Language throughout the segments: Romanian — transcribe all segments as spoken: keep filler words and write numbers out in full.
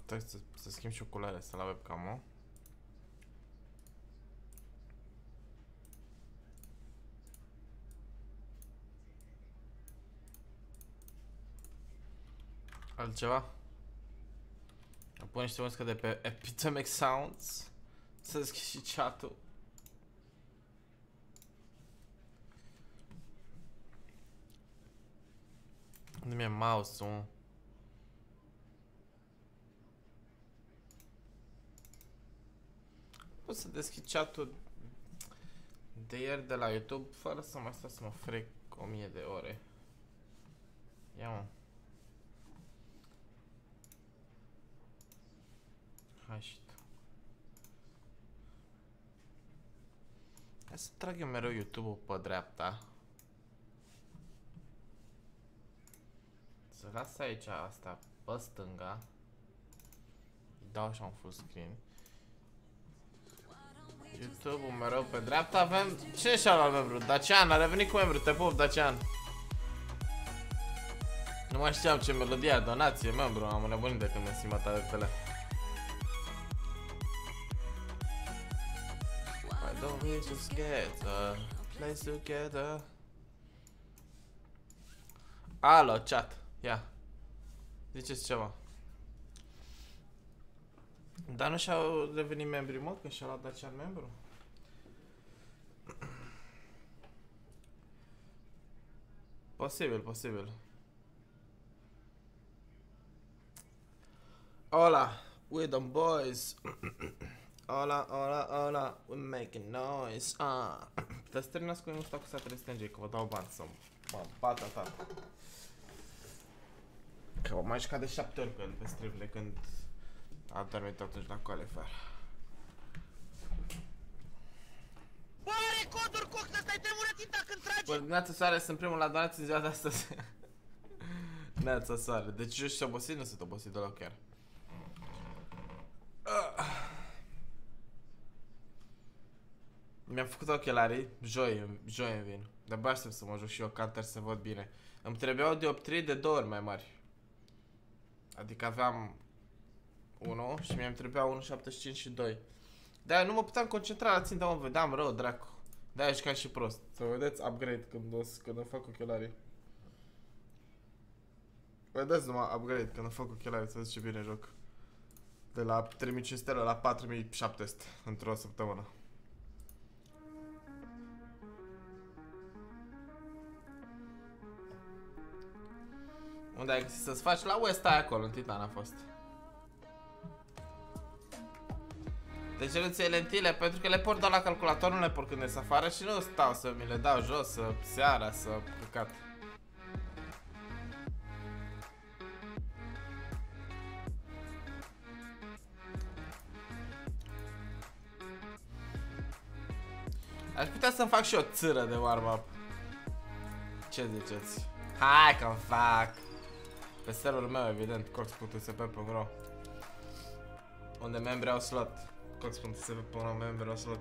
Stai să, să schimb și oculare să la webcam-ul. Altceva? Pune niște muzică de pe Epidemic Sounds. Să deschid și chat-ul. Unde mi-e mouse-ul? Pot să deschid chat-ul de ieri de la YouTube fără să mai stau să mă frec o mie de ore. Ia mă. Hai și tu. Hai să trag eu mereu YouTube-ul pe dreapta. Să las aici asta pe stânga. Dau așa un full screen. YouTube-ul mereu pe dreapta. Avem... Cine și-a luat membru? Dacian, a revenit cu membru. Te pup, Dacian. Nu mai știam ce melodie a donație, membru. Am înnebunit de când mi-am simt alertele. Why don't we just get a place together? Alo, chat. Ia. Ziceți ceva. Dar nu și-au revenit membrii, mă, când și-a luat Dacian membru? Posibil, posibil. Hola, we them boys. Hola, hola, hola, we making noise. Ah. Puteți să terminați cu ăsta cu satele stânge, că vă dau bani să mă bată ta. Că m-am mai jucat de șapte ori pe el pe stream de când a dormit atunci la coalefer. Bă, are coduri, Cox, ăsta-i tremurătit dacă îmi trage! Bă, Neața Soare, sunt primul la donații în ziua de astăzi. Neața Soare, deci eu și obosit? Nu sunt obosit deloc chiar. Mi-am făcut ochelarii, joi, joi îmi vin. De-abia aștept să mă joc și eu Counter să văd bine. Îmi trebuiau dioptrii de două ori mai mari. Adică aveam unu și mi-am trebuia unu virgulă șaptezeci și cinci și doi. De-aia nu mă puteam concentra la țintă, mă vedeam rău, dracu. De-aia ești ca și prost. Să vedeți upgrade când, o, când îmi fac ochelarii. Vedeți numai upgrade când îmi fac ochelarii, să zice bine joc. De la trei mii cinci sute la patru mii șapte sute într-o săptămână. Unde ai găsit să-ți faci? La West ai acolo, în Titan a fost. De ce nu ți iei lentile? Pentru că le port doar la calculator, nu le port când ies afară și nu stau să mi le dau jos, să seara, să căcat. Aș putea să-mi fac și o țâră de warm-up. Ce ziceți? Hai că-mi fac! Pe serverul meu, evident, cox punct s p punct ro, unde membrii au slot. cox punct s p punct ro, membrii au slot.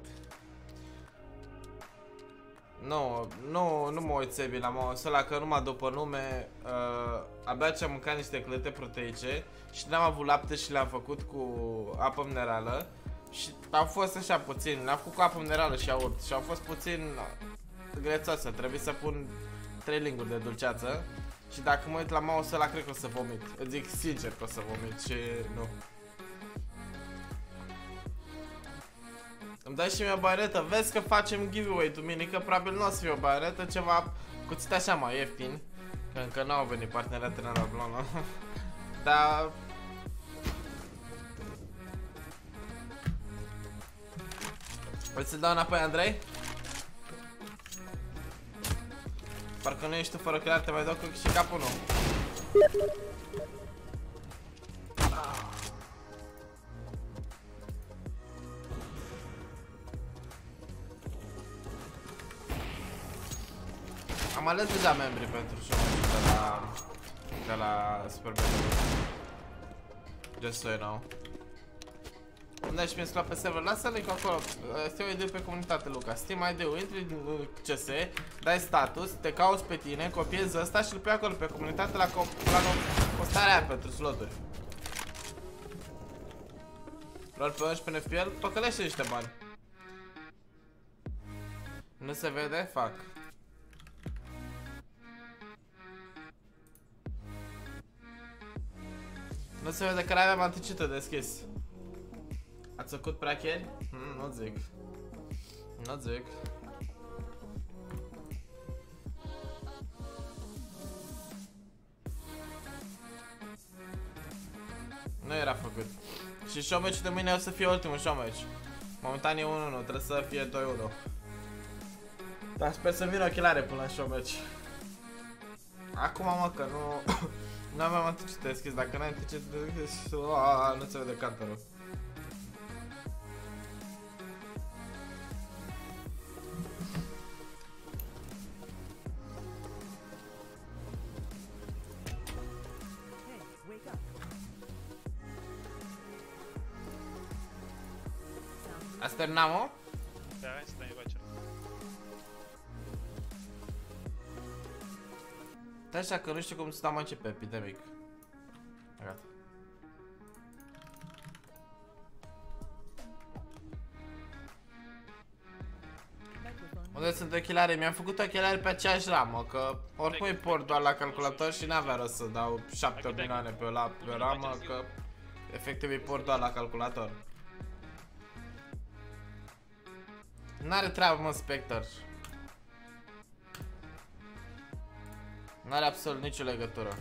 Nu, nu, nu mă uit sebi la mouse ăla, că numai după nume uh, abia ce am mâncat niște clăte proteice și n-am avut lapte și le-am făcut cu apă minerală. Și au fost așa puțin, le-am făcut cu apă minerală și iaurt și au fost puțin grețoase, trebuie să pun trei linguri de dulceață. Și dacă mă uit la mouse ăla, cred că o să vomit. Îți zic sincer că o să vomit și nu. Îmi dai și mie o baionetă. Vezi că facem giveaway duminică. Probabil nu o să fie o baionetă, ceva cuțit așa mai ieftin. Că încă n-au venit parteneriatele la blonă. Dar... Vrei să-l dau înapoi, Andrei? Parcă nu ești tu fără ochelari, te mai dau cu și capul, nu. Am ales deja membrii pentru show de la... de la Super Baby. Just so you know. Unde ai și mi-e pe server? Lasă link acolo. Steam I D pe comunitate, Luca. Steam I D-ul, intri în C S, dai status, te cauți pe tine, copiezi ăsta și îl pui acolo pe comunitate la, la postarea aia pentru sloturi. Rol pe unsprezece F P L, păcălește niște bani. Nu se vede? Fac. Nu se vede că aveam anticită deschis. Ați făcut prea cheri? Mm, nu zic. Nu zic. Nu era făcut. Și showmatch de mâine o să fie ultimul showmatch. Momentan e unu unu, trebuie să fie doi unu. Dar sper să vină ochelare până la showmatch. Acum mă că nu... Nu aveam anticită deschis, dacă n-ai anticită deschis, nu se vede canterul. Ați terminat, mă? Da, hai să dai încoace. Da, așa că nu știu cum să stau mai începe Epidemic. Gata. Unde sunt ochelare? Mi-am făcut ochelare pe aceeași ramă, că oricum îi port doar la calculator și n-avea rost să dau șapte milioane pe, la, pe ramă, că efectiv îi port doar la calculator. N-are treabă, mă, Spectre. N-are absolut nicio legătură.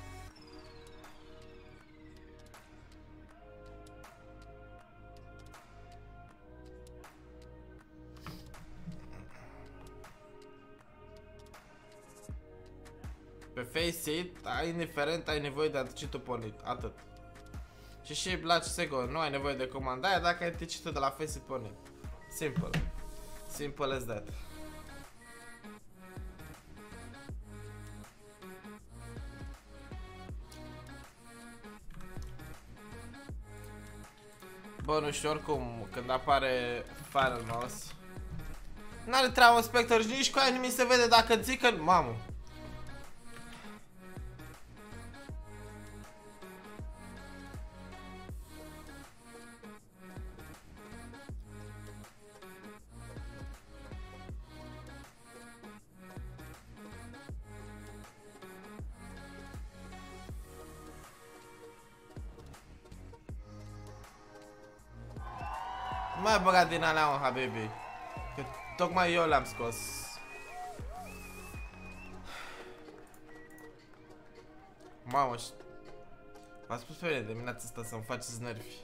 Pe Faceit, ai indiferent, ai nevoie de anticitul pornit, atât. Și și la C S G O, nu ai nevoie de comanda aia dacă ai anticitul de la Faceit pornit. Simple. Simple as that. Bă, nu știu, oricum, când apare Final Mouse n-are treabă Spectre și nici cu aia nimic se vede dacă zic că... Mamă! Nu mai băgat din alea, mă, habibi. Că tocmai eu le-am scos. Mamă, și... v-am spus pe mine dimineața asta să-mi faceți nervi.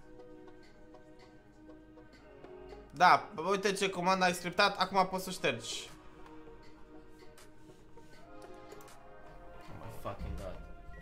Da, uite ce comandă ai scriptat, acum poți să o ștergi. Oh my fucking god.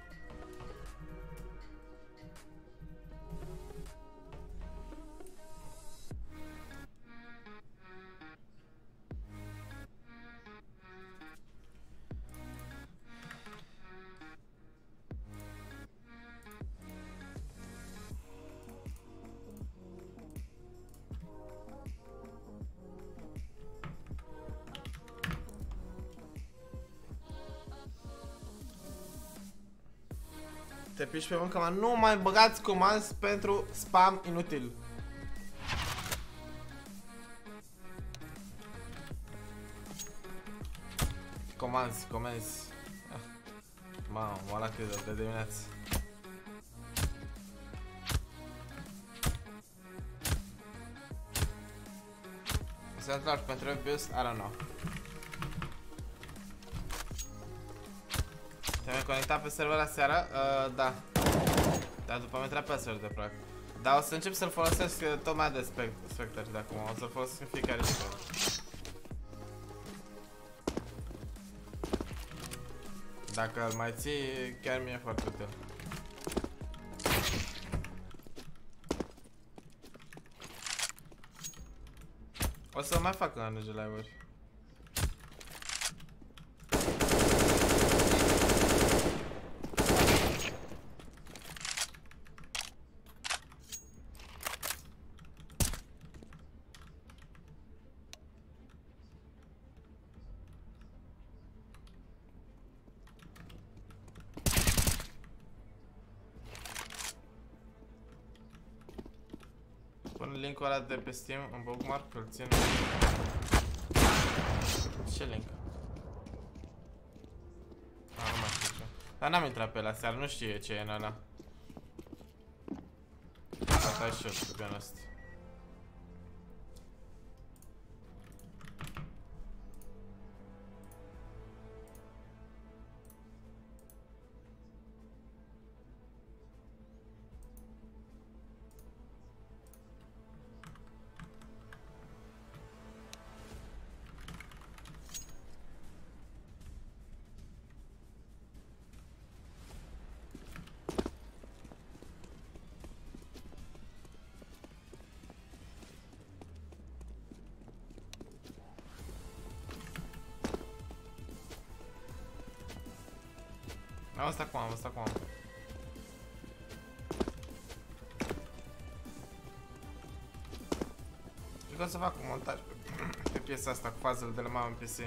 Te piși pe mâncă, mă, nu mai băgați comanzi pentru spam inutil. Comanzi, comenzi. Ah. Mamă, mă la cât de dimineață. Central pentru Boost, I don't know. Te-ai conectat pe server la seara? Uh, da. Dar după am intrat pe server de practic. Dar o să încep să-l folosesc tot mai de Spectre de acum, o să-l folosesc în fiecare zi. Dacă îl mai ții, chiar mi-e foarte util. O să mai fac în anumite live-uri. link-ul ăla de pe Steam, în bookmark, îl țin. Ce link? Ah, nu mai știu ce. Dar n-am intrat pe la seară, nu știu ce e în ăla. Asta e și eu, să fiu onest. Am văzut acum, am văzut acum. Cred că o să fac un montaj pe, pe piesa asta cu fazele de la mama în P C.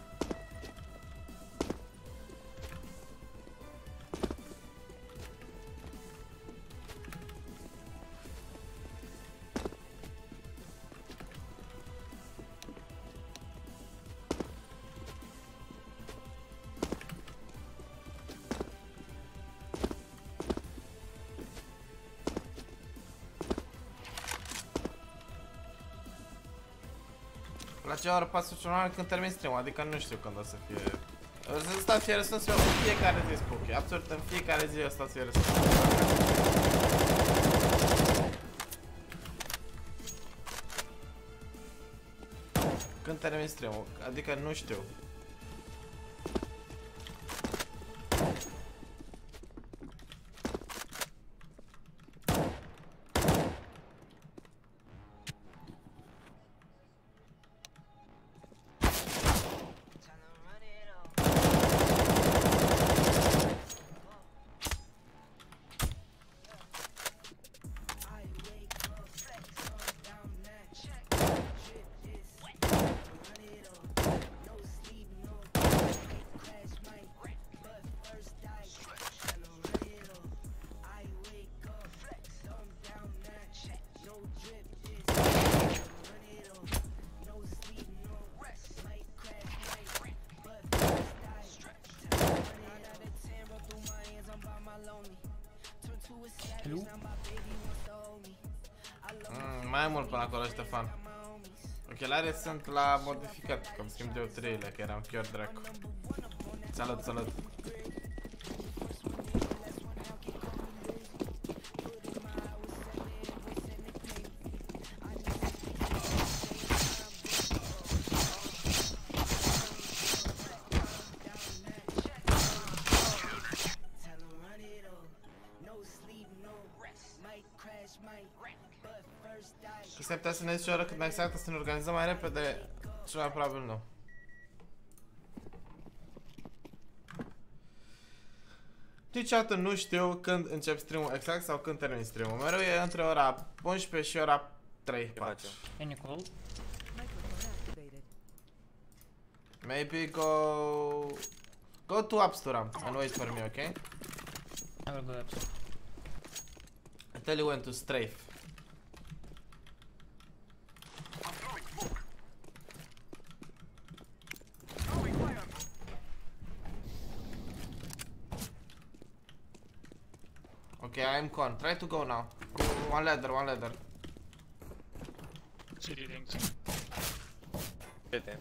La ce oră pasul cel când termin stream, adică nu știu când o să fie. O să stau fie răspuns eu în fiecare zi, Spooky. Absolut în fiecare zi o stau fie răspuns. Când termin stream, adică nu știu. Mm, mai mult până acolo, Ștefan. Ochelare sunt la modificat, că îmi schimb de o treile, că eram chiar dracu. Salut, salut. Că s-ar putea să ne zici o oră cât mai exactă să ne organizăm mai repede, cel mai probabil nu. Niciodată nu știu când încep stream-ul exact sau când termin stream-ul. Mereu e între ora unsprezece și ora trei patru. Any call? Maybe go... Go to App Store and wait for me, okay? I will go upstairs. I tell you when to strafe. Okay, I'm con. Try to go now. One ladder, one ladder. City links. Vede.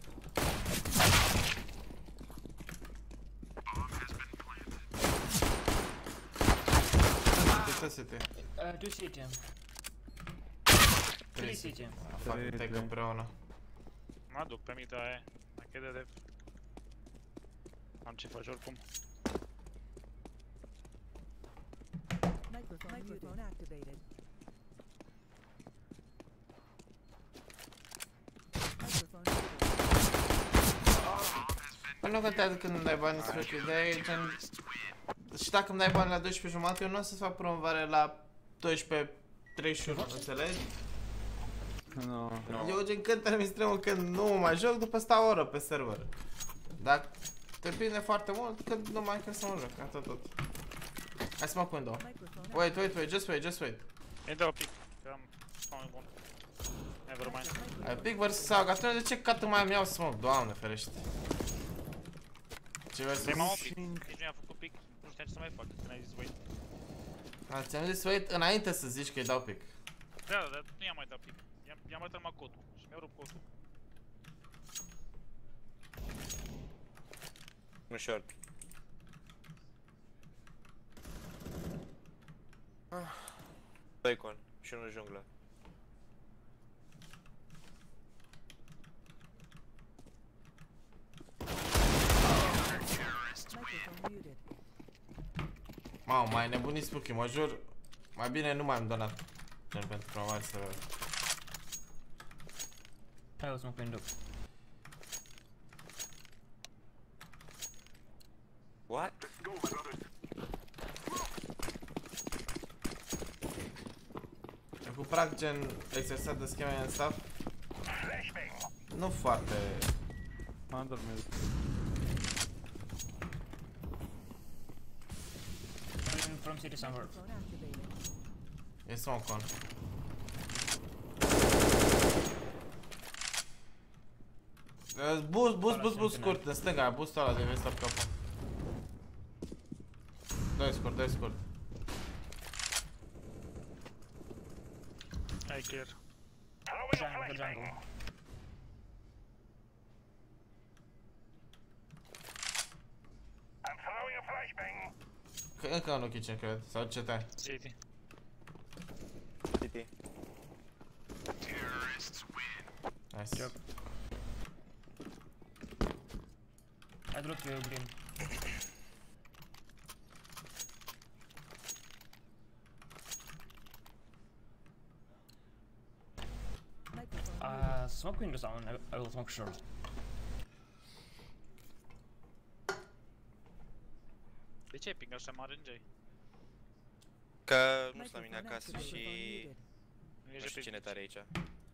City, city. Uh, two city. Three city. Fac tag împreună. Mă duc pe mida aia. Mai crede de... Am ce faci oricum. Microphone, Microphone activated. Microphone activated. Păi nu contează când îmi dai bani să fiu de gen... Și dacă îmi dai bani la doisprezece jumate, eu nu o să fac promovare la doisprezece treizeci și unu, înțelegi? No, no. Eu gen când termin stream-ul, când nu mă mai joc, după stau o oră pe server. Dacă te prinde foarte mult, când nu mai să mă joc, atât tot. Hai să mă pun două. Microphone Wait, wait, wait, just wait, just wait. Îi dau pic, că am Spawn bun. Nevermind. Ai pic versus Saug, atunci de ce cată mai îmi iau smoke? Doamne ferește. Ce versus? Prima pic. Nici nu i-a făcut pic. Nu știam ce să mai fac. Când ai zis wait. A, ți-am zis wait înainte să zici că îi dau pic. Da, da, dar nu i-am mai dat pic. I-am mai dat numai codul. Și mi-a rupt codul. Nu short. Bacon și unul junglă. Microphone muted. Mamă, mai nebunit Spooky, mă jur. Mai bine nu mai am donat. Gen pentru promovare să... Hai o smoke window. What? E cu prag gen exersat de scheme în staff? Nu foarte... M-am dormit. Coming from city somewhere. Microphone activated. E smoke on. Uh, Boost, boost, boost, boost scurt, în stânga, boostul ăla de vest up capul. Doi scurt, doi scurt. Hai clear. Jungle, jungle. Că încă unul kitchen, cred, sau ce tai? City. City. Nice. Job. I dropped you green. Microphone muted. Uh, smoke windows on. I, I will smoke short. De ce e ping așa mare în J? Că nu sunt la mine Microphone acasă activated. și... Muted. Nu Nu e știu ping. cine tare aici.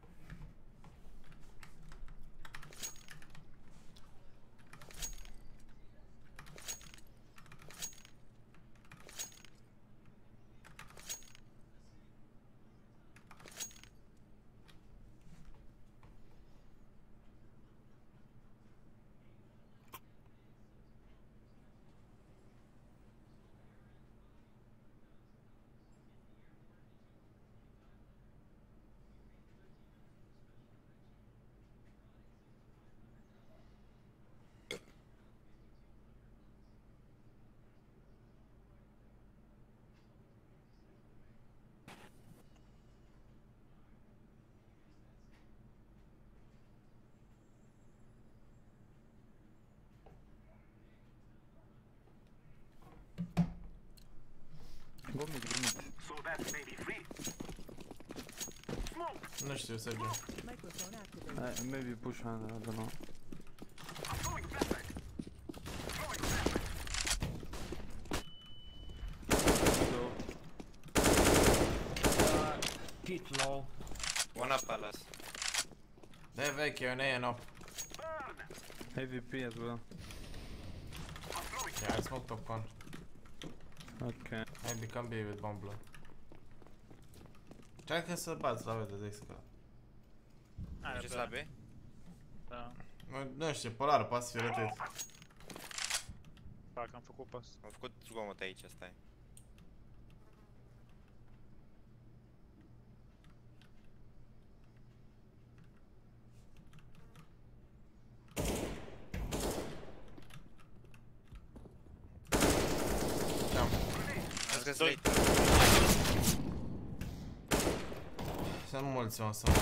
Go mid, go mid. Nu știu, Sergiu. Microphone activated. Uh, maybe push on, I don't know. Uh, pit low. One up palace. De vechi, e un A and up. A V P as well. Yeah, I smoke top con. Okay. Maybe can be with bomb blow. Încearcă să bați la vede de extra. Hai, Ce da. slabe? Da. Nu, nu știu, polar, poate să fie rătăit. Fac, am făcut pas. Am făcut zgomot aici, stai. Am. Ați găsit Doi. late. Sunt mulți, mă, să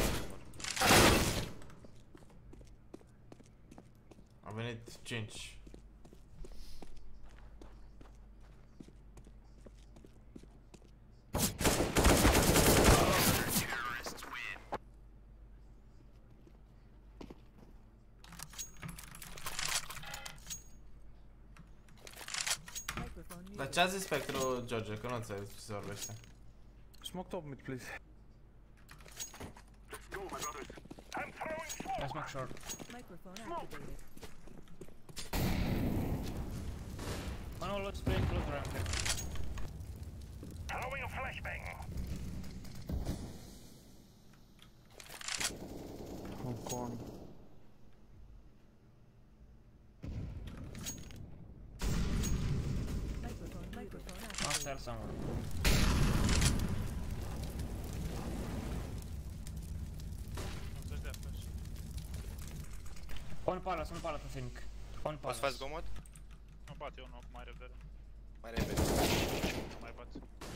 a venit cinci. Microphone Dar muted. ce a zis Spectru, George? Că nu înțeleg ce se vorbește. Smoke top mid, please. I smoke short. Microphone activated. One all let's play close around here. Microphone. Microphone, microphone activated. Upstairs somewhere. Nu să-și dea flash. On palace, on palace, I think. On Poți să faci palace. zgomot? Nu bat eu, nu, cu mai repede. Mai repede. Nu mai bat.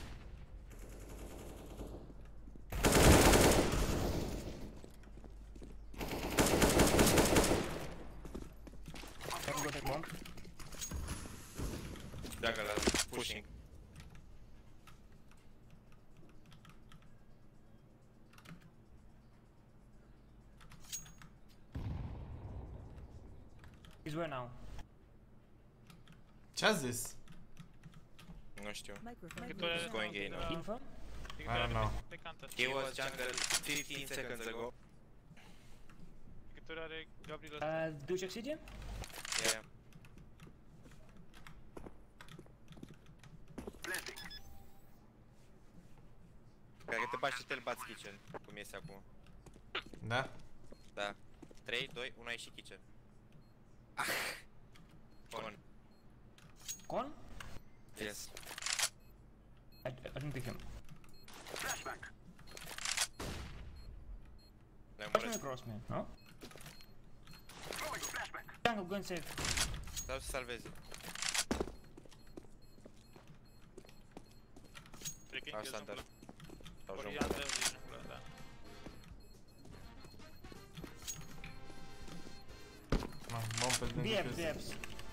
Can go take bomb. Dacă la pushing. He's where now? Ce-a zis? Nu știu. Microphone Victoria muted. Going gay now. Info? I don't know. Pe cantă. He was jungle fifteen seconds ago. Victoria are Gabriel ăsta. Uh, do you check city? Yeah. Cred că te bagi și te-l bați kitchen, cum iese acum. Da? Da. trei, doi, unu, ai și kitchen. Ah. Con. Con? Yes. I, I didn't pick him. Le-am Watch me omorât. across me, no? Jungle, go and save. Dau să salveze. Trecking Au de standard. junglă. Sau jungle. Oriantă de junglă, da. Ma, bom pe B lângă F, B pe Fs.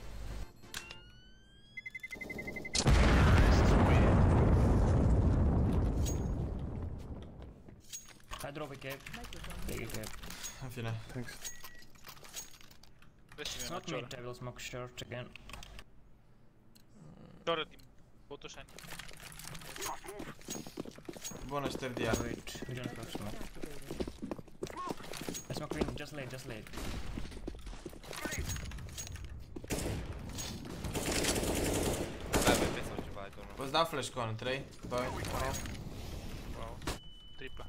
I drop a cave. Microphone Take a muted. cave. În fine. Thanks. Vezi It's cine not e mid, I will smoke short again. Cioră din Botoșani. Bună, șterdi iar. Wait, we don't have smoke. Activated. I smoke green, just late, just late. Da, B P sau ceva, I don't know. Poți da flash con, trei, doi, unu. Wow. Tripla.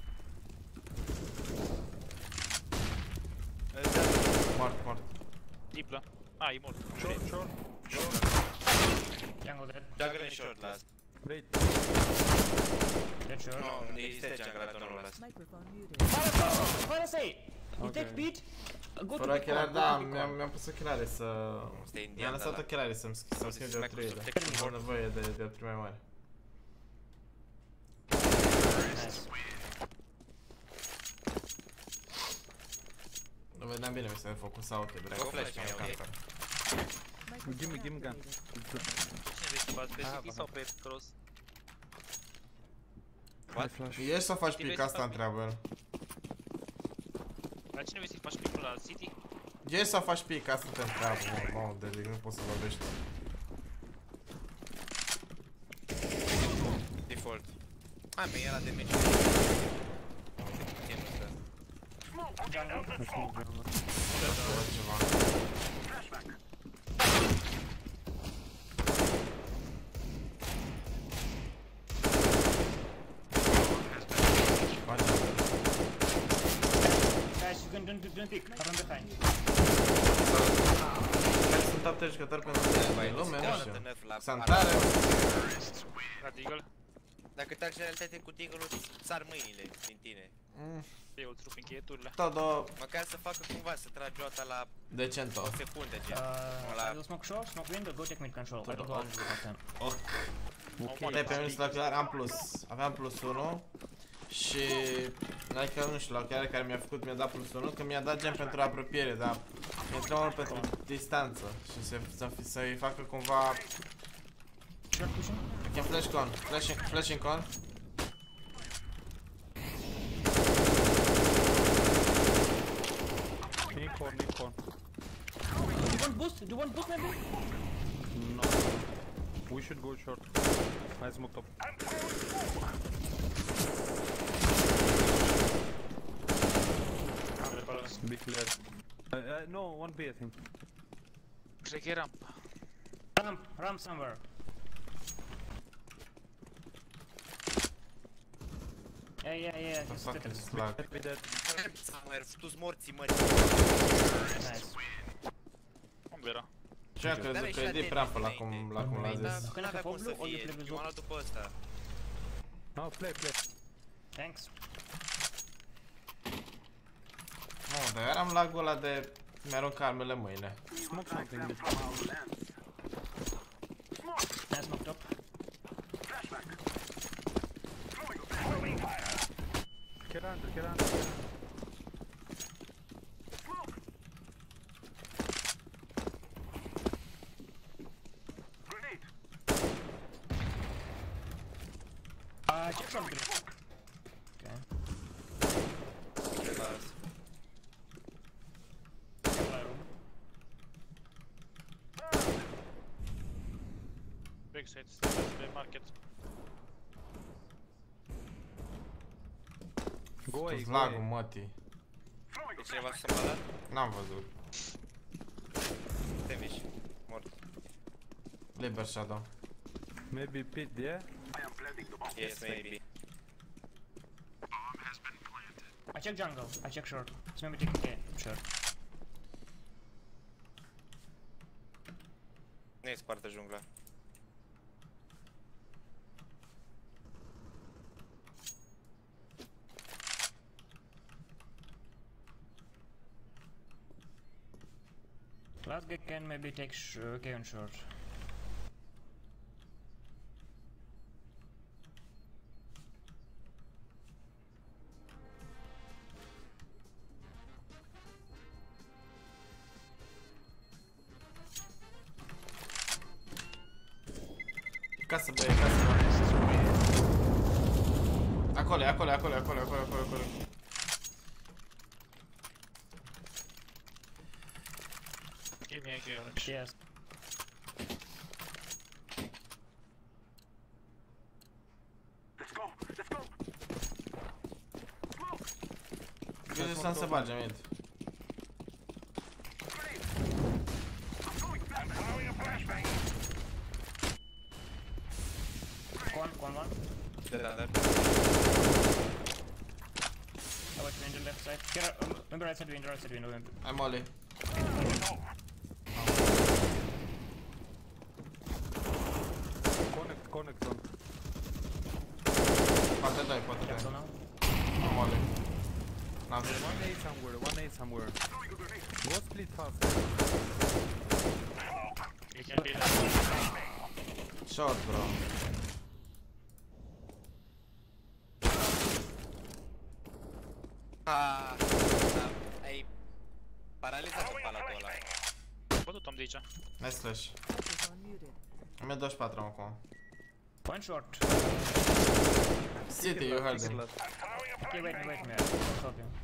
Mort, mort. Tripla. Ah, e mort. Short, short. Jungle dead. Jungle and short last. Wait. Dead short. No, este jungle, I don't know last. Microphone muted. What I say? You Okay. take beat, go to Fără the ochelari, core, go da, to the mi-am, core. mi-am pus ochelari să... Stai Mi-am indian, lăsat da. ochelari să-mi sch- să-mi schimb de Microsoft optruile. Tech Am nevoie de de opturi mai mari. Nice. Nu vedeam bine, mi se focusau, ok, Go dracu. flash, man, ok. Microphone Gimme, gimme gun. activated. Cine vrei să bați? Pe Ah, city sau pe cross? What? Flash. Ești să faci Cine pic, vrei să asta faci întreabă el. La cine vrei să-i faci clipul la city? Ești să faci pic, asta te întreabă, mă, mă, de nu poți să vorbești. Default. Hai, mă, era de meci. Puțin ăsta. Jungle. I smoke jungle. Ceva. Bani. Guys, you can don't, don't pick. I run behind. Care sunt top trei jucători pentru tine din lume, nu știu. Xantare, La Deagle. Dacă tragi realitate cu Deagle-ul, sar mâinile din tine. mm, Eu îl trup încheieturile. todo Măcar să facă cumva, să tragi o dată la decento. o secundă, gen. Uh, Hola. I will smoke short, smoke window, go take mid control. I don't want to do that. De pe mine la ochelari am plus, aveam plus unu și adică nu știu, la ochelari care mi-a făcut, mi-a dat plus unu, că mi-a dat gen pentru apropiere, dar mi-a dat unul pentru distanță și să, să, să-i facă cumva... Short pushing. I can flash con, flashing, flashing con. Need core, need core. Do you want boost? Do you want boost maybe? No. We should go short. I smoked up. Am reparat. Be clear. Uh, uh, no, one B I think. Cred că e rampa. Ramp, ramp somewhere. Yeah, yeah, yeah. The He's fuck dead. is lag? Be dead. Tu-s morții, mă. Nice. Unde era? Și eu am crezut că e deep ramp la cum, la cum l-a zis. Că n-avea cum să fie, eu am luat după ăsta. No, play, play. Thanks. Nu, dar eram lagul ăla de mi-arunc armele mâine. Smoke something mid. Nice smoke top. Get under, get under. Uh, check from green. Okay. Supply room. Big sites, the market. Go away, Tu-s go lagul, away. mătii. E cineva să mă dat? N-am văzut. Te miști. Mort. Liber Shadow. Maybe pit, yeah? Yes, maybe. I check jungle. I check short. It's maybe taking A. Short. Nu e spartă jungla. Last guy can maybe take sh uh, K on short. Casă B, casă B. Acolo, acolo, acolo, acolo, acolo, acolo, acolo. Give me a good. Yes. Grijă să nu se bage mid. Con, con one. De da, da. I was window left side. Here, um, remember right side window, right side window. Remember. Hai Molly. Connect, connect on. Poate doi, poate Capsule doi. now. Molly. N-am zis. One A somewhere, one A somewhere. Go split fast. You can be that. Short, bro. Ah, da. Ai paralizat-o palatul ăla. Bătut-o-mi de aici. Nice flash. Microphone muted. Am douăzeci și patru acum. One short. City, you heard him. Okay, wait me, wait me. I'll help you.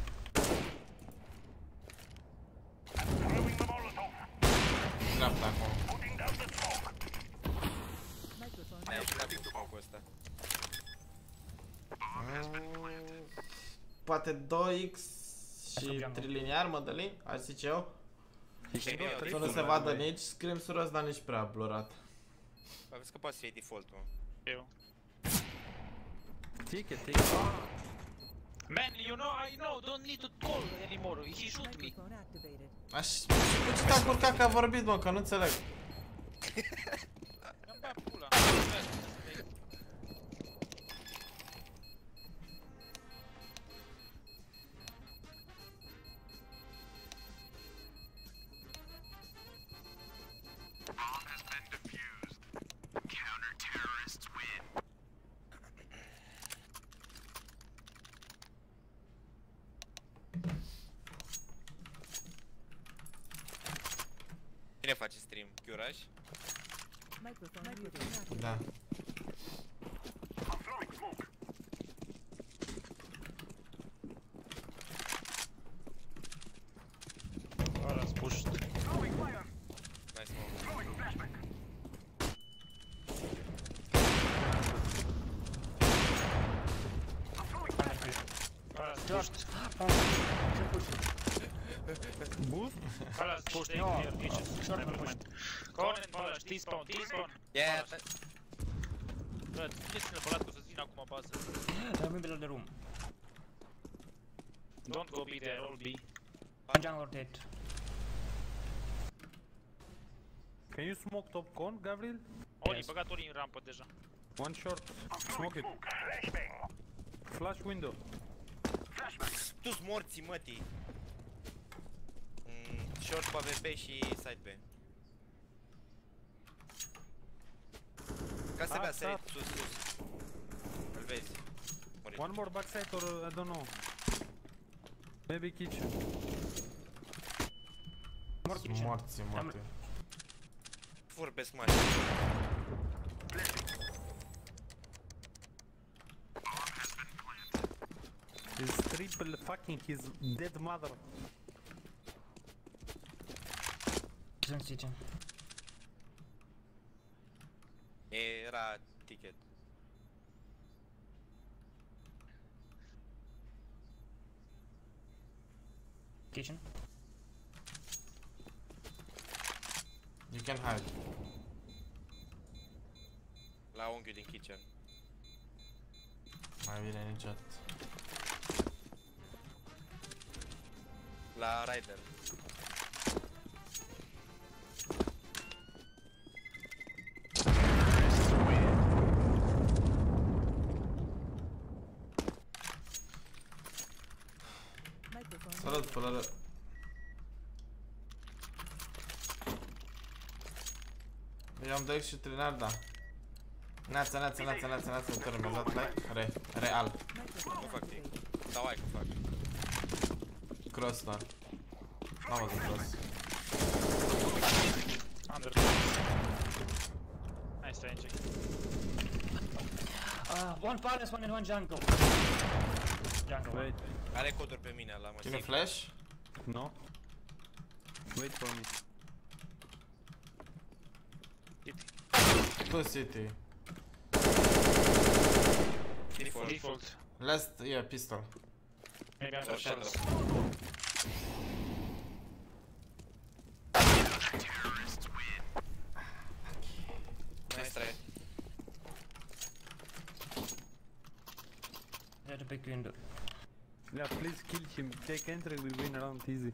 Dreapta acum. Microphone Ai muted. ajutat cu smoke-ul ăsta. Mm, Poate doi X și triliniar, Mădălin, aș zice eu. Să nu se vadă nici scrimsuri ăsta, nici prea blurat. Aveți că poate să fie default-ul. Eu. Take it, take it. Man, you know, I know, don't need to call anymore. He shoot me. Microphone activated. Aș... Și cu ce te-a curcat că a vorbit, mă, că nu înțeleg. Am bat pula. Cine face stream? Chiuraș? Microphone muted. Da. Ăla s pushed. Nice smoke. Ăla s pushed. Boost? Ăla s pushed. No. Near kitchen. Never mind. Go on and polish. T-spawn, T-spawn. Yeah, da- Bă, țineți-l pe ăla că o să-ți vină acum bază. Uh, middle of the room. Don't go B there, all B. One jungle rotate. Can you smoke top con, Gabriel? Oli, Yes. băgat Oli în rampă deja. One short. Smoke it. Flash window. Tu-s morții, mătii. Mm, short pe A W P și side B. Ca să Ah, bea sărit stop. sus, sus. Îl vezi. Murit. One more backside or uh, I don't know. Maybe kitchen. More kitchen. Morți, morți. Fur pe smash. He's triple fucking his dead mother. Sunt city. Era ticket. Kitchen. You can hide. La unghiul din kitchen. Mai vine niciodată. La rider. Microphone Salut, pălără. Eu am doi și trinarda. Neața, neața, neața, neața, neața, uite, mi-a dat like. Re, real. Microphone Nu fac timp. activated. Sau ai că fac. Cross doar. N-am văzut cross. Under. Nice try, inject. Uh, one palace, one in one jungle. Jungle. Wait. Are coduri pe mine la Cine măsii. flash? No. Wait for me. Tu city. Default. Default. Last, yeah, pistol. Maybe under Or shadow. shadow. Nice try. There's a big window. Yeah, please kill him. Take entry, we win round easy.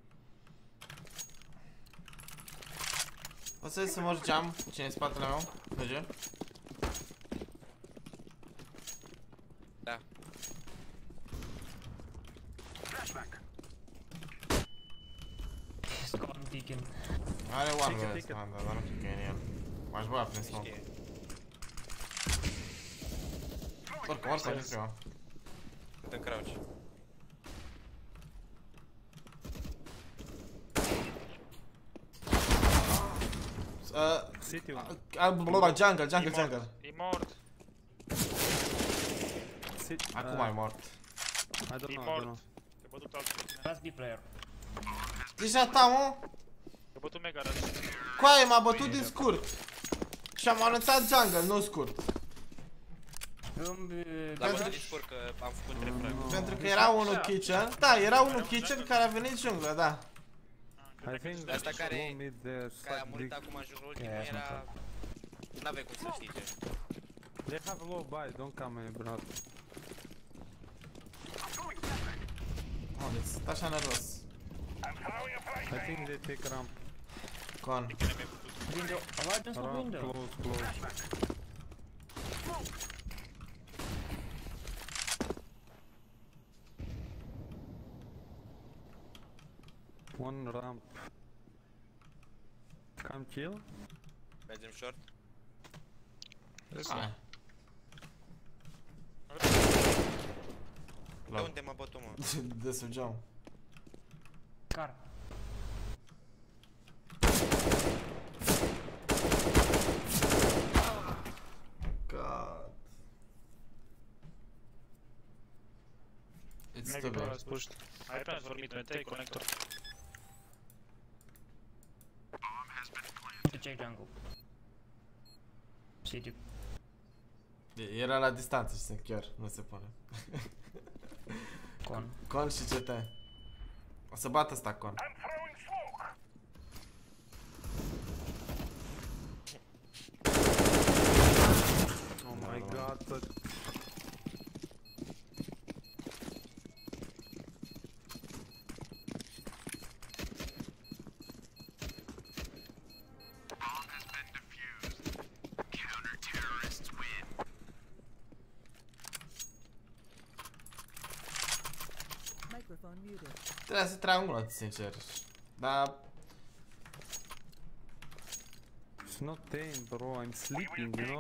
O să să mor geam, cine în spatele meu? Merge? Da. He's gone deacon. Are one Take it, way take ăsta, it. dar nu știu că e în el. M-aș băga prin smoke. Știe. Oricum, oricum, nu știu eu. Cât în crouch. Uh, City one. uh, bla, jungle, jungle, E jungle. mort. E mort. City. Acum uh, e mort. I don't E know, I don't mort. know. Te-a bătut altul. Last B player. Deja ta, mă? Te-a bătut mega rău. Coaie, m-a bătut din scurt. Și am anunțat jungle, nu scurt. Um, uh, L-am Pentru- văzut din scur că am făcut trei frag. Pentru că era unul kitchen. Da, era unul kitchen care a venit junglă, da. I think Asta that care- low mid there Care a suck murit dick. acum în jurul ultimul Yeah, era... N-avea cum să știi ce. They have low buy, don't come in, bro. Oh, deci sunt așa nervos. I think they take ramp. Con. window. Oh, why just not Ramp, window? close, close. One ramp. Come kill. Mergem short. Hai. De unde m-a bătut, mă? De sub geam. Car. God. It's Maybe too bro bad. has pushed. I plan for mid and take connector. To check jungle. City. Era la distanță și sunt chiar, nu se pune. Con. Con și C T. O să bată ăsta con. Oh my Trebuia să trag un glot, sincer. Dar... It's not aim, bro. I'm sleeping, you know?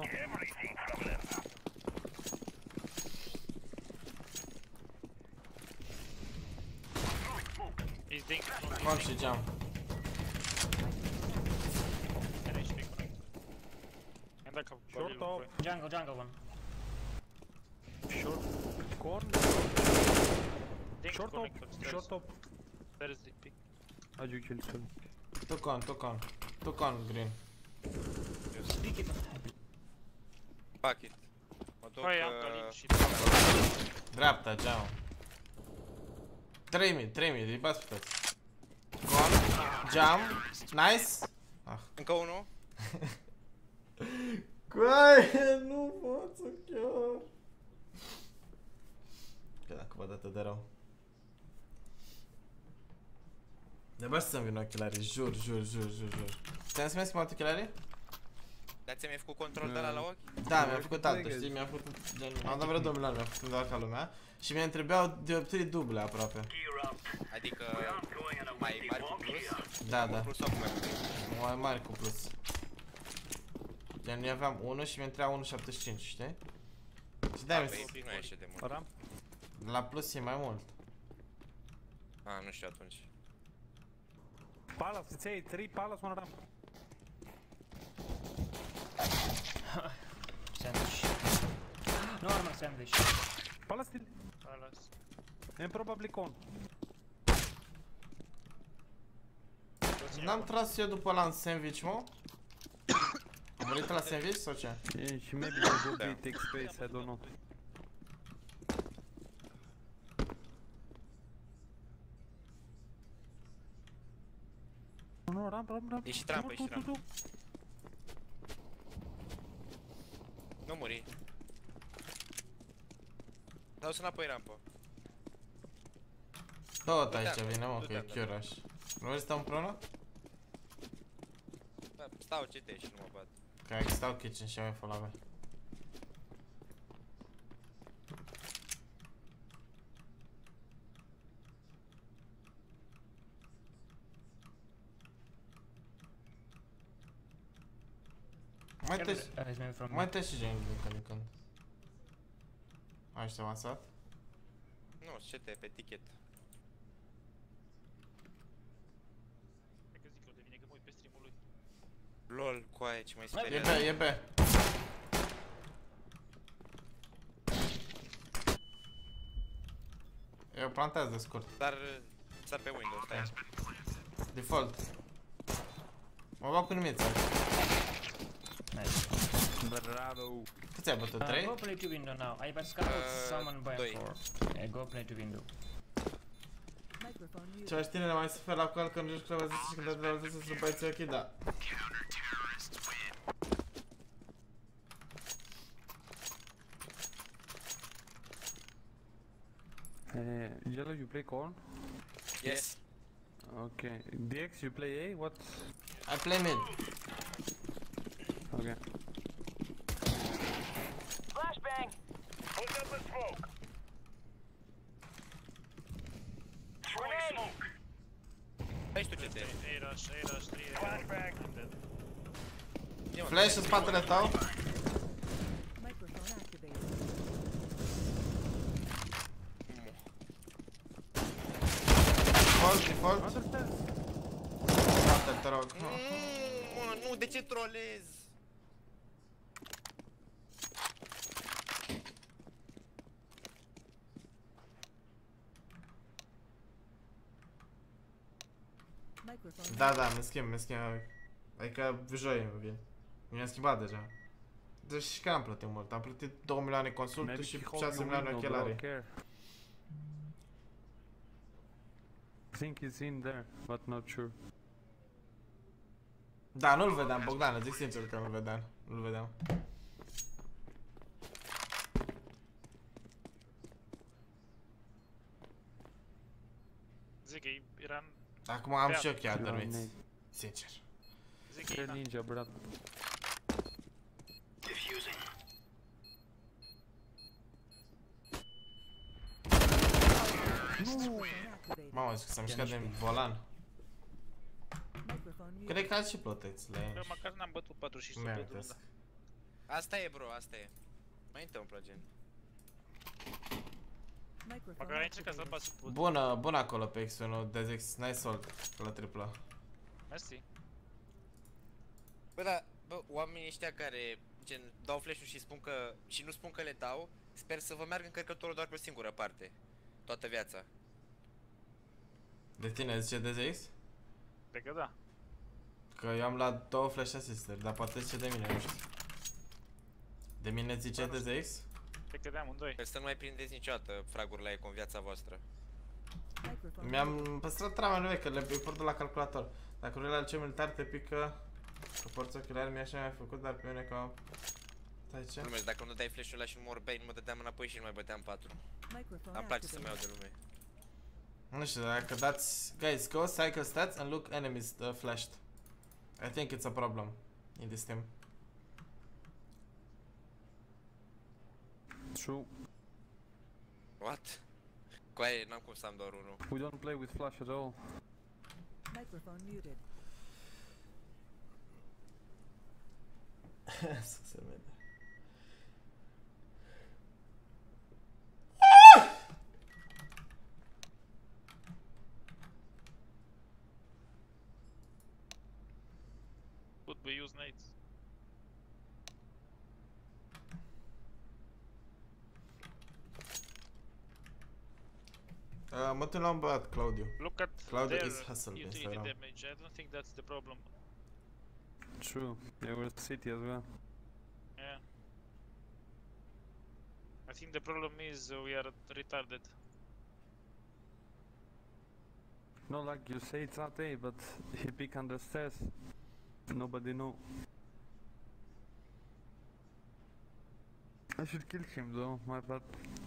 He's dink. Am și geam. N H P connect. And dacă Short up. Jungle, jungle one. Short. Corn. Dink Short up. connect upstairs. Short up. There's D P. How'd you kill Phil? Took on, took on. Took on, green. Fuck it. Mă duc... Păi am uh, dolit și... Dreapta, geam. trei mii, trei mii, îi bați pe toți. Con, geam, nice. Ah. Încă unul. Coaie, nu pot să chiar. Că dacă văd atât de rău. De bă să-mi vin ochelarii, jur, jur, jur, jur, jur. Ți-am să mi-ai schimbat ochelarii? Dar ți-mi-ai făcut control de ăla la ochi? Da, mi-am făcut altă, știi, mi-am făcut, gen, am dat vreo două milioane, mi-am făcut doar ca lumea. Și mi-a întrebeau dioptrii duble aproape. Adică mai mari cu plus? Da, da. Cu plus sau cu mai mult? Mai mari cu plus. Gen, eu aveam unu și mi-a întrebat unu virgulă șaptezeci și cinci, știi? Și de-aia Păi, mi nu e așa de mult. Ram? la plus e mai mult. Ah, nu știu atunci. Palace, it's A. Three Palace, one ramp. Sandwich. Normal sandwich. Palace still. Palace. And probably con. N-am tras eu după ăla în sandwich, mă? Am murit la sandwich sau ce? Yeah, she maybe the go B take space, I don't know. No, no, ramp, ramp, ramp. E și trampă, e și Tu, tu, tu, trampă. tu. Nu muri. Dau să înapoi rampă. Tot Du-te aici acolo, vine, mă, du-te că e acolo. chiuraș. Nu vrei să stăm împreună? Bă, stau C T și nu mă bat. Că stau kitchen și am info la mea. Mai te Uh, he's maybe from mai te și gen din când în când. Ai, ești avansat? Nu, C T pe ticket. Cred că zic eu devine că mă uit pe stream-ul lui. Lol, coaie, ce mai E speria. B, e B. Eu plantez de scurt. Dar... Sar pe Windows, stai. Default. Mă bag cu nimic. Nice. Bravo. Câți ai bătut? Uh, trei? go play to window now. I but scout Uh, someone by doi. four. Yeah, go play to window. Microphone muted. Ce aș tinere mai sufer la coal când joci la zece și când dai la zece să după aici ok, da. Uh, Yellow, you play corn? Yes. Okay. D X, you play A? What? I play mid. Okay. Flashbang! Put up a smoke! Grenade! Aici tu C T. A rush, A rush, trei A. Flashbang! I'm dead. Ia, mă, Flash în spatele tău. Microphone activated. Default, default. Understand? Spate, te rog. Nu, mă, nu, de ce trolez? Microphone Da, da, mi schimb, mi schimb. Adică joi îmi vin. Mi-am schimbat deja. Deci și că am plătit mult. Am plătit două milioane consultul Maybe și he holds șase the milioane window, bro. ochelari. Care. I think he's in there, but not sure. Da, nu-l vedeam, Bogdan, zic sincer că nu-l vedeam. Nu-l vedeam. Zic că era în... Acum am Bea. și ochii Yeah, adormiți. nade. Sincer. Zic că They're e în... ninja, brat. microphone activated. Mamă, zic că s-a mișcat din volan. Microphone muted. Cred că are și protecțiile. Bă, măcar n-am bătut patruzeci și Nu cinci mi pe rundă. amintesc. Asta e, bro, asta e. Mai întâmplă, gen. Microphone Măcar ai încercat să activated. bați put. Bună, bună acolo pe X unu, Dezex, nice ult la triplă. Mersi. Bă, da, bă, oamenii ăștia care, gen, dau flash-ul și spun că, și nu spun că le dau, sper să vă meargă încărcătorul doar pe o singură parte. Toată viața. De tine zice Dezex? Cred că da. Că eu am luat două flash assisteri, dar poate zice de mine, nu știu. De mine zice Dezex? Cred că de amândoi. Sper să nu mai prindeți niciodată fragurile aia cu în viața voastră. Microphone muted. Mi-am păstrat trama veche, le import de la calculator. Dacă vrei la liceu militar te pică cu porți ochelari, mi așa mi-a făcut, dar pe mine ca... Stai ce? Glumesc, dacă nu dai flash-ul ăla și nu mă orbeai, nu mă dădeam înapoi și nu mai băteam patru. Microphone Îmi place să mă iau activated. de lume. Nu știu, dacă dați... Guys, go cycle stats and look enemies uh, flashed. I think it's a problem in this team. True. What? Cu aia n-am cum să am doar unul. We don't play with flash at all. Microphone muted. Să se vede. Could we use nades? Uh, mă tem la un băiat, Claudiu. Look at Claudio their is hustle pe utility Instagram. damage. I don't think that's the problem. True. They were city as well. Yeah. I think the problem is uh, we are retarded. No, like you say, it's not A, but he peek under stairs. Nobody know. I should kill him though, my bad.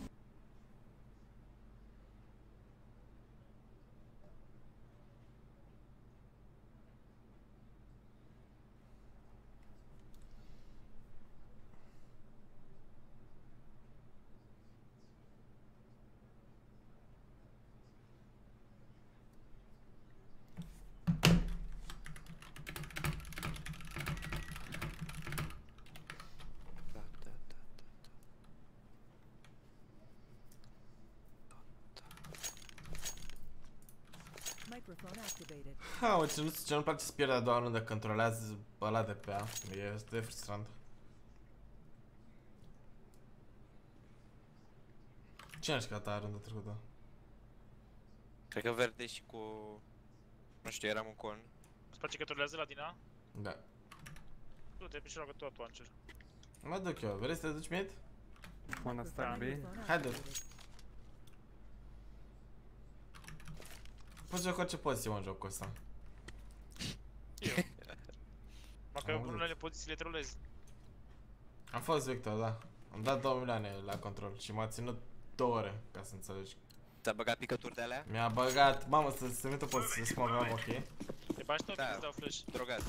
Da, da, da, Microphone activated. Ha, mă, ce, nu, ce nu-mi place să pierd a doua rundă, controlează ăla de pe ea. E este frustrant. Cine a jucat aia runda trecută? Cred că verde și cu... Nu știu, eram un con. Îți place că trolează la din A? Da. Du-te, și roagă tot Ancer. Mă duc eu, vrei să te duci mid? Wanna start B? Microphone Haide. activated. Poți joc orice poziție, mă, în jocul ăsta. Măcar Am în unele poziții le trolezi. Am fost Victor, da. Am dat două milioane la control și m-a ținut două ore, ca să înțelegi. Ți-a băgat picături de alea? Mi-a băgat, mamă, să se mită poziție, să mă aveam, ok? Te bași tot, Da. îți dau flash. Drogat.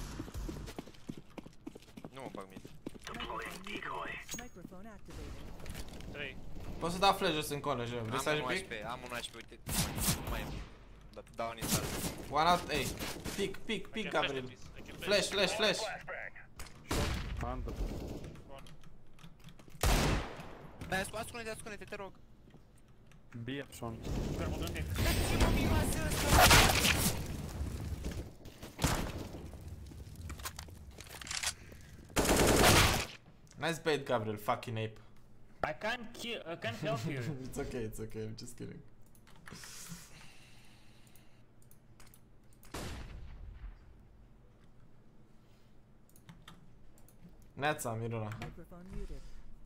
Nu mă bag mid. Microphone muted. Microphone activated. trei. Poți să dau flash jos în corner, jur. Vrei să Am ajung un pic? H P, am un H P, uite. Nu mai am. Da- Dau în install. One out, ei. Pic, pic, I pic, can flash Gabriel. them, please. I can Flash, flash, flash. Under. Da, ascunde-te, ascunde-te, te rog. B option. Careful, don't hit. Nice bait, Gabriel, fucking ape. I can't kill. I can't help you. It's okay, it's okay, I'm just kidding. Neața, Miruna. Microphone muted.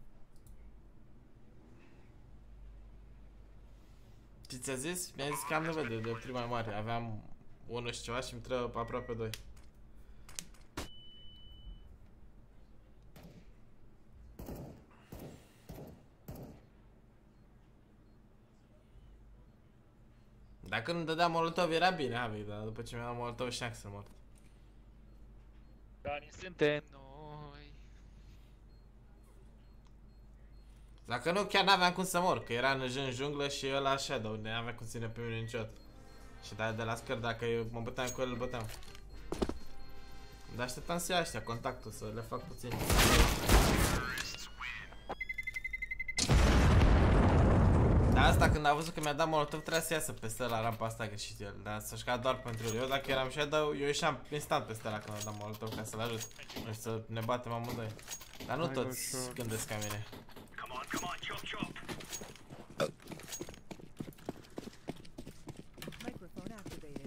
Ce ți-a zis? Mi-a zis că am nevoie de dioptrii mai mari. Aveam unu și ceva și îmi trebuie aproape doi. Dacă nu dădea molotov era bine, Avi, dar după ce mi-a dat molotov și Axel mort. Banii suntem noi. Dacă nu, chiar n-aveam cum să mor, că era în, în junglă și ăla Shadow, n-avea cum să ține pe mine niciodată. Și de de la scări, dacă eu mă băteam cu el, îl băteam. Dar așteptam să ia ăștia contactul, să le fac puțin. Dar asta când a văzut că mi-a dat molotov, trebuia să iasă peste la rampa asta greșit el. Dar să-și ca doar pentru el. Eu dacă eram și eu, eu ieșeam instant peste ăla când a dat molotov ca să-l ajut. Deci să ne batem amândoi. Dar nu toți gândesc ca mine. Microphone activated.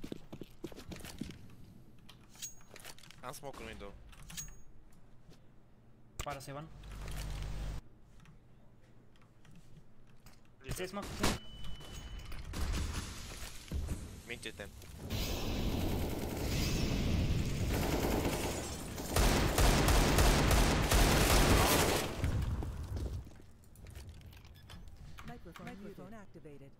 Am smoke în window. Para save one. Stay smoke. Minte-te. Microphone, Microphone activated.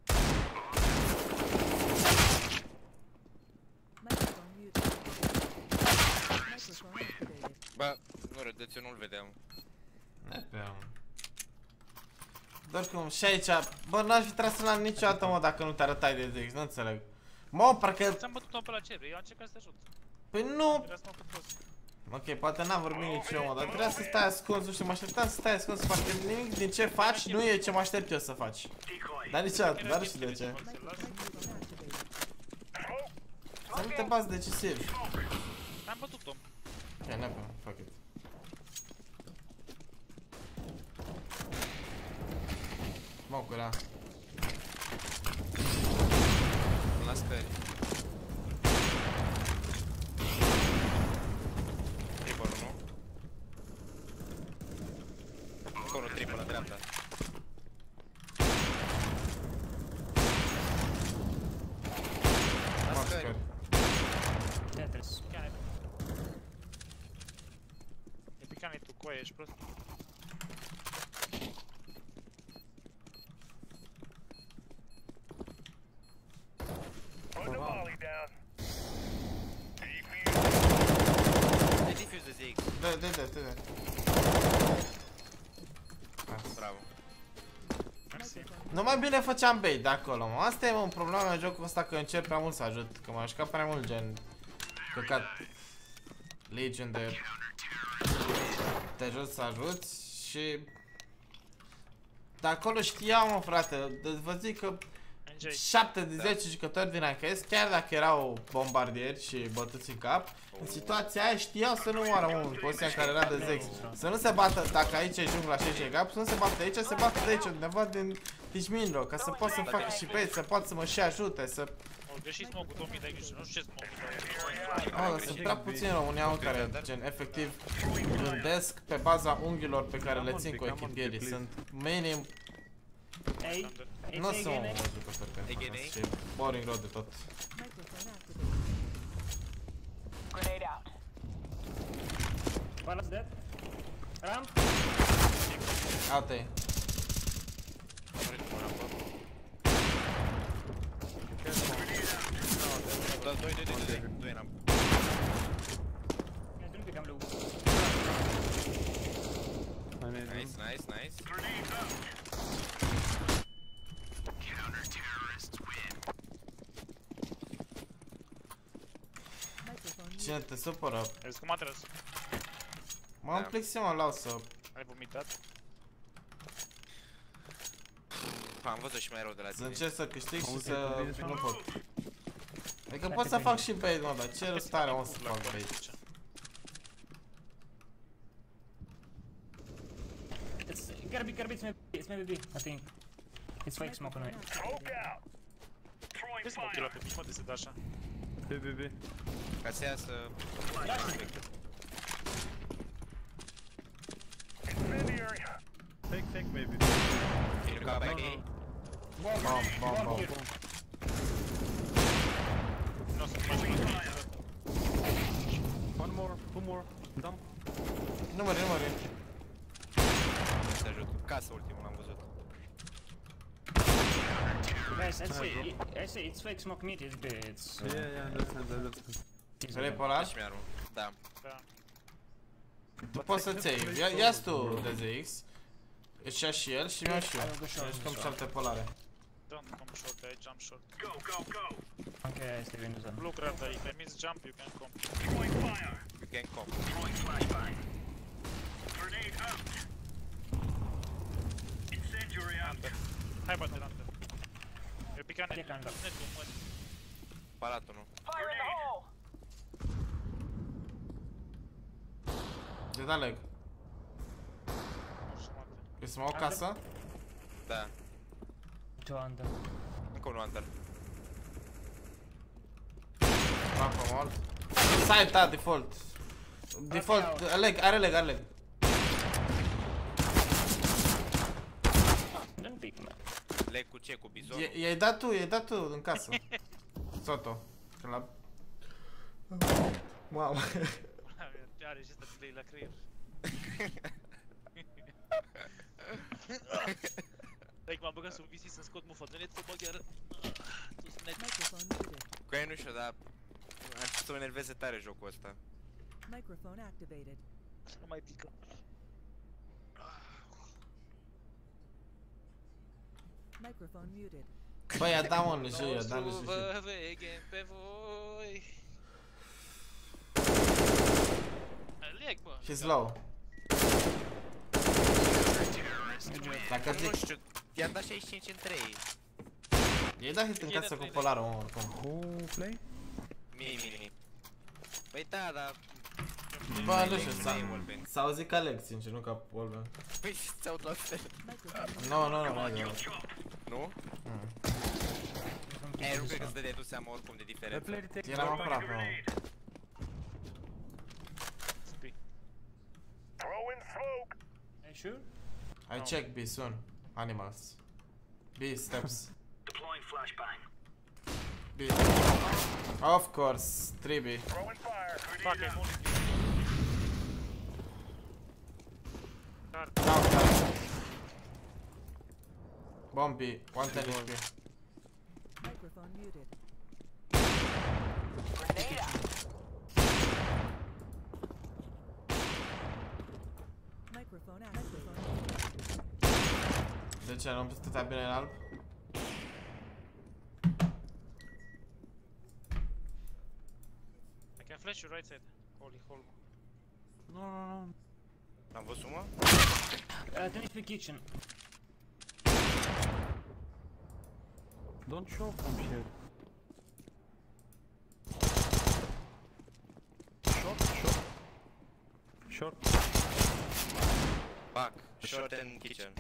Microphone muted. Microphone activated. Bă, nu râdeți, eu nu-l vedeam. Ne pe am. Doar cum și aici, bă, n-aș fi tras la niciodată, mă, dacă nu te arătai de Z X, nu înțeleg. Mă, parcă... Ți-am bătut-o pe la cer, eu am încercat să te ajut. Păi nu... Era să mă cât poți. Ok, poate n-am vorbit nici eu, mă, dar trebuia să stai ascuns, nu știu, mă așteptam să stai ascuns, foarte nimic din ce faci nu e ce mă aștept eu să faci. Dar niciodată, dar nu știu de ce. Microphone activated. Să nu te bați decisiv. Am bătut-o. Ok, neapă, fuck it. Smoke-ura. La scări. Triple, nu? Încă unul triple la dreapta. La scări. Tetris. Picanit. E picanit tu, coaie, ești prost. De defuse de Z X. Dă, dă, dă, dă. Bravo. Mersi. Nu mai bine făceam bait de acolo, mă. Asta e, mă, problema în jocul ăsta, că încerc prea mult să ajut. Că m-am jucat prea mult, gen... Căcat... Legion de... Te ajut să ajuți și... De acolo știam, mă, frate. De vă zic că... Enjoy. șapte de zece jucători din ranked, chiar dacă erau bombardieri și bătuți în cap, în situația aia știau să nu moară unul în poziția în care era de Z X. Să nu se bată, dacă aici e jungla și aici e gap, să nu se bată aici, se bată de aici undeva din Tishminro, ca să pot să facă și bait, să pot să mă și ajute, să... O greșit smoke-ul, două mii de grijă, nu știu ce smoke-ul. Oh, dar sunt prea puțini români au care, gen, efectiv, gândesc pe baza unghiilor pe care le țin cu echipierii. Sunt minim... Hey. Nu sunt mulți jucători pe asta și boring rău de tot. Microphone activated. Grenade out. One is dead. Ramp. Alte-i. Da, doi, doi, doi, doi, doi eram. I don't think I'm low. Nice, nice, nice. Microphone Cine te supără? Vezi cum a tras? Mă împlic să mă lasă. Ai vomitat? Am văzut și mai rău de la Să tine. încerc să câștig și să... nu pot. Adică pot să fac și bait, mă, dar ce rost are, mă, să fac bait? It's gotta be, gotta be. It's maybe, it's maybe B. I think. It's fake smoke on it. activated. Ce smoke-ul ăla pe mici, mă, de se dă așa? B, B, B. Ca să iasă... Fake, fake, maybe. Can you come back A? Bom, bom, bom. Nu o să faci nimic. One more, two more. Dump. Numări, numări. Să te ajut. Casă ultimul l-am văzut. Guys, I say, I say it's fake smoke mid. It's B. It's. Yeah, yeah, I understand, I understand. Vrei polar? Deci mi-arul. Da. Da. Tu poți să-ți iei. Ia- Ia-ți tu de Z X. Își ia și el și mi-au și eu. I'll go short. Deci cam șapte polare. Don't come short, I jump short. Okay, I stay windows on. Blue grab the, if I miss jump, you can come. You can come. Under. Hai bate under. Eu pica net. Pica under. Net, mă. Palatul nu. De da leg. O jumate. E să mă o casă? Da. Two under. Încă unul under. Rampă mort. Side, da, default. Default, leg, are leg, are leg. Don't pick, man. Leg cu ce? Cu bizonul? I- I-ai dat tu, i-ai dat tu în casă. Soto. Când la... Mamă. Are și ăsta delay la creier. Like, m-am băgat sub V C să scot mufa de net, să bag iară. Sus net. Microphone muted. Cu aia nu știu, dar... Am început să mă enerveze tare jocul ăsta. Microphone activated. Nu mai pică. Microphone muted. Băi, ia da mă în jur, ia da în O să jur. vă veghem pe voi. Leg, bă. He's low. Dacă Nu zic, știu, i-am dat șaizeci și cinci în trei. i-ai dat hit în casă cu polarul, mă, oricum. Who play? Mini, mini. Păi da, dar... Bă, nu știu, Leg, s-a- leg, wallbang. s-a auzit ca leg, sincer, nu ca wallbang. Păi ți-aud la fel. Microphone Nu, nu, nu, nu, nu. Nu? E, nu cred că-ți dădeai tu seama oricum de I diferență. play retake. Eram aproape, mă. Spi. Are you sure? I check B soon. Animals. B steps. B. Of course, three B. Fuck, e mult. Card. Down, down. Bomb B, one ten H P. Microphone muted. Microphone activated. De ce, nu stătea bine în alb? I can flash you right side. Holy hole. No, no, no. Am văzut, mă? Uh, don't speak kitchen. Don't show from here. Short, short. Short. Back. Short and kitchen.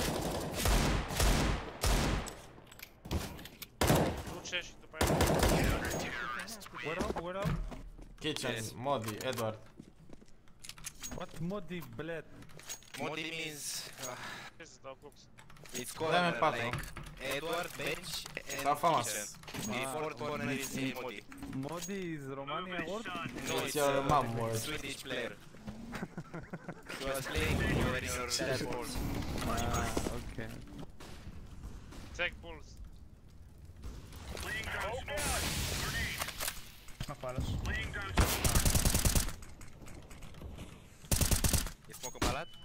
Duce și după aia. Where up, where up? Kitchen, Yes. Modi, Edward. What modi, bled? Modi means... Uh, Ce să dau box? it's called Dai-mi uh, patru. like Edward, bench Sau and famas. kitchen. Ah, The fourth corner is in Modi. Modi is Romania word? No, It's it's your uh, mom word. Swedish player. He was playing over in your dashboard. Ah, okay. Check bulls. Smoke palace. E smoke în palat?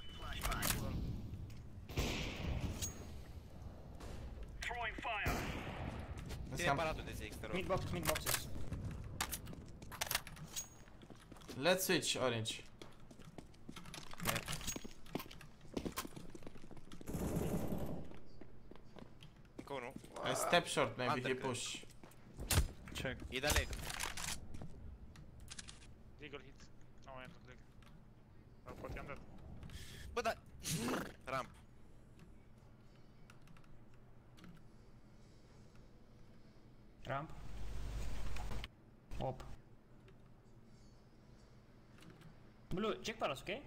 Ține Let's, palatul de Z X, te rog. Mid box, mid boxes. let's switch orange. Încă unul. I step short, maybe he Undercut. push. Check. E da leg. Legal hit. No, I don't leg. I'll put you on that. Bă, da... Ramp. Ramp. Op. Blue, check palace, okay?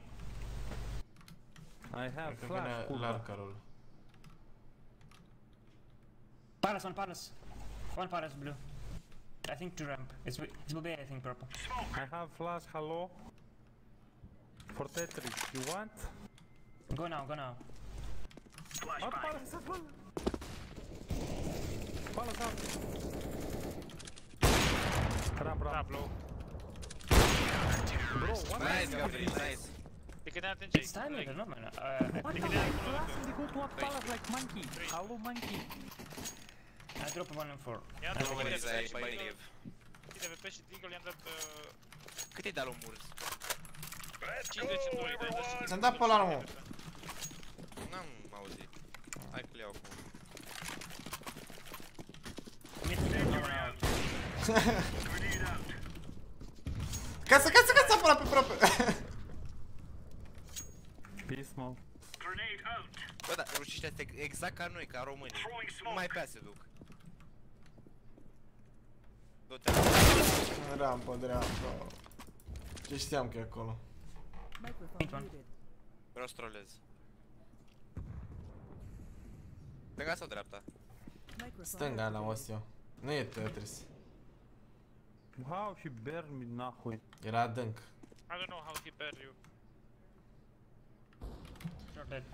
I have Cred că flash, vine curva. larcarul. Palace, one palace. One palace, blue. I think two ramp. It's it's will be I think purple. I have flash, hello. For Tetris, you want? Go now, go now. Up, palace, up, palace. Palace up. Ramp, ramp. Tap low. Bro, what Nice, is Gabriel, this? nice. Pick it out and Jake. It's time, I don't know, man. Uh, I What think the it heck? Last they go to a palace like monkey. Three. Hello, monkey. I drop one in four. I-am I dat will pe wait. P Ai și bai Deagle. live. De pe și Deagle i-am dat uh, Cât e de lui Murs? cincizeci în doi, dar i-am dat și Ți-am dat pe ăla, mă. N-am auzit. Hai că le iau acum. Mid three, no one out. Casă, casă, casă, aproape, aproape. Be small. Bă, da, rușii ăștia sunt exact ca noi, ca românii. Nu mai pe se duc. Du-te. Rampă, dreapta. Ce știam că e acolo. Microphone one. muted. Vreau să trolez. Stânga sau dreapta? Microphone Stânga la activated. Ostio. Nu e Tetris. How he burned me нахуй? Era adânc. I don't know how he buried you. Short dead.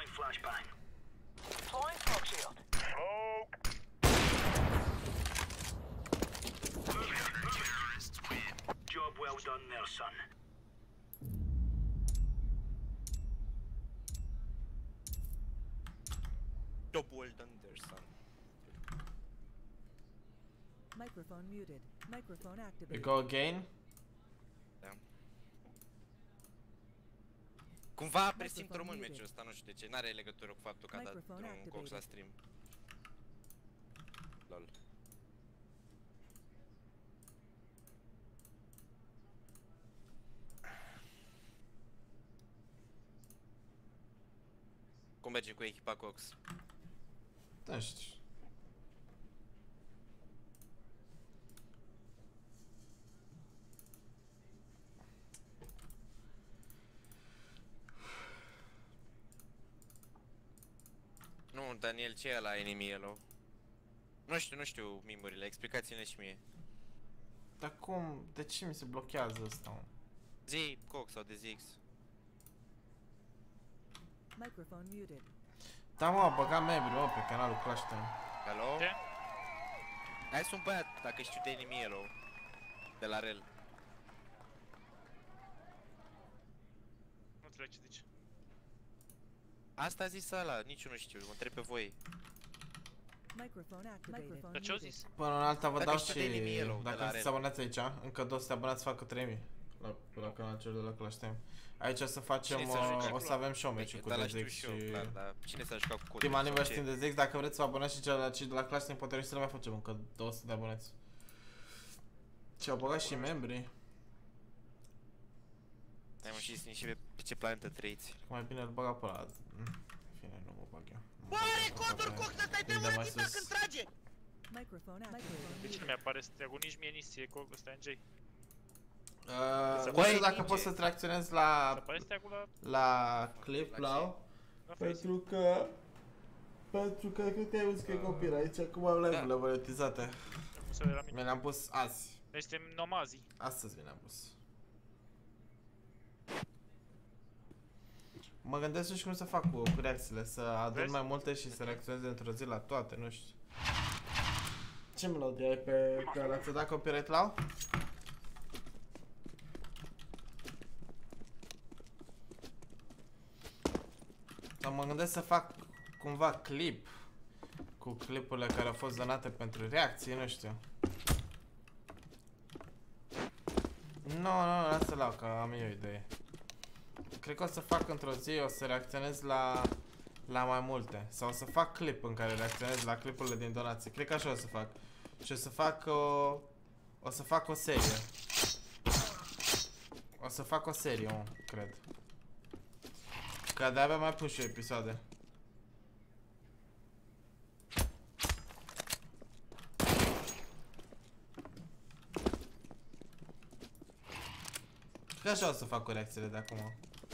Double Anderson. Microphone muted. Microphone We activated. go again. Cumva presimt român meciul ăsta, nu știu de ce, n-are legătură cu faptul că a dat Microphone un cox la stream. Lol. Cum merge cu echipa Cox? Nu știu. Nu, Daniel, ce e la enemy yellow? Nu știu, nu știu mimurile, explicați-ne și mie. Dar cum? De ce mi se blochează ăsta, mă? Zi Cox sau de Zix. Microphone muted. Da, mă, a băgat membri, mă, pe canalul Clash Time. Hello? Ce? Hai să un băiat, dacă știu de enemy yellow. De la rel. Nu înțeleg ce zici. Asta a zis ăla, nici eu nu știu, mă întreb pe voi. Microphone activated. Dar ce-au zis? Până în alta vă Dacă dau știu și... de enemy yellow, de Dacă la sunteți Red. abonați aici, încă două sute abonați facă trei mii. La, la canalul celor de la Clash Time. Aici o să facem, Cine s-a uh, jucat? o să avem și o meciuri cu Dar la știu Dezex și și... eu, clar, dar cine s-a jucat cu Team Codex? Anime sau și ce? Dezex, dacă vreți să vă abonați și celălalt de la Clash Time, poate să le mai facem încă două sute de abonați. Și au băgat și membrii. Hai mă, și și pe pe ce planetă trăiți? Mai bine îl băga pe ăla. În fine, nu mă bag eu. Bă, are coduri Cox ăsta, e Unde mai demonit dacă sus? îmi trage! Microphone De ce nu activated. mi-apare steagul? Nici mie, nici ție, cu ăsta N J. Uh, Băi, nu știu dacă ninja. poți să-ți reacționezi Se la, apare steagul la... la clip, la... la face? Pentru că... Pentru că cred că ai auzit că e copyright, acum am live-urile monetizate. Nu se vede la mine. Mi le-am pus azi. Noi suntem nomazii. Astăzi mi le-am pus. Mă gândesc și cum să fac cu, cu reacțiile, să adun Vezi? mai multe și să reacționez într-o zi la toate, nu știu. Ce melodie ai pe care ți-a dat copyright la? Dar mă gândesc să fac cumva clip cu clipurile care au fost donate pentru reacții, nu știu. Nu, nu, lasă la că am eu idee. Cred că o să fac într-o zi, o să reacționez la la mai multe. Sau o să fac clip în care reacționez la clipurile din donații. Cred că așa o să fac. Și o să fac o... O să fac o serie. O să fac o serie, mă, cred. Că de-abia mai pun și eu episoade. Că așa o să fac cu reacțiile de acum.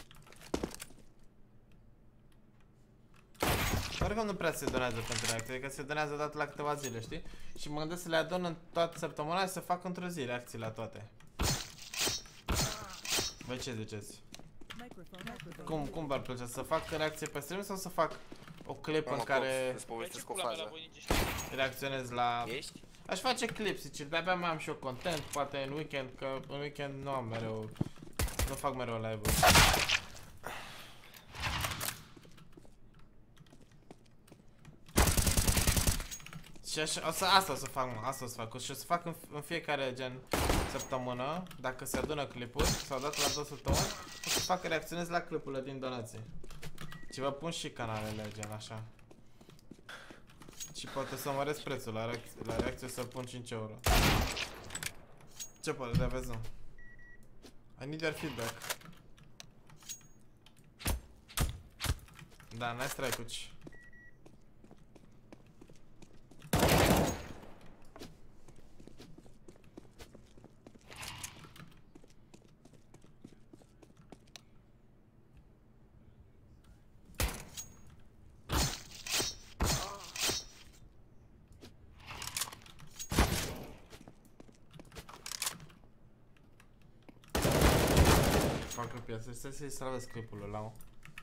Oricum nu prea se donează pentru reacții, adică se donează odată la câteva zile, știi? Și mă gândesc să le adun în toată săptămâna și să fac într-o zi reacții la toate. Voi ce ziceți? Microphone activated. Cum, cum v-ar plăcea? Să fac reacție pe stream sau să fac o clip în Mă, care Cox, îți povestesc o pula mea la fază. voi, nici reacționez la... Ești? Aș face clip, zice, de-abia mai am și eu content, poate în weekend, că în weekend nu am mereu... Nu fac mereu live-uri. Și așa, o să, asta o să fac, mă, asta o să fac. Și o să fac în, în fiecare gen săptămână, dacă se adună clipuri, sau dată la două săptămâni, o să fac reacționez la clipurile din donații. Și vă pun și canalele gen așa. Și poate să măresc prețul la, reacție, la reacție să pun cinci euro. Ce poate de vezi, nu? I need your feedback. Da, nice try, cuci. Fac în piață, stai să-i salvez clipul ăla.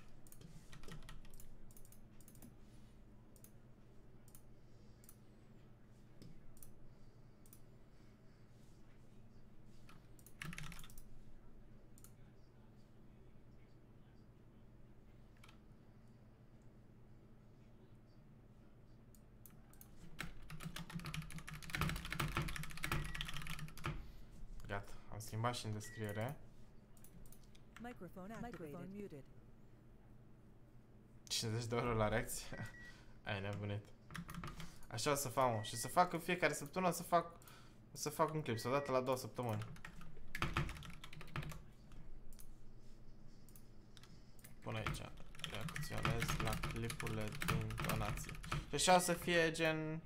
Gata, am schimbat și în descriere. Microphone activated. Microphone muted. cincizeci de euro la reacție? Ai nebunit. Așa o să fac, mă. Și să fac în fiecare săptămână, să fac să fac un clip, să o dată la două săptămâni. Pun aici. Reacționez la clipurile din donație. Și așa o să fie gen...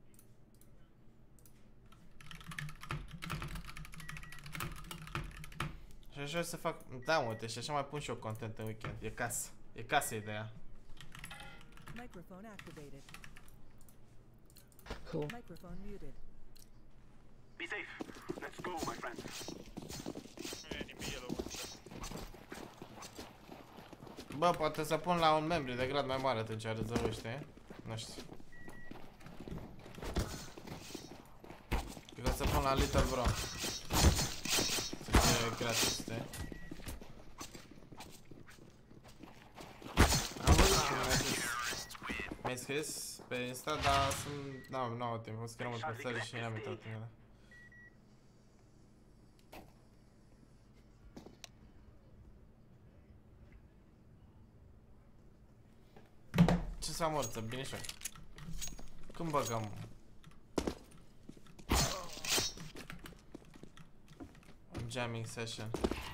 Și așa o să fac... Da, uite, și așa mai pun și eu content în weekend. E casă. E casă ideea. Microphone activated. Cool. Microphone muted. Be safe. Let's go, my friend. Nu e nimic yellow în chat. Bă, poate să pun la un membru de grad mai mare atunci rezolvește. Nu știu. Cred că o să pun la Little Bro. Să fie gratis, știi? Am văzut că mi-ai scris. Mi-ai scris pe Insta, dar sunt... n-am, n-am timp, o să scriu multe mesajă și n-am uitat în ele. Ce s-a morță, binișor. Când băgăm? Jamming session.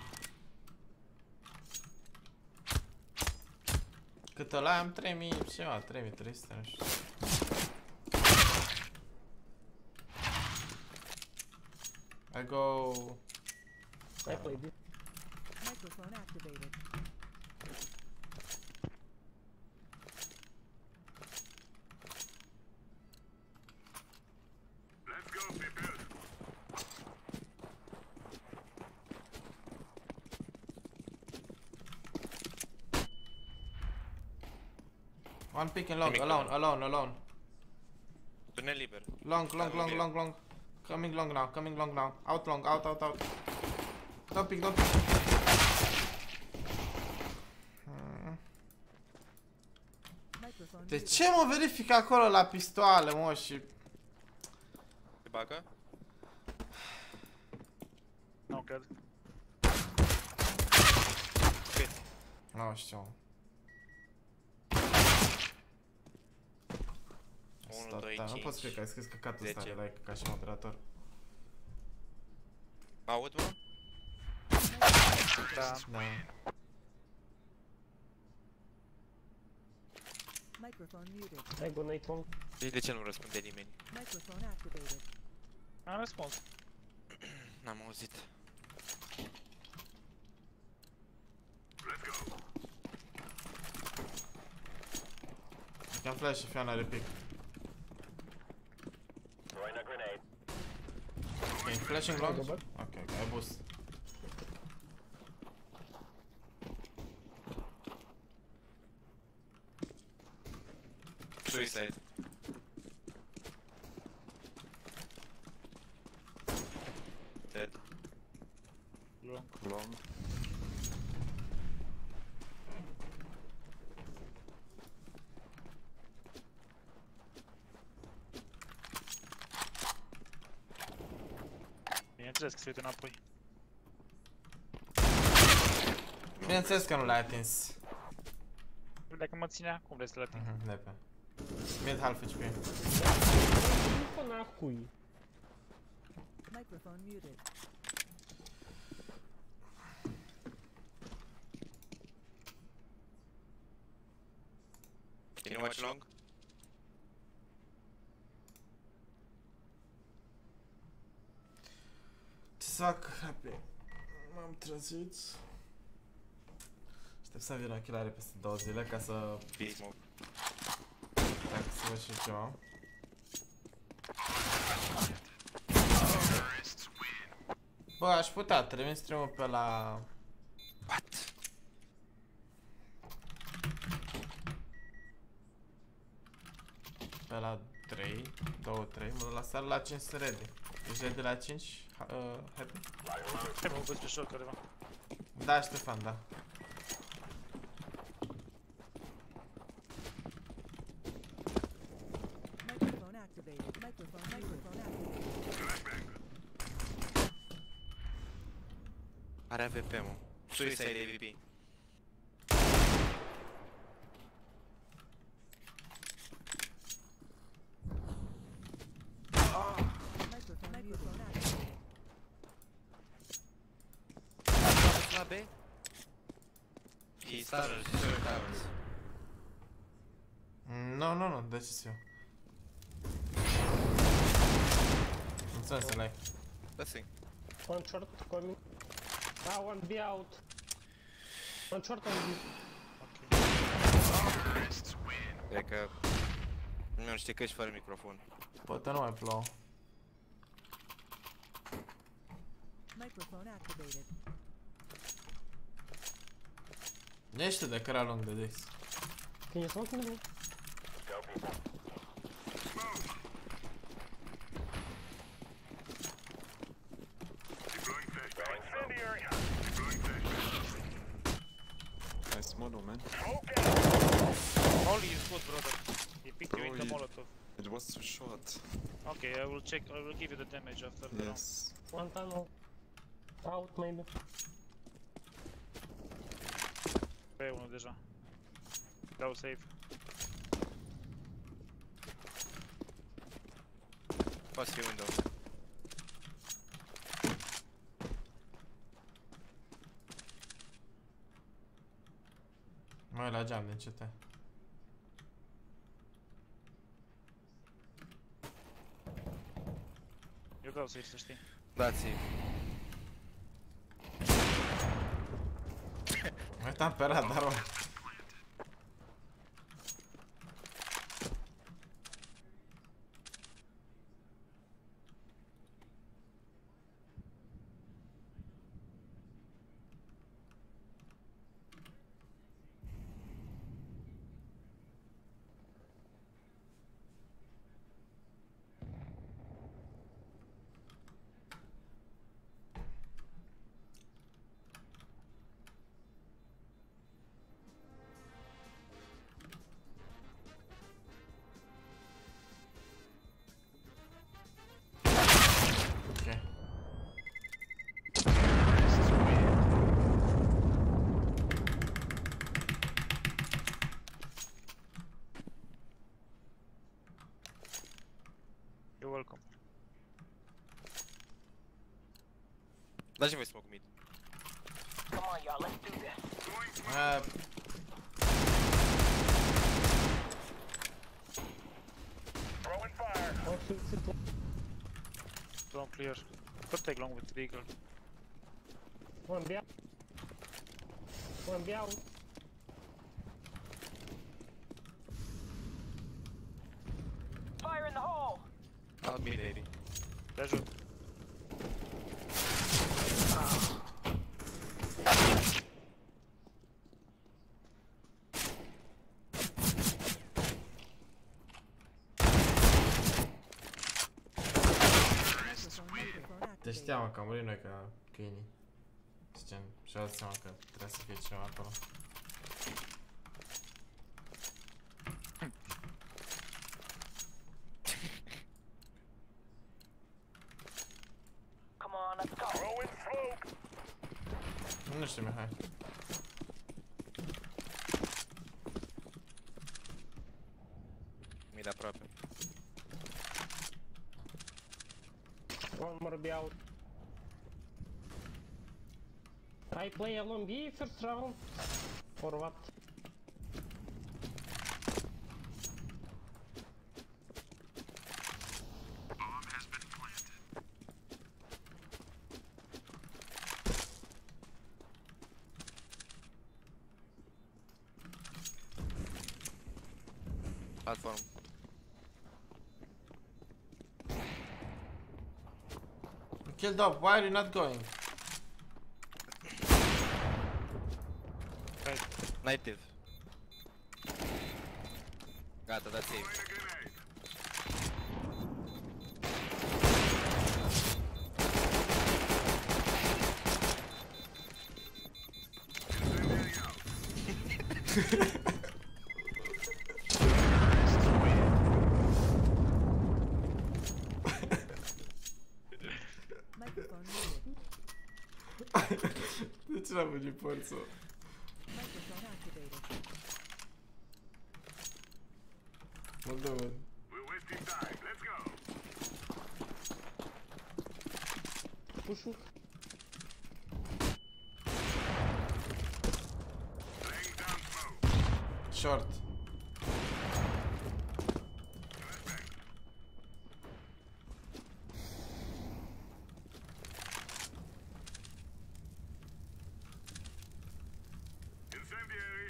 Cât ăla am trei mii ceva, trei mii trei sute, nu știu. I go... I played it. Microphone activated. Let's go, people. One pick and long, alone, alone, alone. Tunel liber. Long, long, long, long, long. Coming long now, coming long now. Out long, out, out, out. Don't pick, don't pick. Hmm. Microphone De muted. ce mă verifică acolo la pistoale, mă, și... Se bagă? Nu cred. Nu știu. unu, doi, Nu pot să cred cinci. că ai scris căcatul ăsta, zece. like, ca și moderator. Aud, mă? Da. Da. Microphone muted. I go night long. Deci de ce nu răspunde nimeni? Microphone activated. Am răspuns. N-am auzit. You can flash if you wanna repick. Throwing a grenade. Okay, flashing long? Go back. Okay, okay, I boost. Suicide. Dead. Long. Long. înțeles că se uită înapoi. Bineînțeles că nu l-ai atins. Dacă mă ținea, cum vrei să-l ating? Mhm, de pe. Mid half H P. Nu nahui. Microphone muted. Can you watch long? Ce să fac? Happy. M-am trezit. Aștept să vin ochelare peste două zile ca să... B-smoke. Dacă să văd și ceva. Bă, aș putea, trebuie stream-ul pe la... What? Pe la trei, doi, trei, mă duc la seara la cinci sunt ready. Ești ready la cinci? Ha, uh, Happy? Hai mă văd pe short careva. Da, Ștefan, da. Microphone activated. Microphone, microphone activated. Are A V P, mă. Suicide A V P. Microphone, microphone activated. La B? He started zero towers. Nu, nu, nu, decisiv. Mulțumesc, like. Let's see. One short coming. Ah, one B out. One short, one B. Cred că... Nu știu că ești fără microfon. Poate nu mai plouă. Microphone activated. Ești tu de căra lung de Dix. Can you smoke me? Nice mono, man. Only is good, brother. He picked you in Bro, the he- molotov. It was too short. Okay, I will check, I will give you the damage after the round. Yes. One tunnel. Out, maybe. Pe unul deja. Dau safe. Poate fi window. Mai la geam din C T. Eu dau safe, să știi. Dați-i. Mai uitam pe radar, mă. Ok. You're welcome. Dați-mi voi smoke mid. Uh, One fix it. Long clear. Could take long with the eagle. One B out. One B out. Out mid eighty. Te ajut. Microphone, microphone Te activated. știam că am murit noi ca câinii. Zicem, și-a dat seama că trebuie să fie ceva acolo. Come on, let's go. de aproape. One more be out. I play alone B first round? Or what? Platform. Killed up, why are you not going? Native. Gata, da safe. Microphone muted. De ce n-am venit porțul? Microphone activated. Mă dă-mă. We're wasting time. Let's go. Push-ul. Laying down smoke. Short. Incendiary.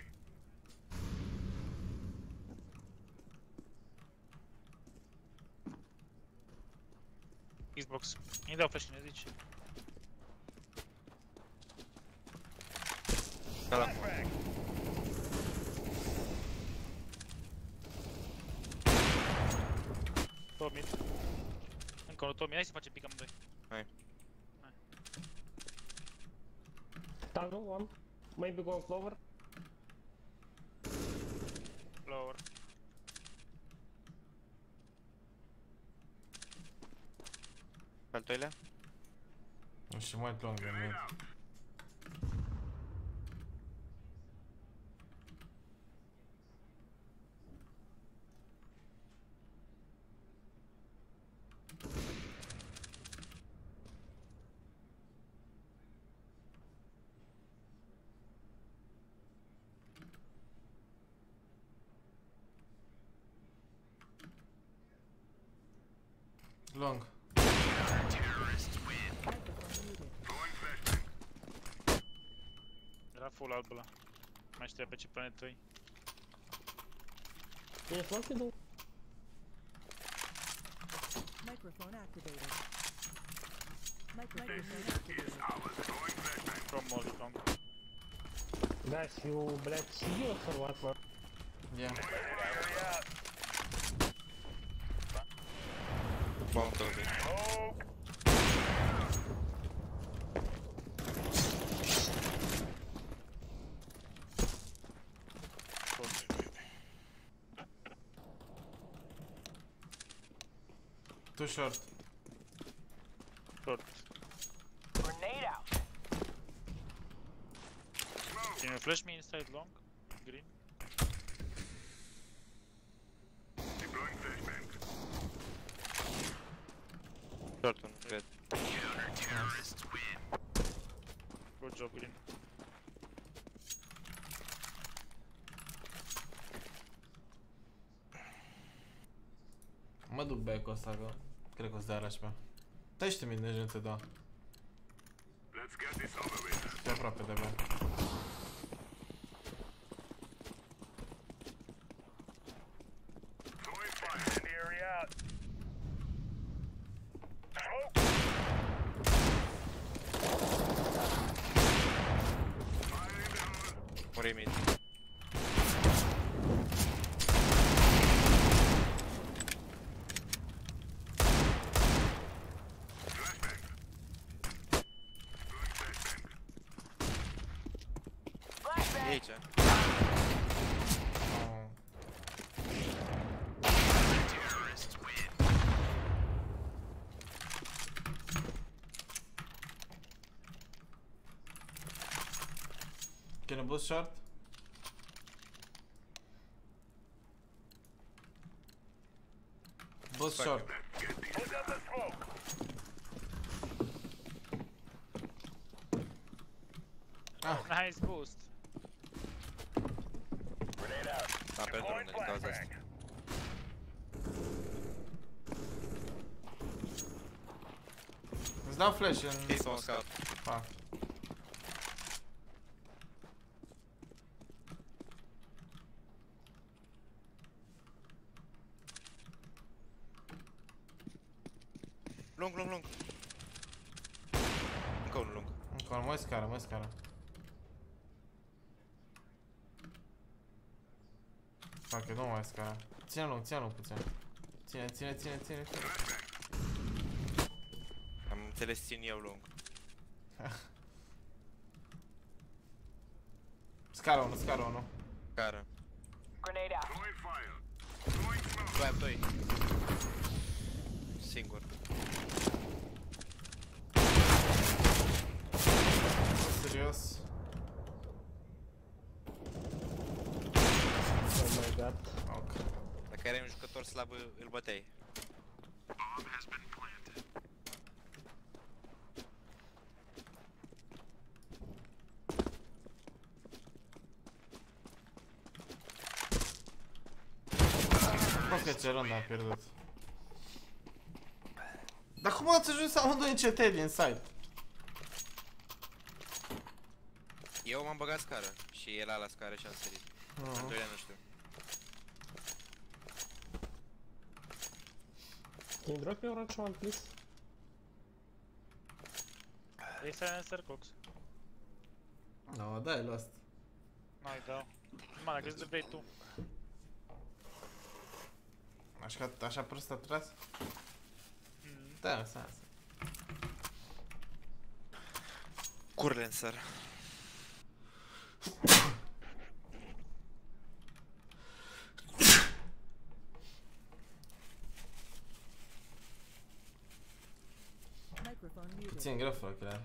Xbox. Nu-i dau flash, ne zici. Ca la Top mid. Încă unul top mid, hai să facem pick amândoi. Hai. Tunnel one. Maybe going lower. Lower. Pe al doilea? Nu știu, mai long de mid. Long. Era full alb ăla. Mai știa pe ce planetă e. E foarte două. Microphone activated. Microphone activated. From molly long. Guys, you, блядь, serious or what, man? Yeah. Bomb top mid. Too short. Short. Can you flash me inside long? Green? Deploying flashbang. Short un, cred. Good job, green. Mă duc back-ul ăsta, că cred că o să dea rush pe. Tăiește mine, de te dau. Let's get this over with. Pe aproape de back. Throwing fire. Incendiary out. Fire in the hole. Muri mid. Flashbang. Deploying flashbang. E aici. Oh. Can you boost short? Boost short. Ah, Nice boost. Am pierdut unul din cauza asta. îți dau flash în... Ei, s-au scat. Pa. Lung, lung, lung. Încă unul lung. Încă unul, mai scară, mai scară. Fac, eu nu mai scară. Ține lung, ține lung puțin. Ține, ține, ține, ține, ține. Am înțeles, țin eu lung. Scară unul, scară unul. Cară. Grenade out. Doi, am doi. Singur. Serios. Oh my god. Ok. Dacă erai un jucător slab, îl băteai. Bă, că ce rând am pierdut. Dar cum ați ajuns amândoi în C T din site? Eu m-am băgat scară și el a la scară și am sărit. Uh-huh. În doilea nu știu. Can you drop me orange one, please? Ei silencer Cox. No, da, e lost. Nu-i dau. Mă, dacă îți vrei tu. Așa, așa prost a tras? Mm. Da, lăsa. Curlenser. Microphone muted. Puțin greu fără ochelari.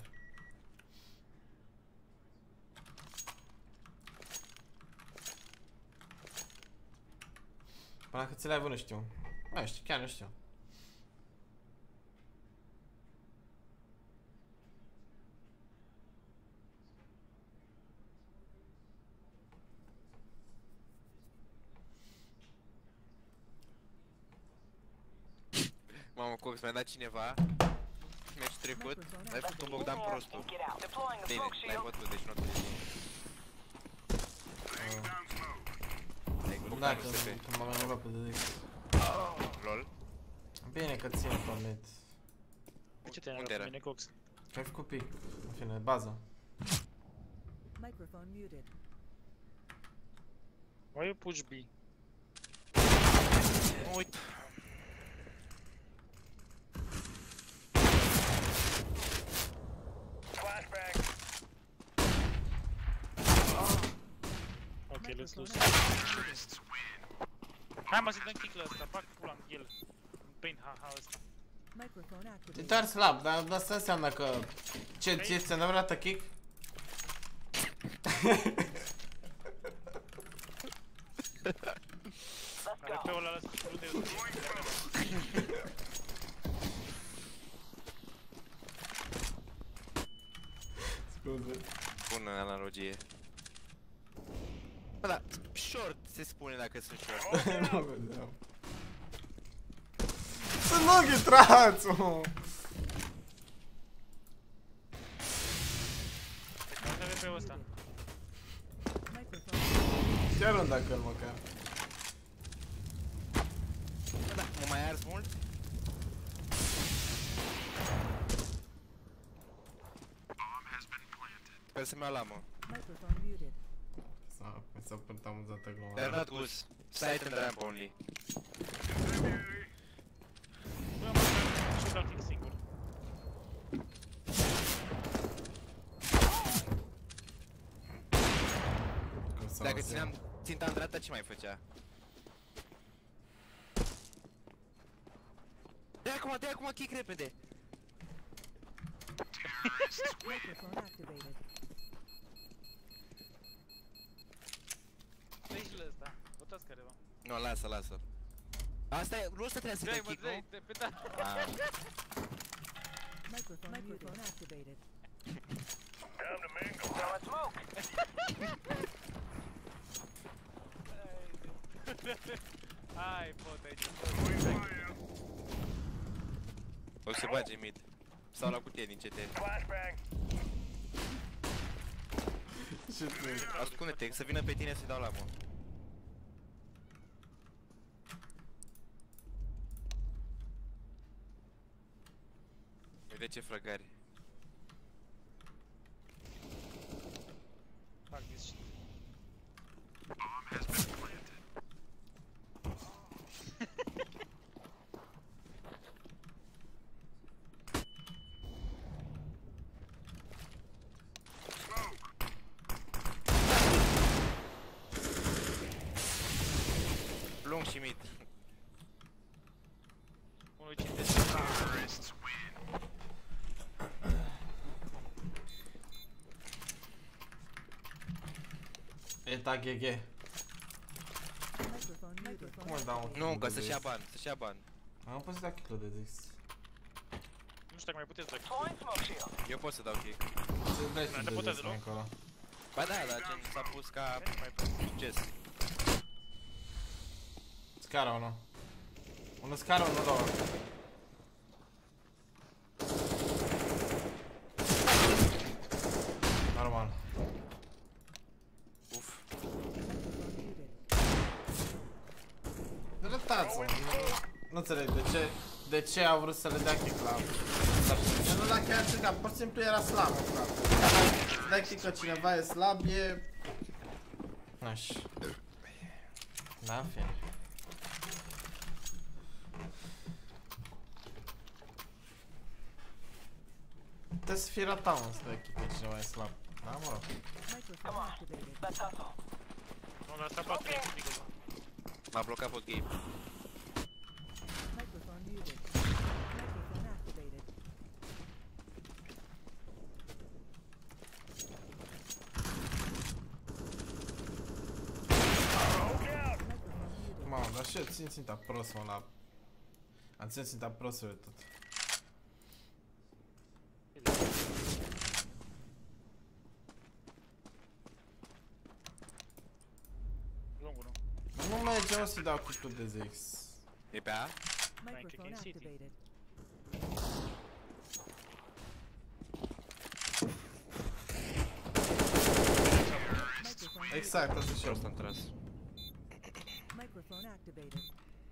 Până cât ți le-ai avut, nu știu. Nu știu, chiar nu știu. Mamă, Cox, mi-a dat cineva meci trecut, ai făcut un Bogdan prostul. Bine, l-ai bătut, deci nu te Da, că că m-am mai luat pe dedic. Lol. Bine că țin pe mid. De ce te-ai Unde negat era? pe mine, Cox? Că ai făcut pic. În fine, bază. Microphone muted. Why you push B? Uite. Ok, let's lose. Hai mă, să dăm kick-ul ăsta, fac pula în el. Pain, ha, ha, ăsta. Microphone E activated. doar slab, dar asta înseamnă că... Ce, ție ți-a dat kick? Are pe ăla ăla să știu de eu. Scuze. Bună analogie. Bă, da, short se spune dacă sunt short. Nu vedeam. Sunt lunghi trațul! Asta e pe ăsta. Microphone. Chiar un dacă-l măcar. Bă, da, mă mai ars mult? Sper să-mi iau lamă. Microphone muted. S-a, mi s-a părut amuzată gluma. They're not goose. Sight and ramp only. Bă, mă, și dau kick singur. Cum s-a Dacă auzit? țineam ținta în dreapta, ce mai făcea? Dă-i acum, dă-i acum kick repede! Microphone activated. Treci-l ăsta. Votați careva. Nu, lasă, lasă. Asta e, nu ăsta trebuie să Dai, te mă, kick, dai, nu? te pe da. Ah. Microphone, Microphone activated. Hai, pot aici. O să se bage mid. Stau la cutie din C T. Ce trebuie? Ascunde-te, să vină pe tine să-i dau la mă. Uite ce frăgari. Fac this shit. Lung și mid. unu cincizeci. Eta G G. Microphone, microphone. Cum îl dau? Nu, că să-și ia bani, să-și ia bani. Am pus să dau kill de Zix. Nu știu dacă mai puteți da. Eu pot să dau kick. Ce vrei Nu, tu te de puteți, Zix nu? mai încolo? Ba da, dar gen s-a pus ca succes. Scara unul. Unul scara, unul două. Normal. Uf. Dreptați-mă, nu, nu înțeleg de ce, de ce au vrut să le dea kick la Gen ăla chiar striga, pur și simplu era slab, mă, frate. Să dai kick că cineva e slab, e... Aș... Da, în fine. Trebuie să fie rata, mă, să dai kick că cineva e slab. Da, mă rog. Microphone activated. Nu, dar asta patru e critică. M-a blocat pot game. Microphone muted. Microphone activated. Microphone muted. Mamă, dar și eu țin ținta prost, mă, la... Am ținut ținta prost de tot. Lungul, nu? Nu merge, o să dau kick-ul de Zix. E pe A? Microphone City. activated. Microphone Exact, asta și eu. Prost am tras. Microphone activated.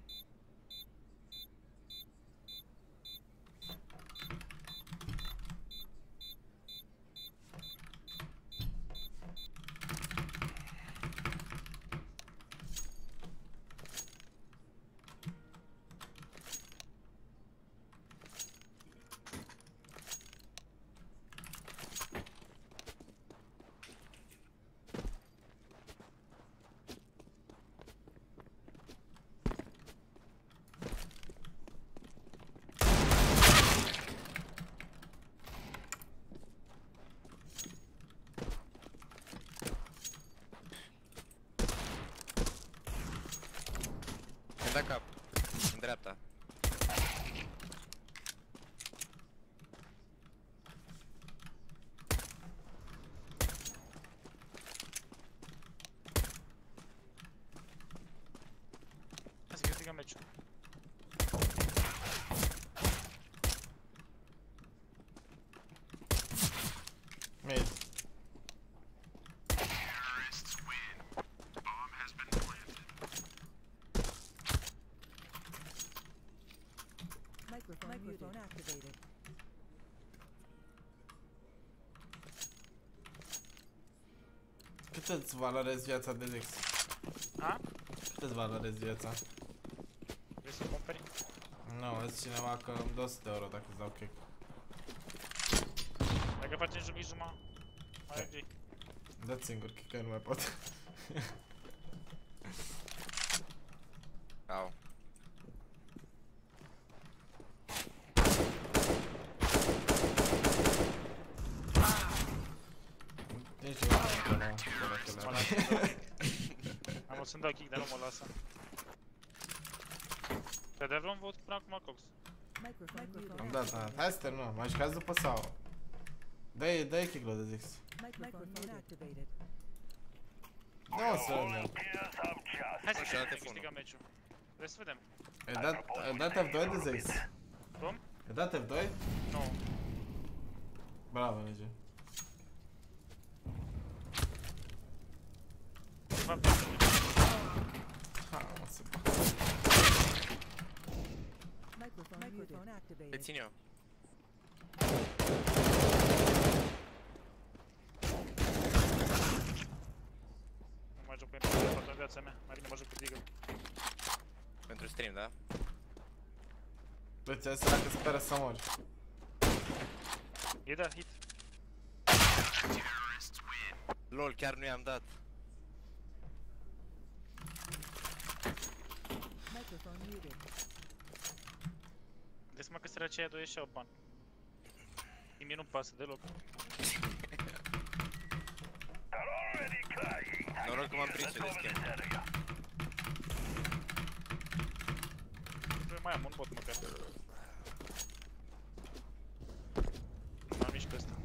Mi-a dat cap. În dreapta. Hai să câștigăm meciul. Mid. Microphone, Microphone activated. Cât îți valorezi viața de Zix? A? Cât îți valorezi viața? Vrei să cumperi? Nu, îți cineva că îmi dă o sută de euro dacă îți dau kick. Dacă facem jumătate jumătate, mai merge. Dă-ți singur kick, că nu mai pot. Au. Nici eu nu am Mă las. Am o să-mi dau kick, dar nu mă lasă. Te dai vreun vot până acum, Cox? Microphone muted. Am dat, da. Hai să terminăm. Mai jucați după sau? Dă-i, dă-i kick-ul de Zix. Microphone activated. Nu o să vedem. Hai să Așa, vedem, telefonul. câștigăm meciul. Vrei să vedem? Ai dat, ai dat F doi de Zix? Cum? Ai dat F doi? Nu. Bravo, Nege. Va face. Ha, mă să bă. Microphone Microphone Te activated. țin eu. Nu mai joc pe mine toată viața mea. Mai bine mă joc cu Deagle. Pentru stream, da? Deci asta dacă speră să mori. E da, hit. Lol, chiar nu i-am dat. Microphone muted. Deci mă că sărăcia aia doi și au bani. Mie nu-mi pasă deloc. Noroc că m-am prins eu de schemă. Mai am un bot măcar. Nu am nici pe ăsta.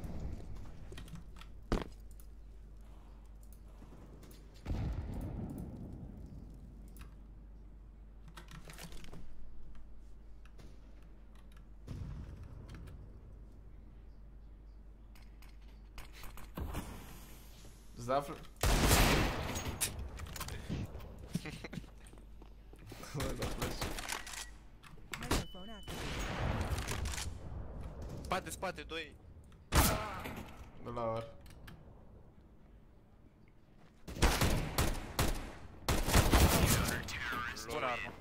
Îți da fl... Îți da flash. Microphone activated. Spate, spate, doi. De la ori. Bună armă.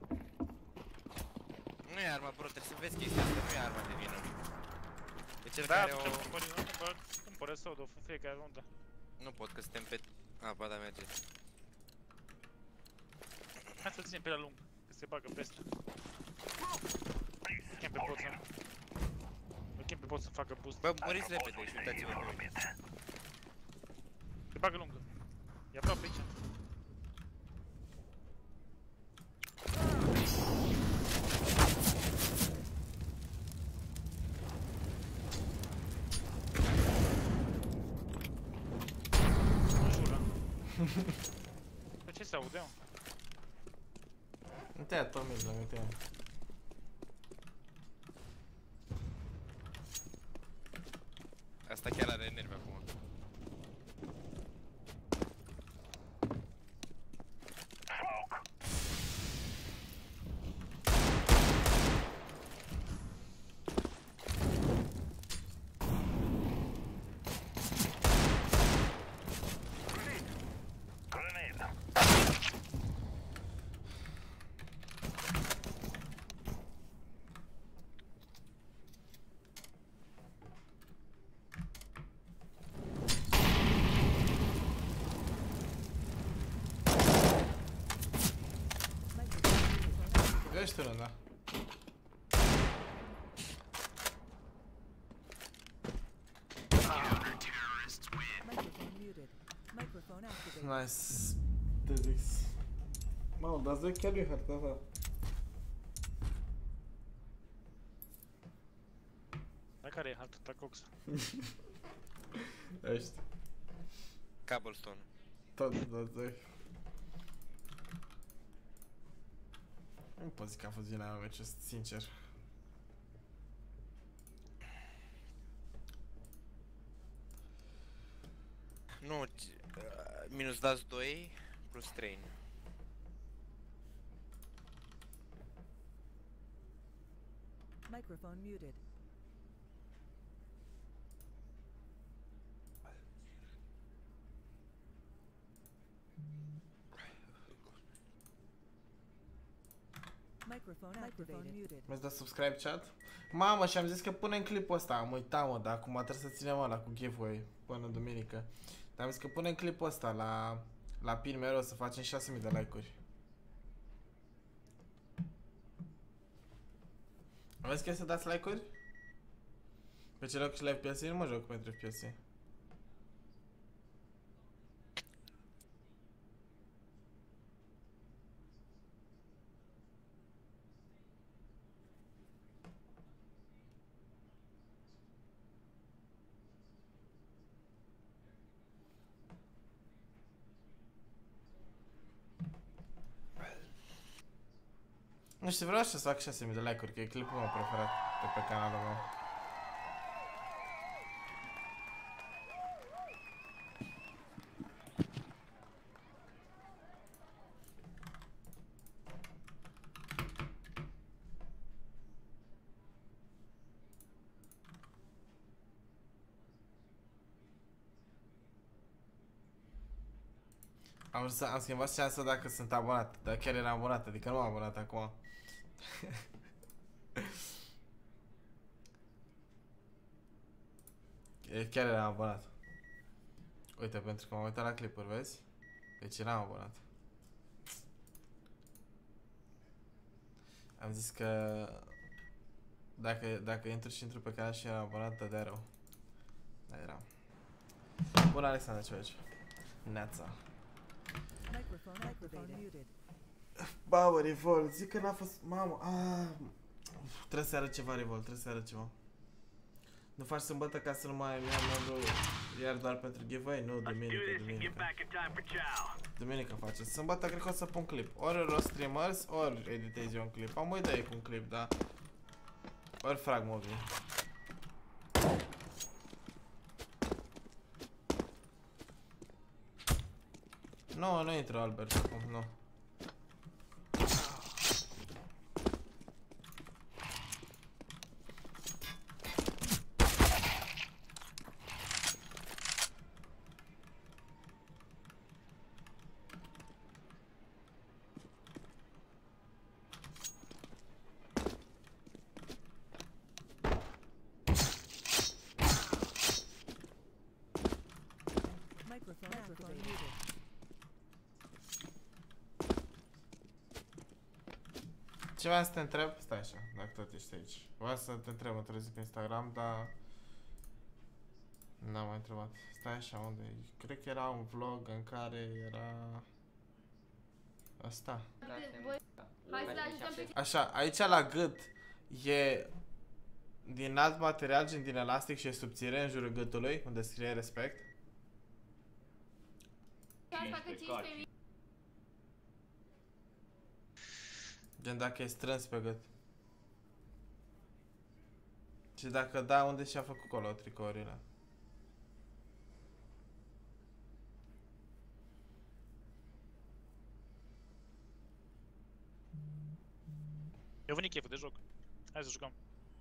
Nu e arma, bro, trebuie să vezi chestia asta, nu e arma de vină. E cel Da, care putem o... cumpări, nu cumpăr, cumpără sau de fiecare rundă. Nu pot, că suntem pe... A, ba da, merge. Hai să ținem pe la lung, că se bagă peste. Îl chem pe bot să... Îl chem pe bot să facă boost. Bă, muriți repede și uitați-vă pe voi. Se bagă lungă. E aproape aici. Jură. Bă, ce se aude, mă? Nu te ia tot mid, nu te ia. Asta chiar are nervi acum. Găști unul, da. Microphone muted. Microphone activated. Nice. Te zic. Mamă, dar zic chiar e harta ta. Dar care e altul ta, Cox? Ăștia. Cobblestone. Tot, da, zic. Nu pot zic că a fost vina mea, meciul, sincer. Nu, uh, minus dați doi plus train. Microphone muted. Microphone Microphone muted. Mi-ați dat subscribe chat? Mamă, și am zis că punem clipul ăsta, am uitat mă, dar acum trebuie să ținem ăla cu giveaway până duminică. Dar am zis că punem clipul ăsta la, la pin mereu să facem șase mii de like-uri. Aveți că să dați like-uri? Pe ce loc și la F P S? Nu mă joc pentru F P S. Nu știu, vreau să fac șase mii de like-uri, că e clipul meu preferat de pe canalul meu. Am, am schimbat șansa dacă sunt abonat, dar chiar era abonat, adică nu am abonat acum. Chiar eram abonat. Uite, pentru că m-am uitat la clipuri, vezi? Deci eram abonat. Am zis că dacă, dacă intru și intru pe canal și eram abonat, dădea rău. Dar eram. Bună, Alexandra, ce faci? Neața. Microphone activated. Muted. Bă, Revolt, zic că n-a fost... Mamă, aaa... Trebuie să arăt ceva, Revolt, trebuie să arăt ceva. Nu faci sâmbătă ca să nu mai îmi iau membru iar doar pentru giveaway? Nu, duminică, duminică. Duminică face. Sâmbătă cred că o să pun clip. Ori o streamers, ori editez eu un clip. Am o idee cu un clip, da. Ori frag movie. Nu, nu intru Albert acum, nu. Microphone activated. Ce vreau să te întreb? Stai așa, dacă tot ești aici. Vreau să te întreb într-o zi pe Instagram, dar... N-am mai întrebat. Stai așa, unde e? Cred că era un vlog în care era... Asta. Așa, aici la gât e... Din alt material, gen din elastic și e subțire în jurul gâtului, unde scrie respect. Gen dacă e strâns pe gât. Și dacă da, unde și-a făcut acolo tricourile? Eu venit cheful de joc. Hai să jucăm.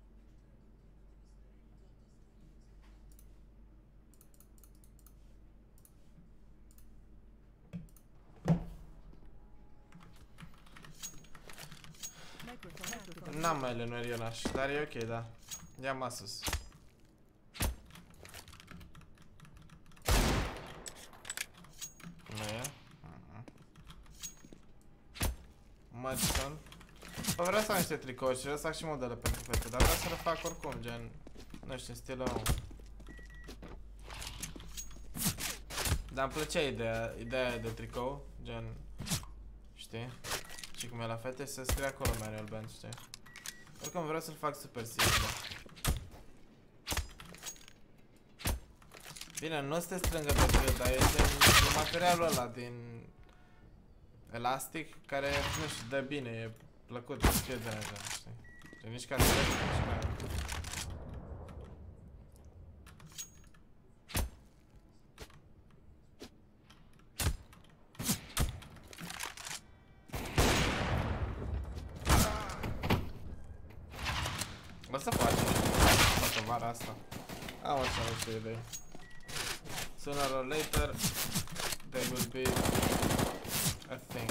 N-am mai lenuerionaș, dar e ok, da. Ia-m Asus. Nu e? Madison. Bă, vreau să am niște tricouri și vreau să fac și modele pentru fete, dar vreau să le fac oricum, gen... Nu știu, stilul nou. Dar îmi plăcea ideea, ideea de tricou, gen... Știi? Și cum e la fete, să scrie acolo manual band, știi? Oricum vreau să-l fac super simplu. Bine, nu se strângă de gât, dar e din, din materialul ăla, din elastic, care, nu știu, dă bine, e plăcut, nu știu de așa, știi? Și nici ca să nici ca... O să facem toată vara asta. Am așa niște idei. Sooner or later, they will be a thing.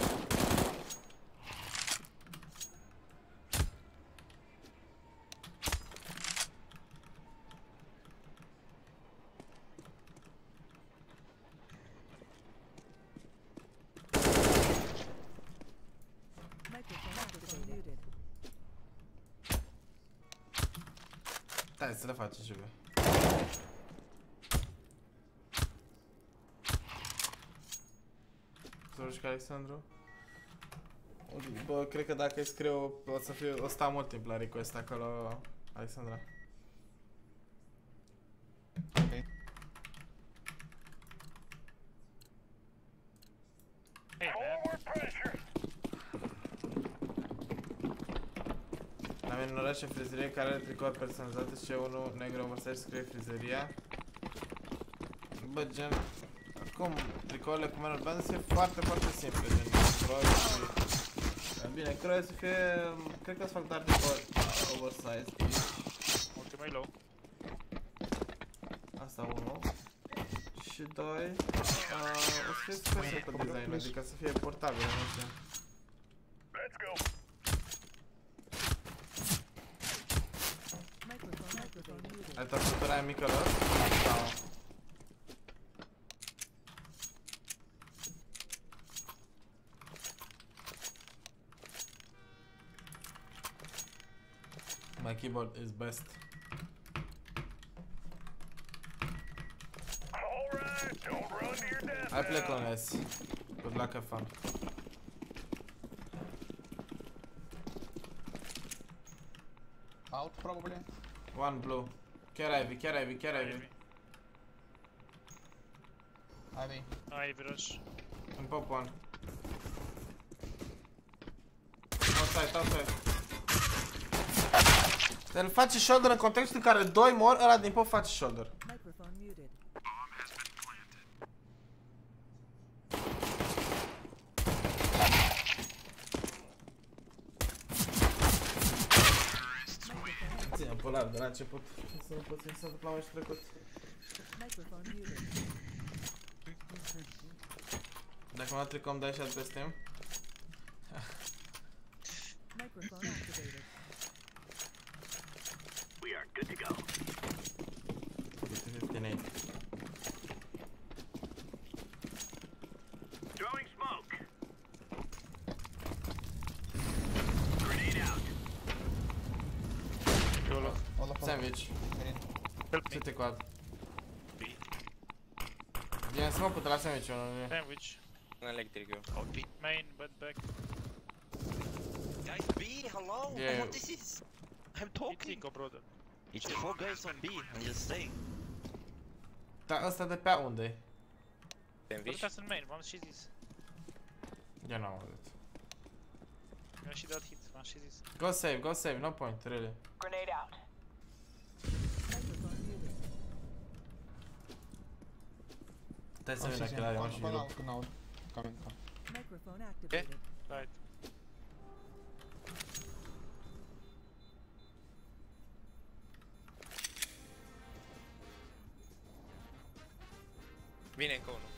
Microphone activated. Muted. Hai să le facem și bine. Să joci cu Alexandru? Bă, cred că dacă îi scriu o să fiu, o sta mult timp la request acolo, Alexandra. Hey man. în oraș și frizerie care are tricouri personalizate și unul negru oversize scrie frizeria. Bă, gen... Acum, tricourile cu menul band sunt foarte, foarte simple, gen croi și... Bine, croi să fie... Cred că să fac doar tricouri oversize. Ultimul e low. Asta unu. Și doi... Uh, o să fie super simple design, adică să fie portabil, nu știu. Let's go. Microphone activated. Ai tastatura aia mică lor? Sau... My keyboard is best. Alright, don't run to your death. Hai plec on S. Good luck, have fun. Out, probably. One blue. Chiar Ivy, chiar Ivy, chiar Ivy. Ivy. Ivy rush. Îmi pop one. Outside, outside. El face shoulder în contextul în care doi mor, ăla din pop face shoulder. Microphone muted. Ține polar de la început. Să nu pot să se întâmpla mai și trecut. Microphone muted. Dacă mă tricom dai shot pe Steam. Microphone activated. We are good to go. fifty-eight. Throwing smoke. Grenade out. Yolo. All of us. Sandwich. Help me. City quad. Bine, smoke de la sandwich unul. Sandwich. Un electric eu. Oh, B. Main, bed back. Guys, B, hello? Yeah. What is this? I'm talking. Go, brother. It's four guys on B. I'm just saying. Da, ăsta de pe unde? Sandwich? That's in main. One shit is. Eu n-am auzit. Yeah, she got hit. One shit is. Go save, go save, no point, really. Grenade out. Microphone muted. Stai să vedem dacă l-are un și One eu. out, one out. Coming, come. Microphone activated. Right. Vine încă unul.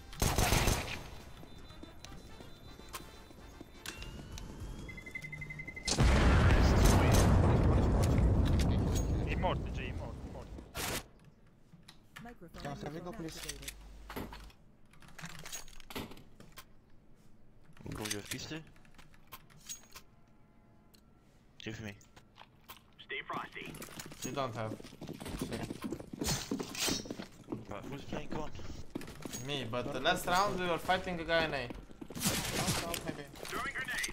E mort, G, e mort, e mort. Microphone Can I have it, muted please? activated. Bro, you have pistol? Give me. Stay frosty. You don't have. But who's playing con? Me, but the last round we were fighting a guy in A. Out, out, maybe. Throwing grenade.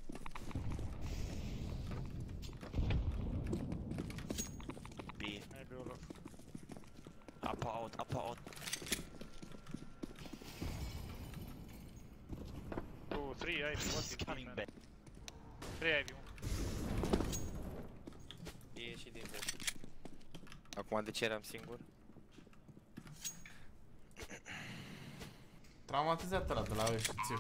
B. Maybe all of. Upper out, upper out. Oh, three Ivy. What He's you coming man? back. Three Ivy. E ieșit din bed. Acum de ce eram singur? Traumatizat ăla de la ăști, țip.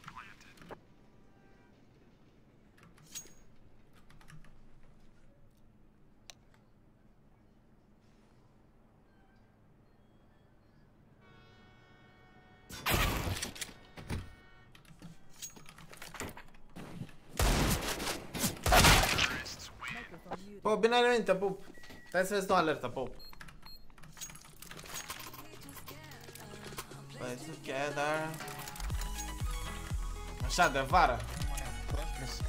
Microphone muted. Pop, bine ai venit, te pup. Stai să vezi tu alerta, Pop. Play together. Așa, de vară. Front, please.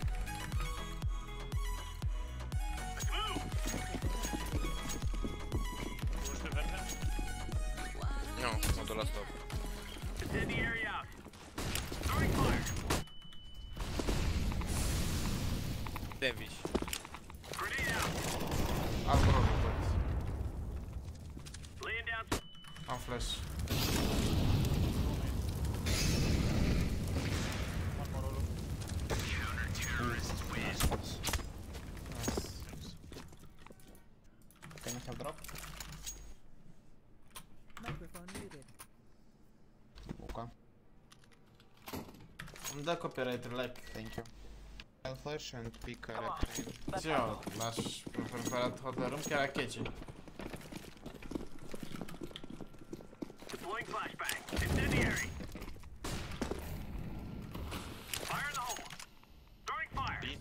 Who's the vendor? Nu, mă duc la stop. Incendiary out. Throwing fire. Sandwich. Grenade out. Am rol, tot. Laying down. Am flash. One more all of. Nice. Îmi dă copyright like. Thank you. I'll flash and pick a reptile. Și eu l-aș preferat hotărâm chiar a catchy. Deploying flashbang. Incendiary. Fire in the hole. Throwing fire.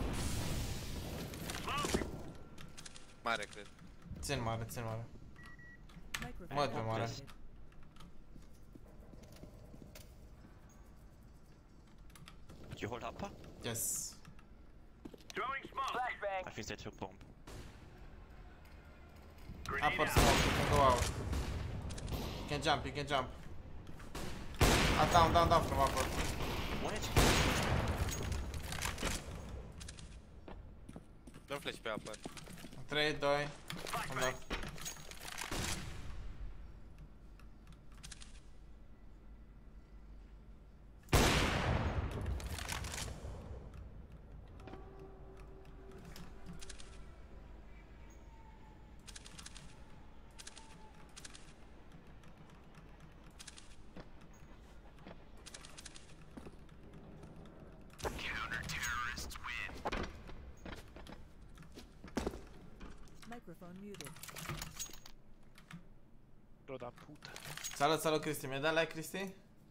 Smoke. Mare, cred. Țin mare, țin mare. Microphone Mă, pe mare. activated. You hold upper? Yes. Throwing smoke. Flashbang. I think they took bomb. Grenade Upper out. smoke, you can go out. You can jump, you can jump. Ah, down, down, down from upper. One H P. Dă-mi flash pe apă. trei, doi, am dat. Microphone muted. Roda puta. Salut, salut Cristi, mi-ai dat like, Cristi?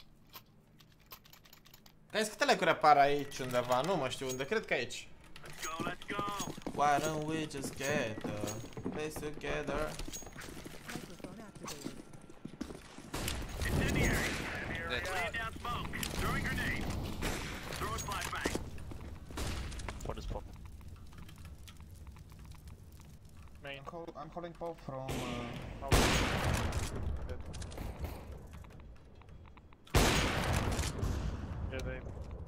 Guys, câte like-uri apar aici undeva? Nu mă știu unde, cred că aici. Let's go, let's go. Why don't we just get the place together? Microphone activated. Incendiary. Dead. Laying down smoke. Throwing grenade. Throwing flashbang. What is pop? Main. I'm, call I'm calling pop from. Uh, Dead. Dead, babe.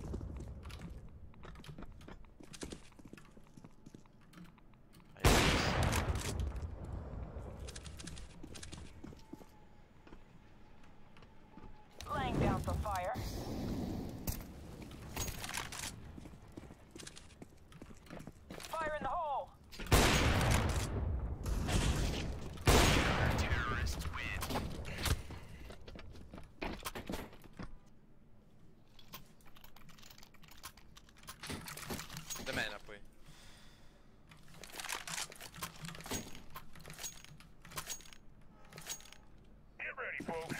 Laying down for fire. Fire in the hole. Terrorists win. Dă-mi aia înapoi. Get ready, folks.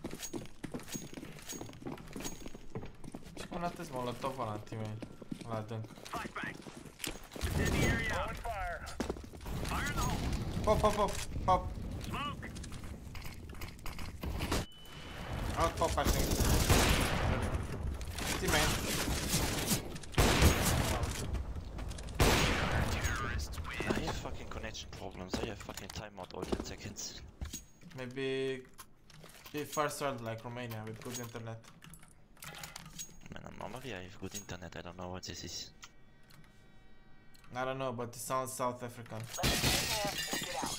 Și cum latezi molotov ăla în tine, la adânc. Flashbang. Incendiary out. Fire. Fire in the hole. Pop, pop, pop, pop. Smoke. Out pop, I think. Teammate. Terrorists win. I have fucking connection problems. I have fucking timeout all ten seconds. Maybe be first world like Romania with good internet. Man, normally I have good internet. I don't know what this is. I don't know, but it sounds South African. Get out.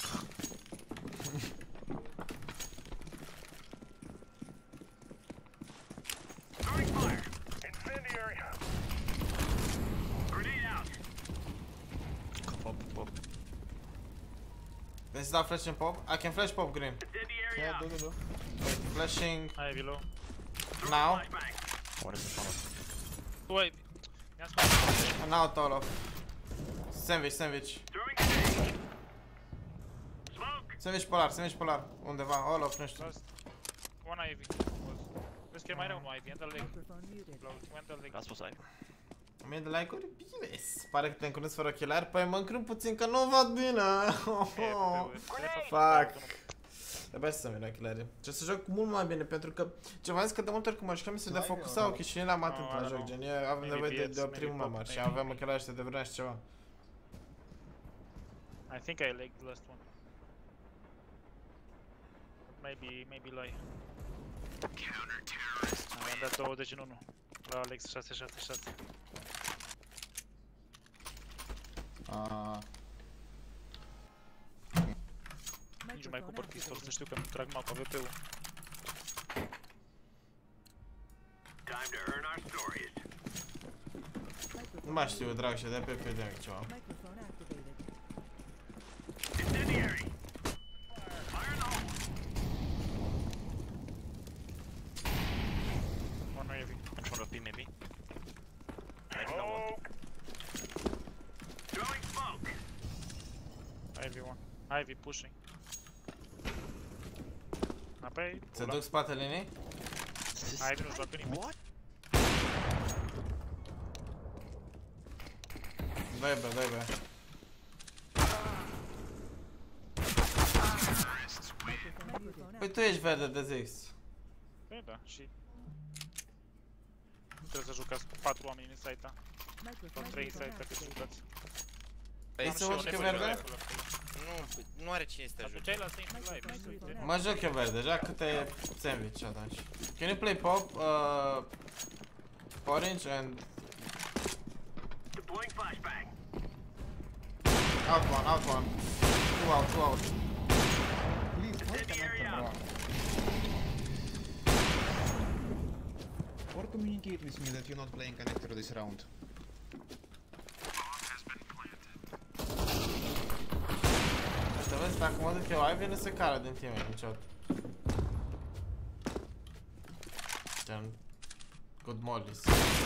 Throwing fire. Incendiary. Grenade out. Pop, pop. Let's start flashing pop. I can flash pop green. Incendiary yeah, out. do, do, do. Wait, flashing I have below. Throwing now. flashbang. One is in front of Wait. Mi-a spus. And now all of. Sandwich, sandwich. Throwing grenade. Smoke. Sandwich polar, sandwich polar. Undeva, all of, nu știu. Last. One I V. Vezi că mai rău un I V. Enter leg. Microphone muted. Enter leg. Last was I. o mie de like-uri? Bine. Pare că te încunezi fără ochelari. Păi mă încrân puțin că nu văd bine. Fuck. Trebuia să-mi iau ochelari. Trebuie să joc mult mai bine pentru că ce v-am zis că de multe ori când mă jucam mi se defocusau ochii și nu am atent la joc. Gen, eu aveam nevoie de dioptrii mult mai mari și aveam ochelari ăștia de vreau și ceva. I think I legged the last one. Maybe, maybe lie. Am dat douăzeci în unu. La Alex șase șase șase. Uh, Nici nu mai cumpăr pistol, să știu că îmi trag mapa V P-ul. Time to earn our stories. Nu mai știu, drag, și de pe pe de ceva. Microphone activated. Incendiary. Fire in the hole. One I V. In front of B maybe. Maybe no one. Throwing smoke. Ivy one. Ivy pushing. Înapoi. Se duc spatele linii? Ivy nu joacă nimic. What? Dai bă, dai bă. Păi tu ești verde de zis. Păi da, și... Trebuie să jucați cu patru oameni în site-a. Sau trei site-a cât jucați. Păi se urcă verde? Nu, nu are cine să te ajute. Atunci ai la Saint Live, nu știu uite. Mă joc eu verde, deja câte sandwich atunci. Can you play pop, uh, orange and... Deploying flashbang. Out one, out one. Two out, two out. Please, why connect bro? Or communicate with me that you're not playing connector this round. Să vezi, dacă mă duc eu, ai vine să cară din tine niciodată. Gen... Good mollies.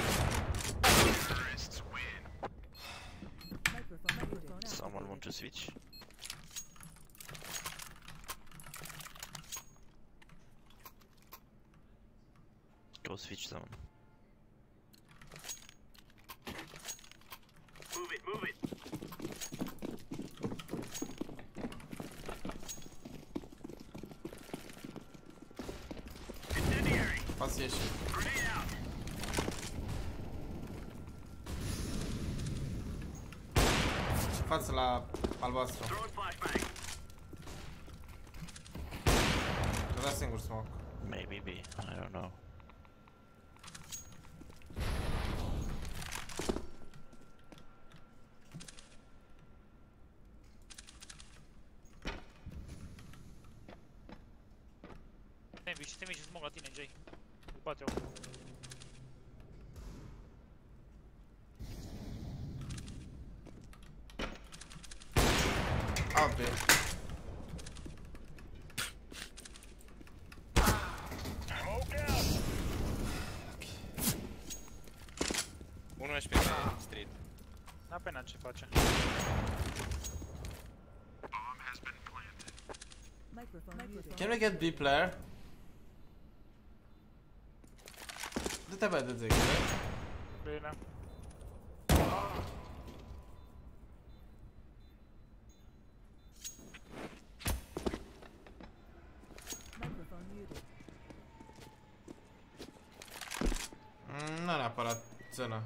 Someone want to switch? Go switch zone. Move it, move it. Incendiary. Poți ieși. Grenade out. Față la albastru. Throwing flashbang. Era singur smoke. Maybe B, I don't know. Te-mi și te-mi și smog la tine, Jay. Îl bate-o. Out B. Smoke out. Unul și pe street. N-a pena ce face. Bomb has been planted. Microphone muted. Can we get B player? Du-te bă de zic, bă. Bine. Microphone muted. Mm, nu neapărat țână.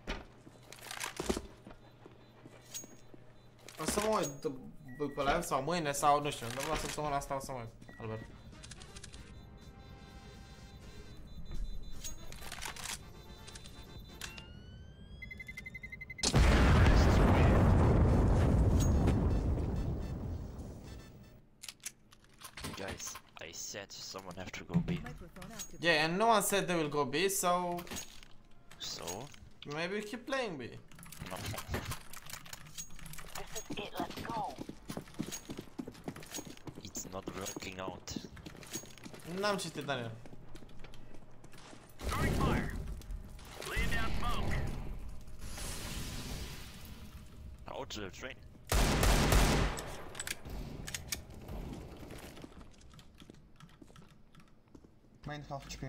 O să mă uit pe la el sau mâine sau nu știu, dar la săptămâna asta o să mă uit, Albert. Guys, I said someone have to go B. Microphone activated. Yeah, and no one said they will go B, so So? maybe we keep playing B. No. This is it, let's go. It's not working out. N-am citit, Daniel. Throwing fire. Laying down smoke. Out to the train. Main half H P.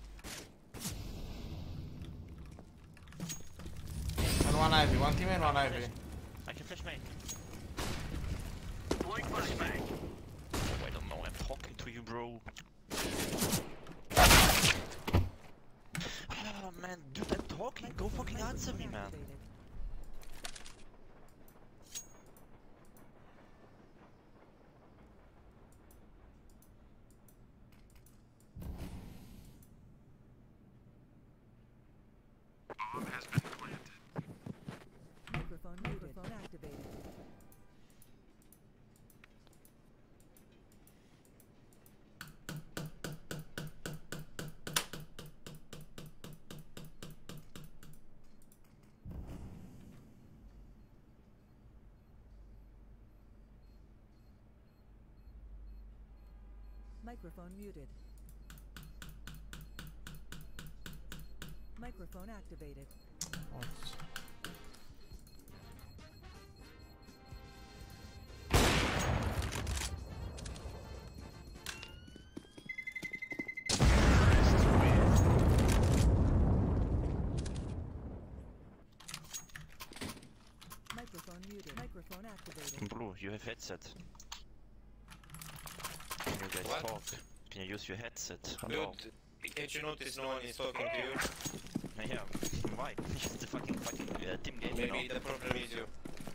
And one Ivy, one team and one Ivy. I can flash main. Deploying flashbang. Oh, I don't know, I'm talking to you, bro. Ah, man, dude, I'm talking. Go fucking answer me, man. Activated. Bomb has been planted. Microphone muted. Microphone activated. Microphone muted. Microphone activated. Microphone muted. Microphone activated. Blue, you have headset. Can you guys What? talk? Can you use your headset? Hello? Dude, can't you notice no one is talking to you? Yeah, why? It's the fucking fucking uh, team game, you know? Maybe the problem is you.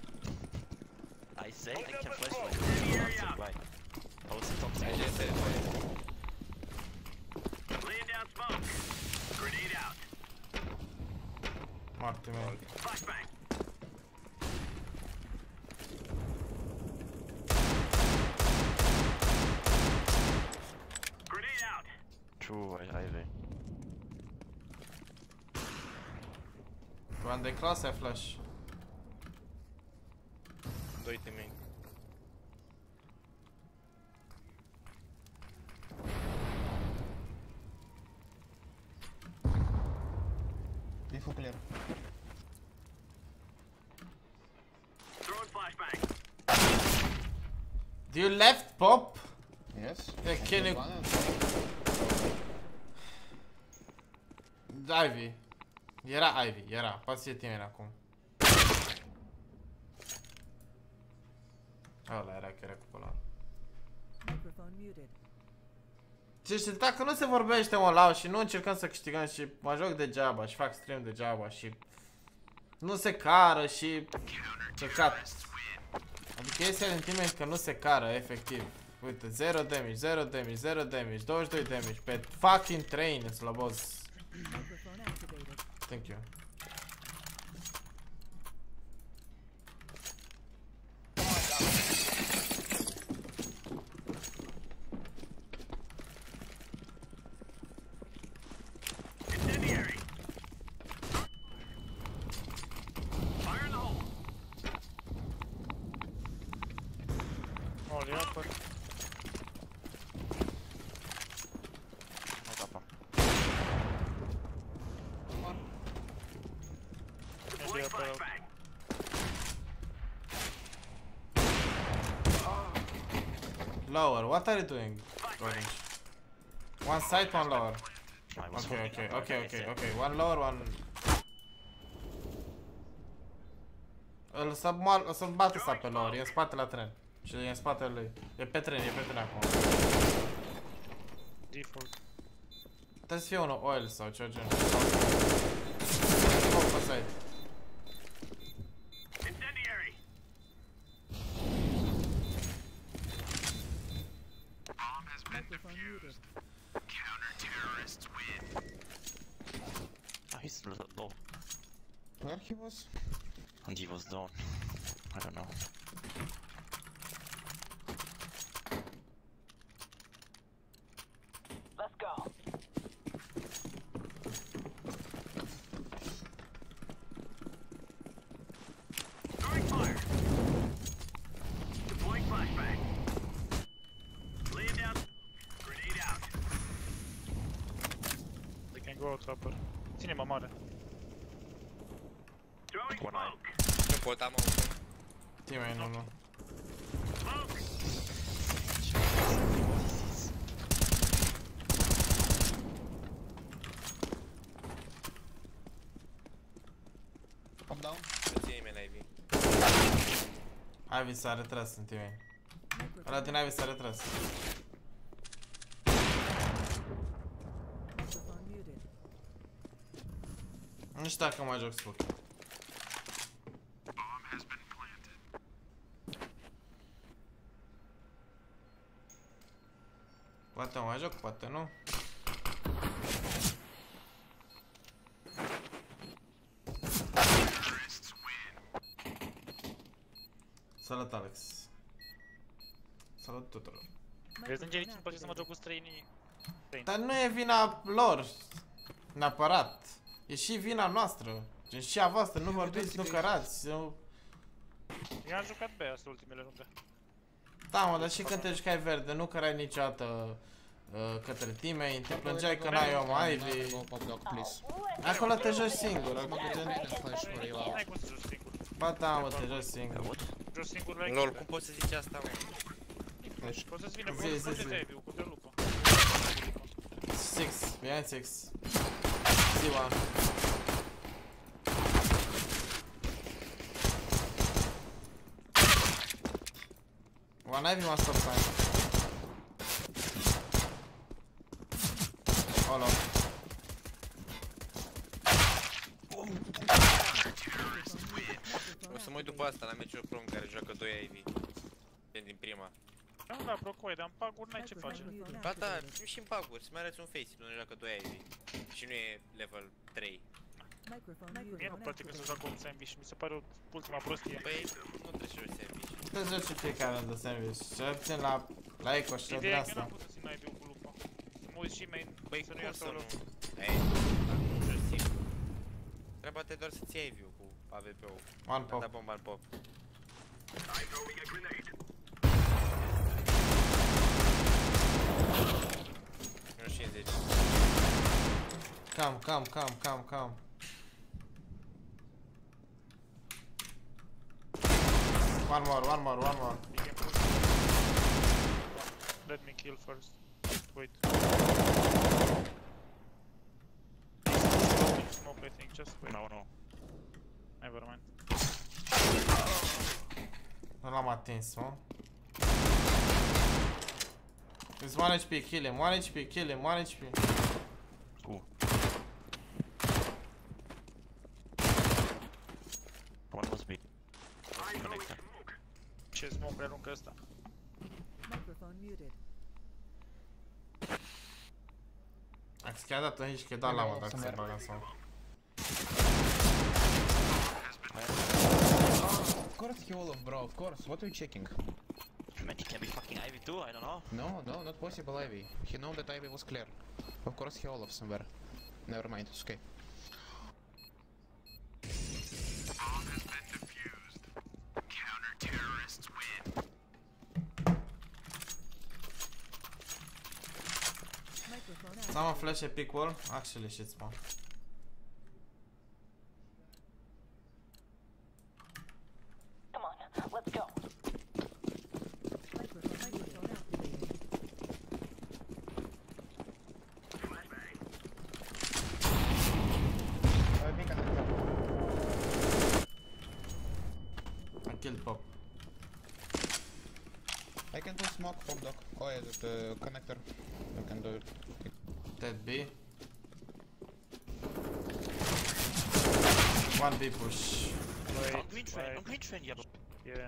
I say I can flashlight you, don't say why. I was the top I side. just said why. Laying down smoke. Grenade out. Moarte, man. Flashbang. Grenade out. True, I Ivy. One de clase flash. Doi temei. Info clear. Throwing flashbang. Do you left pop? Yes. Yeah, can you... One and Ivy. Era Ivy, era. Poate să fie timeri acum. Ăla era chiar cu ăla. Microphone muted. Și dacă nu se vorbește mă lau și nu încercăm să câștigăm și mă joc degeaba și fac stream degeaba și nu se cară și căcat. Adică este sentiment că nu se cară efectiv. Uite, zero damage, zero damage, zero damage, douăzeci și doi damage pe fucking train slăbos. Microphone activated. Thank you. Incendiary. Fire in the hole. Oli upper. No tapa. Deploying flashbang. Lower, what are you doing? Orange. One side, one lower. I was Okay, holding okay, up okay, my okay, headset. okay. One lower, one... Îl să moal, să-l bată ăsta pe lower, e în spate la tren. Și e în spatele lui. E pe tren, e pe tren acum. Default. Trebuie să fie unul oil sau ceva genul. Oh, pe side. Incendiary. Bomb has been Microphone muted. Counter-terrorists win. Oh, he's l- low. where he was? And he was down. I don't know. Let's go. Throwing fire. Deploying flashbang. Laying down. Grenade out. They can go out upper. Ține-mă mare. Throwing One eye. smoke. Nu pot, am un... Teammate, nu, nu. Smoke. Up down. Nu ține nimeni la Ivy. Ivy s-a retras în teammate. Ăla Microphone, din Ivy s-a retras. microphone muted. Nu știu dacă mai joc smoke. Bomb has been planted. Poate mai joc, poate nu. Terrorists win. Salut, Alex. Salut tuturor. Vezi în Microphone îmi place să mă joc cu străinii. Dar nu e vina lor, neapărat. E și vina noastră. Gen și a voastră, nu vorbiți, nu cărați. Nu... Eu am jucat B astea ultimele runde. Da, mă, dar și când te jucai verde, nu cărai niciodată uh, către teammate, te plângeai că n-ai om Ivy. Acolo te joci singur, acolo te N-ai cum să joci singur. Ba da, mă, te joci singur. Joci singur la Lol, echipe. cum poți să zici asta, mă? Poți să-ți vină Zi, zi, cu zi. de Ivy, cu de lupă. Six, behind six. See one. One Ivy, one stop sign. All off. O să mă uit după asta la meciul pro în care joacă doi Ivy. Din prima. Nu, da, Brocoi, dar în paguri n-ai ce face. Ba da, nu și în paguri, să-mi arăți un face unde joacă doi Ivy. Și nu e level trei. Mie nu place că se joacă un sandwich, mi se pare ultima prostie. Păi, nu trebuie să joci sandwich. Te joci fiecare de sandwich. Cel puțin la, la Eco și la din Ideea e că asta. n-am putut să țin Ivy-ul cu lupă. Mă uit și main, Băi, să nu cum ia să solo. nu? Ei, nu joci singur. Treaba te doar să-ți iei Ivy-ul cu A V P-ul. One pop. Da bomba în pop. Nu cincizeci. Come, come, come, come, come. One more, one more, one more. Let me kill first. Wait. Smoke, I think. Just wait. No, no. Never mind. Nu l-am atins, mă. It's one H P, kill him, one H P, kill him, one H P. Uh. One was me. Connector. Ce smoke aruncă ăsta? Microphone muted. Ați chiar dat un că da la mă dacă se bagă sau. Of course he all of, bro, of course. What are you checking? Man, he can be fucking Ivy too, I don't know. No, no, not possible, Ivy. He know that Ivy was clear. Of course he all of somewhere. Never mind, it's okay. Bomb has been defused. Counter-terrorists win. Microphone N-am a activated. flash epic wall, actually shit spawn. Come on, let's go. Microphone, microphone activated. Uh, big connector. I killed pop. I can do smoke, pop dog. Oh, yeah, the uh, connector. I can do it. Dead B. One B push. Wait, On green train, wait. on green train, yeah. Yeah.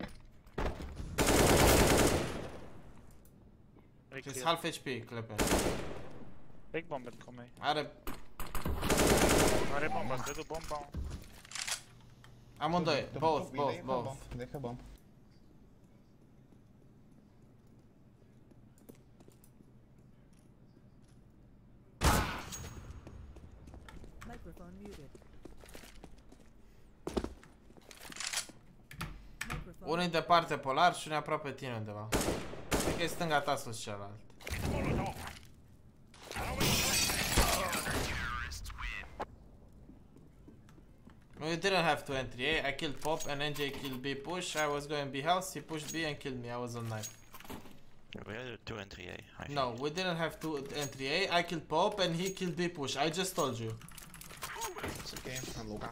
Very He's clear. half H P, Clepe. Big bomb at come. Are Are bomba, îți dădu bomba. amândoi, The both, bomb, both, they have both. bomb. They have bomb. Microphone muted. Microphone. Unul e departe polar și unul e aproape tine undeva. Cred că e stânga ta sus celălalt. No, you didn't have to entry A. I killed Pop and N J killed B push. I was going B house, he pushed B and killed me. I was on knife. We had two entry A, I think. No, we didn't have to entry A. I killed Pop and he killed B push. I just told you. It's okay, and Luca.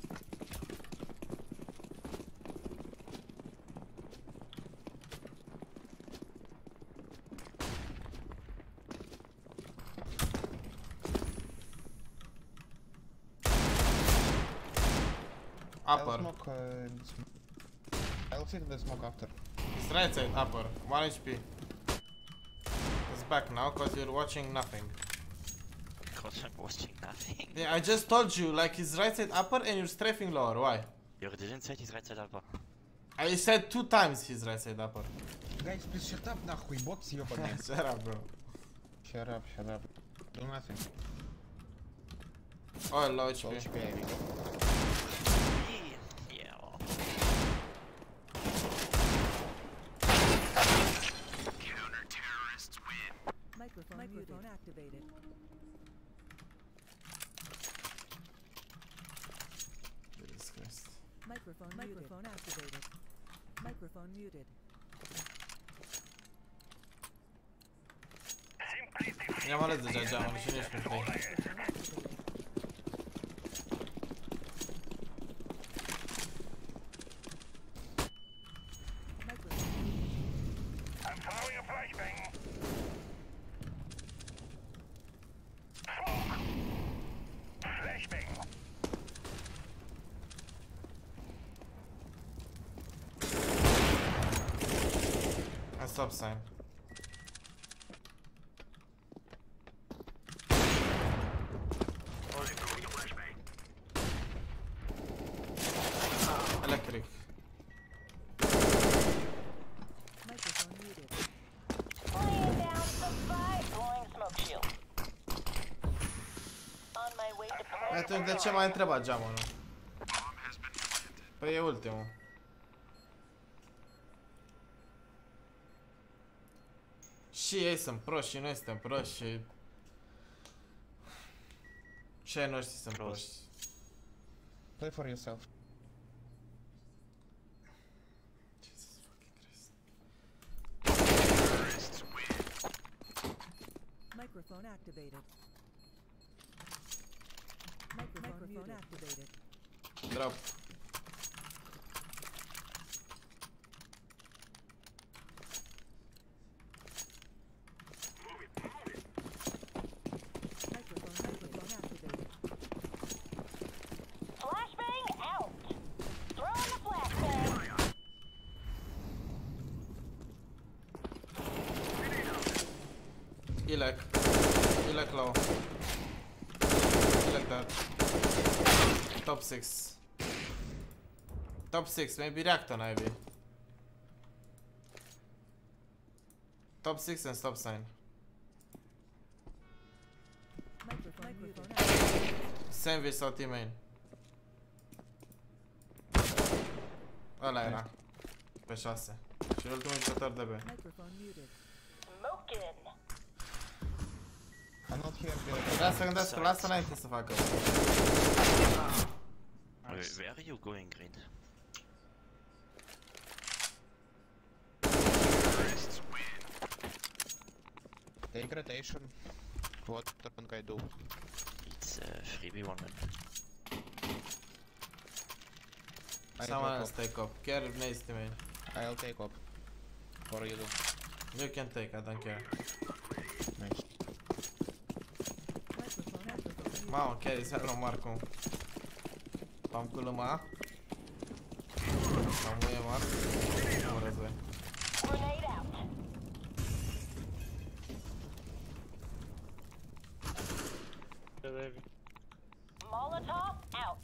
I'll Upper. smoke, uh, in sm I'll sit in the smoke after. It's right side, upper. one H P. It's back now because you're watching nothing. Because I'm watching nothing. Yeah, I just told you, like he's right side upper and you're strafing lower. Why? You didn't say he's right side upper. I said two times he's right side upper. Guys, please shut up, нахуй, box ёбаный. Shut up, bro. Shut up, shut up. Do nothing. Oh, low H P. Low H P, Ivy. Yeah. Counter-terrorists win. Microphone activated. Jesus Christ. Microphone microphone activated. Microphone muted. I-am ales deja geamul și nici nu play. I'm throwing a flashbang. Smoke. Flashbang. A stop sign. Electric. Microphone muted. Laying down supply, blowing smoke shield. On my way to Atunci de ce m-ai întrebat geamul, nu? Păi e ultimul. Și ei sunt proști și noi suntem proști și... Și ai noștri sunt proști. Play for yourself. Jesus fucking Christ. Microphone activated. Microphone, Microphone activated. Drop. Microphone, microphone activated. flashbang out. Throwing the flashbang. Ilek. Ilek low. Ilek dead. Top six. Top six, maybe reactor maybe. Top six and stop sign. Microphone, microphone activated. Sandwich sau team main. Ăla era. Pe șase. Și ultimul jucător de B. Microphone muted. Smoking. I'm not here. Trebuia să gândească la asta înainte să facă. Where, where are you going, Green? Take rotation. What can I do? It's uh, three v one. Someone else take up. Care if needs to main. I'll take up. Or you do. You can take, I don't care. Nice. Microphone, microphone muted. Mamă, chiar e să luăm Marcu. Pam cu luma. Pam muie Marc. Nu război. Grenade out. Molotov out.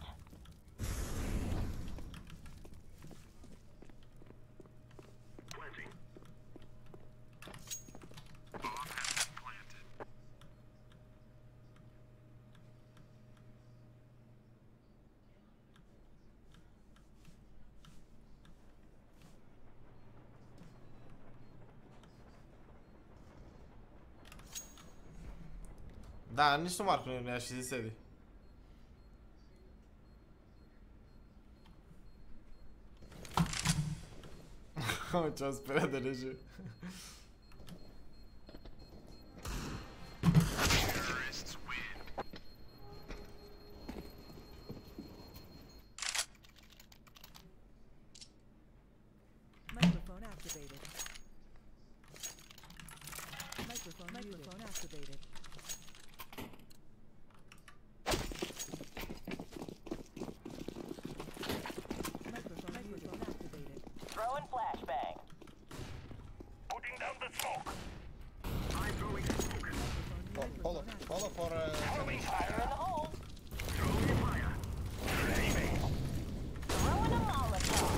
Da, nici nu Marcu nu ne-a și zis Edi. Ce-am speriat de lege. Microphone activated. Microphone, microphone activated. Microphone, microphone activated. Throwing flashbang. Putting down the smoke. Oh, follow, follow for uh, Throwing Fire fire. in the hole. Throwing fire. Flashbang. Throwing a Molotov.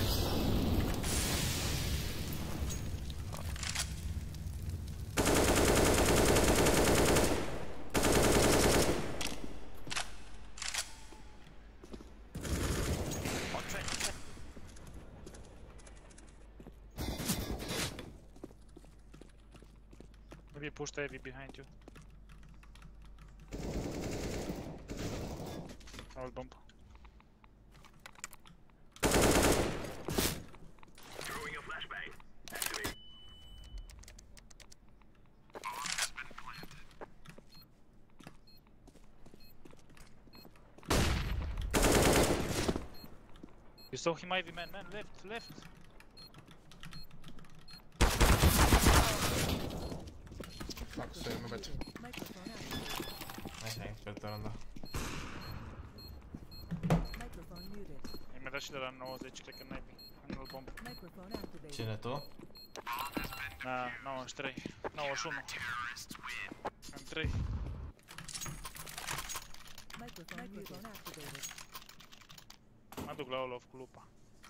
On train, on train. Maybe pushed heavy behind you. I will bump. Throwing a flashbang. Activate. Bomb has been planted. You saw him, Ivy, man, man, left, left. Fuck, sorry, my bad. Microphone activated. Așa, inspectorul, da. Microphone muted. Mi-a dat și de la nouăzeci, cred că n-ai în bomb. Microphone activated. Cine, tu? Da, nouăzeci și trei, nouăzeci și unu. În trei. Microphone Microphone activated. Mă duc la Olof cu lupa.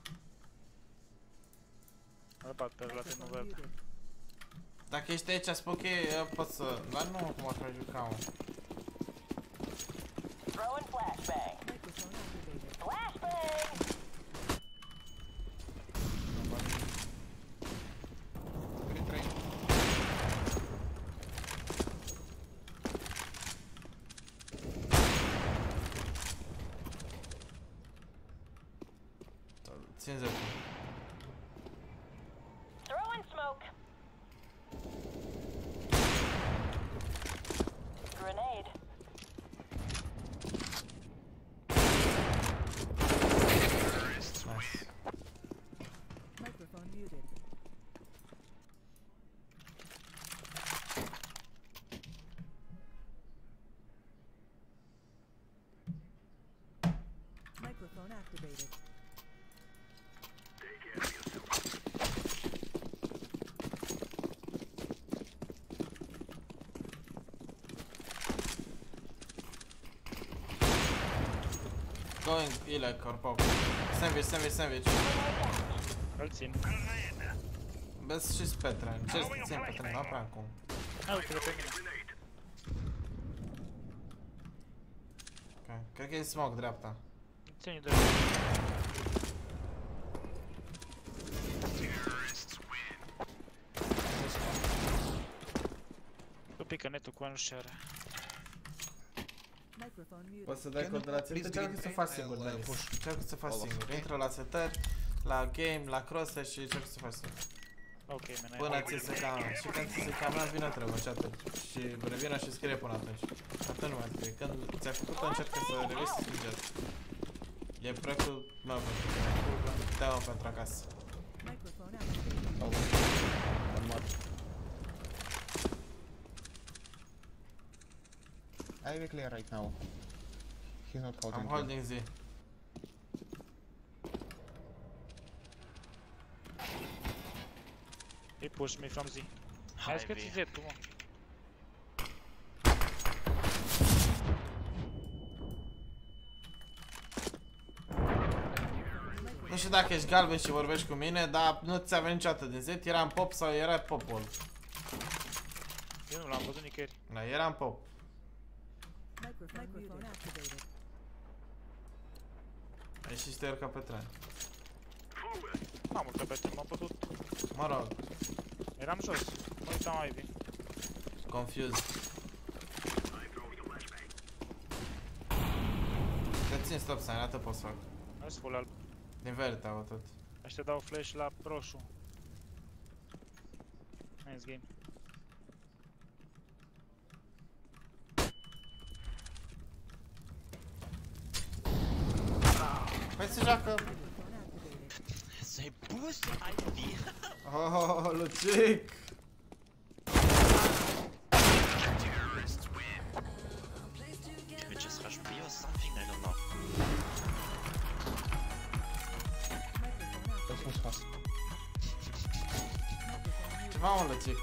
Îl bat pe relate, nu Microphone văd. muted. Dacă ești aici, Spooky, pot să... Dar nu, cum aș mai juca, mă. Throwing flashbang. Microphone activated. Flashbang! Green train. Țin zece. Throwing smoke. Grenade. Nice. Microphone muted. Microphone activated. Take care of yourself. Going Ilek or Pop. Sandwich, sandwich, sandwich. Îl țin. Vezi și Petren. Ce să țin Petren? Nu prea acum. Hai, uite-l pe mine. Ok. Cred că e smoke dreapta. Ține de... Tu pică netul cu nu știu ce are. Microphone muted. Poți să dai cod de la țintă? Încearcă să faci singur, Denis. push. Încearcă să faci Olaf, singur. ok? Intră la setări, la game, la crosse și încearcă să faci singur. Ok, man, Până ți se cam... Și când ți se cam la vină trebuie și atunci. Și revină și scrie până atunci. Atunci nu mai trebuie. Când ți-ai făcut-o, încercă să revii să scrie. E proiectul meu pentru tine. Te-am pentru acasă. Microphone activated. One more. Ivy clear right now. He's not holding. I'm you. holding Z. He pushed me from Z. Hai să ți Z, tu, mă. Nu știu dacă ești galben și vorbești cu mine, dar nu ți-a venit niciodată din Z, era în pop sau era popol? Eu nu l-am văzut nicăieri. Da, era în pop. Microphone, Microphone activated. Ai și șterg ca pe tren. M-am urcat pe tine, m-am putut. Mă rog, Eram jos, mă uitam Ivy. confused. Te țin stop sign, atât pot să fac. Nu-s full alb. Din verde au tot. Aștia dau flash la roșu. Nice game. Păi se joacă... Say boost Ivy. Oh, Lucic! Can we just rush B or something? I don't know. This was fast. Ceva, mă, Lucic.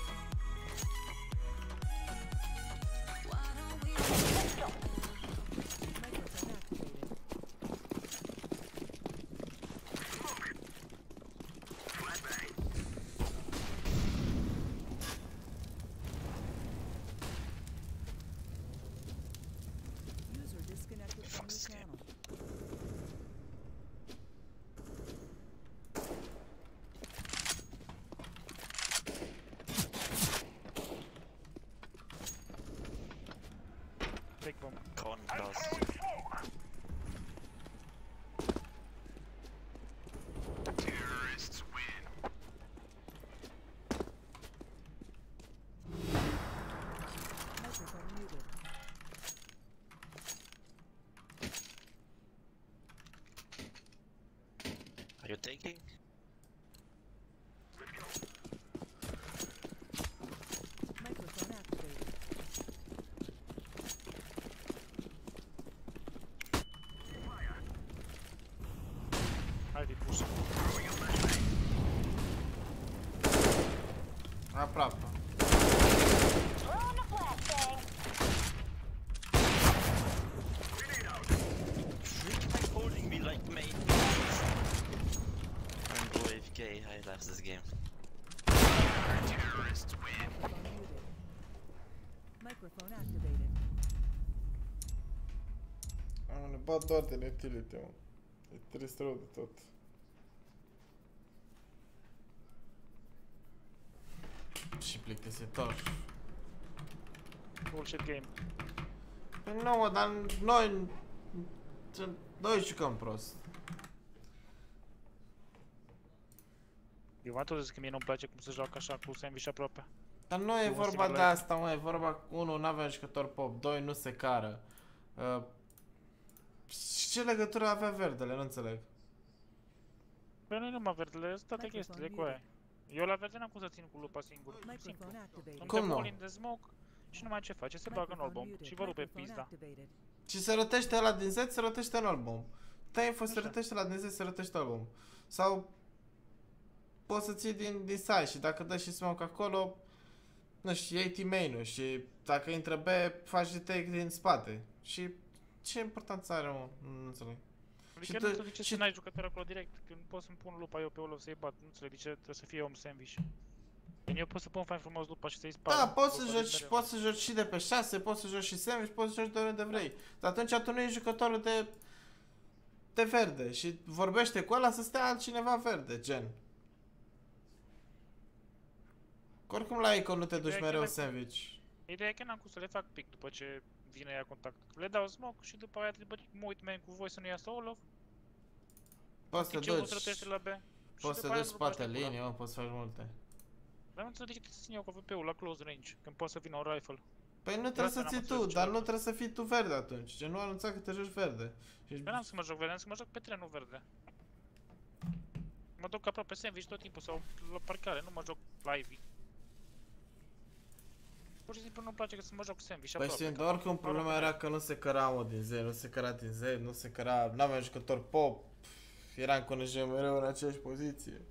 User disconnected from your channel. You taking? Microphone activated. Hai de pus. Aproape. Throwing a flashbang. Like holding me like mate. I'm O F K, I left this game. Terrorists win. Microphone muted. Microphone activated. Am ne bat doar de utility, mă. E trist rău de tot. Și plictisitor. Bullshit game. Păi nu, mă, dar noi... Noi jucăm prost. Eu v-am tot zis că mie nu-mi place cum se joacă așa cu sandwich aproape. Dar nu e Eu vorba singur de la- asta, mă, e vorba cu unu, n-avea jucător pop, doi, nu se cară. Uh, și ce legătură avea verdele, nu înțeleg. Păi nu-i numai verdele, sunt toate chestiile cu aia. Eu la verde n-am cum să țin cu lupa singur, simplu. Microphone activated. Cum nu? Îmi de smoke și nu mai ce face, se bagă în Microphone album muted. și vă rupe Microphone pizda. activated. Și se rotește ăla din Z, se rotește în album. Ta info se rotește la din Z, se rotește album. Sau poți să ții din, din site și dacă dai și smoke acolo, nu știu, iei team-main-ul și dacă intră B, faci retake din spate. Și ce importanță are, mă? Nu înțeleg. Adică nu înțeleg de ce să n-ai jucători acolo direct, că nu pot să-mi pun lupa eu pe Olof să-i bat, nu înțeleg de ce trebuie să fie om sandwich. Eu pot să pun fain frumos lupa și să-i spar. Da, poți să joci, poți să joci și de pe șase, poți să joci și sandwich, poți să joci de oriunde vrei. Dar atunci tu nu ești jucătorul de de verde și vorbește cu ăla să stea altcineva verde, gen. Oricum la Icon nu te duci Ideea mereu că în le- sandwich. Ideea e că n-am cum să le fac pic după ce vine ea contact. Le dau smoke și după aia după ce mă uit mai cu voi să nu iasă Olof. Poți să te Chiciul nu duci, se rotește la B. și poți să după te aia duci nu lupa spate ăștia linie, pula. mă, poți să faci multe. Dar nu înțeleg de ce trebuie să țin eu cu A V P-ul la close range, când poate să vină un rifle. Păi nu trebuie să asta n-am ții tu, înțeles dar nu niciodată. trebuie să fii tu verde atunci. Gen, nu anunța că te joci verde. Și Păi n-am să mă joc verde, am să mă joc pe trenul verde. Mă duc aproape sandwich tot timpul sau la parcare, nu mă joc la Ivy. Pur și simplu nu-mi place că să mă joc sandwich Păi aproape. știi, dar oricum problema era că nu se căra, mă, din Z, nu se căra din Z, nu se căra, n-aveam jucător pop. Eram cu N J mereu în aceeași poziție.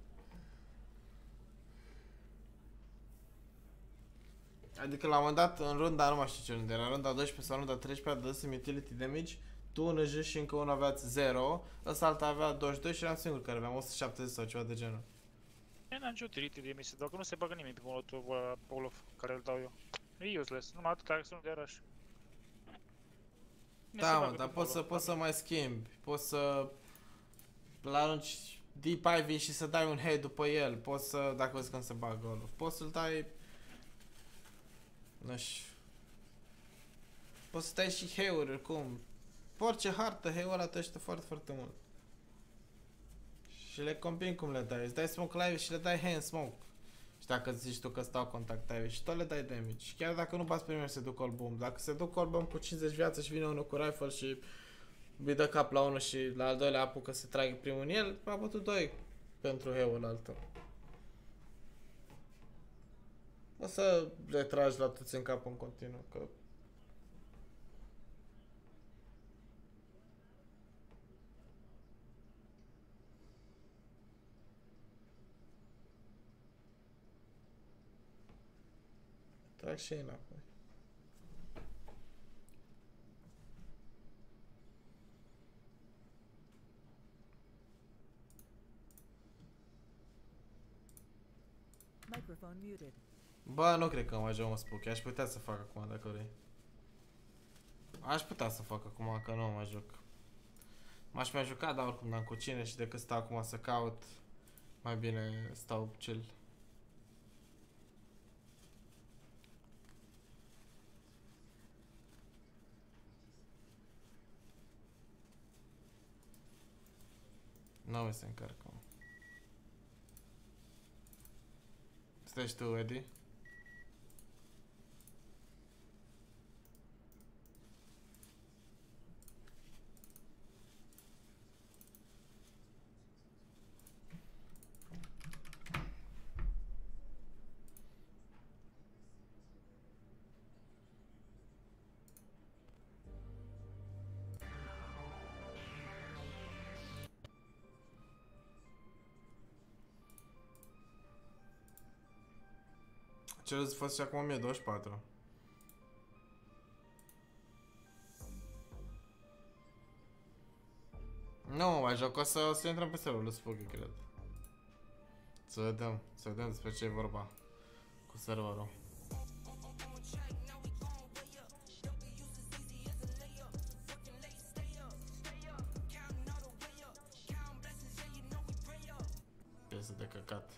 Adică la un moment dat, în runda, nu mai știu ce rundă era, runda doisprezece sau runda treisprezece, dăsem utility damage, tu, N J și încă unul aveați zero, ăsta alta avea douăzeci și doi și eram singur care aveam o sută șaptezeci sau ceva de genul. Eu n-am nicio utility de emisie, dacă nu se bagă nimeni pe molotov ăla, pe Olof, care îl dau eu. E useless, numai atâta să nu de rush. Nu se Da, mă, bagă dar pe poți să, Olof, poți să dar- mai schimbi, poți să la arunci Deep Ivy și să dai un head după el, poți să, dacă vezi când se bagă Olof, poți să-l dai, nu știu, poți să dai și heuri, oricum, pe orice hartă, heul ăla te ajută foarte, foarte mult. Și le combini cum le dai, îți dai smoke live și le dai hand smoke. Și dacă zici tu că stau contact live și tot le dai damage. Și chiar dacă nu bați primul se duc all boom, dacă se duc all boom cu cincizeci viață și vine unul cu rifle și îi dă cap la unul și la al doilea apucă să tragă primul în el, a bătut doi pentru heul altul. O să le tragi la toți în cap în continuu, că trag și ei înapoi. Microphone muted. Bă, nu cred că mai joc un spooky, aș putea să fac acum dacă vrei. Aș putea să fac acum, că nu mai joc. M-aș mai juca, dar oricum n-am cu cine și decât stau acum să caut, mai bine stau chill. Nu mi se încarcă. Stai și tu, Eddie? Ce să faci acum o mie douăzeci și patru. Nu, mai joc, o să, o să intrăm pe serverul Spooky, cred. Să vedem, să vedem despre ce e vorba cu serverul. Piesă de căcat.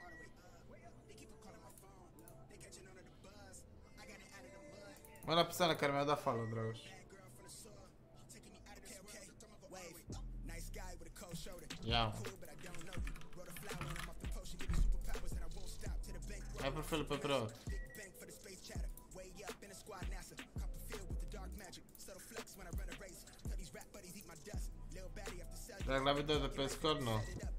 Mă, la persoana care mi-a dat follow, Dragoș. Ia. Ai profilul pe preot. Dar la video de pe Discord, nu.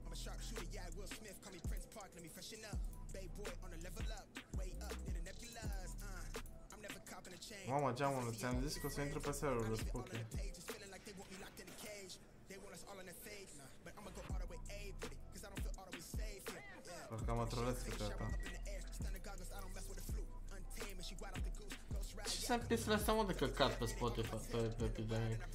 Mamă, geamul, ți-am zis că o să intru pe serverul Spooky. Parcă mă trolesc pe asta. Ce sunt piesele astea, mă, de căcat pe Spotify, pe, pe Epidemic?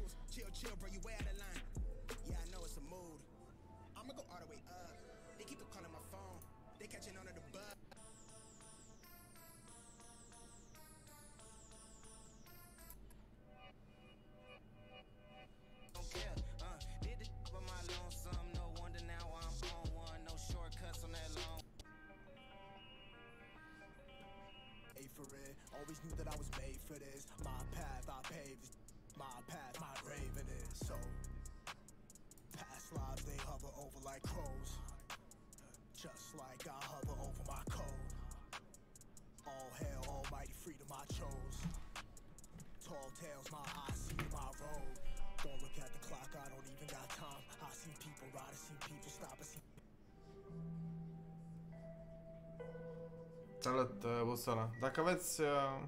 Always knew that I was made for this. My path I paved, my path my raven is. So past lives they hover over like crows, just like I hover over my code. All hail almighty freedom I chose. Tall tales my eyes see my road. Don't look at the clock, I don't even got time. I seen people ride, I seen people stop, I seen. Salut, uh, Busola. Dacă aveți... Uh...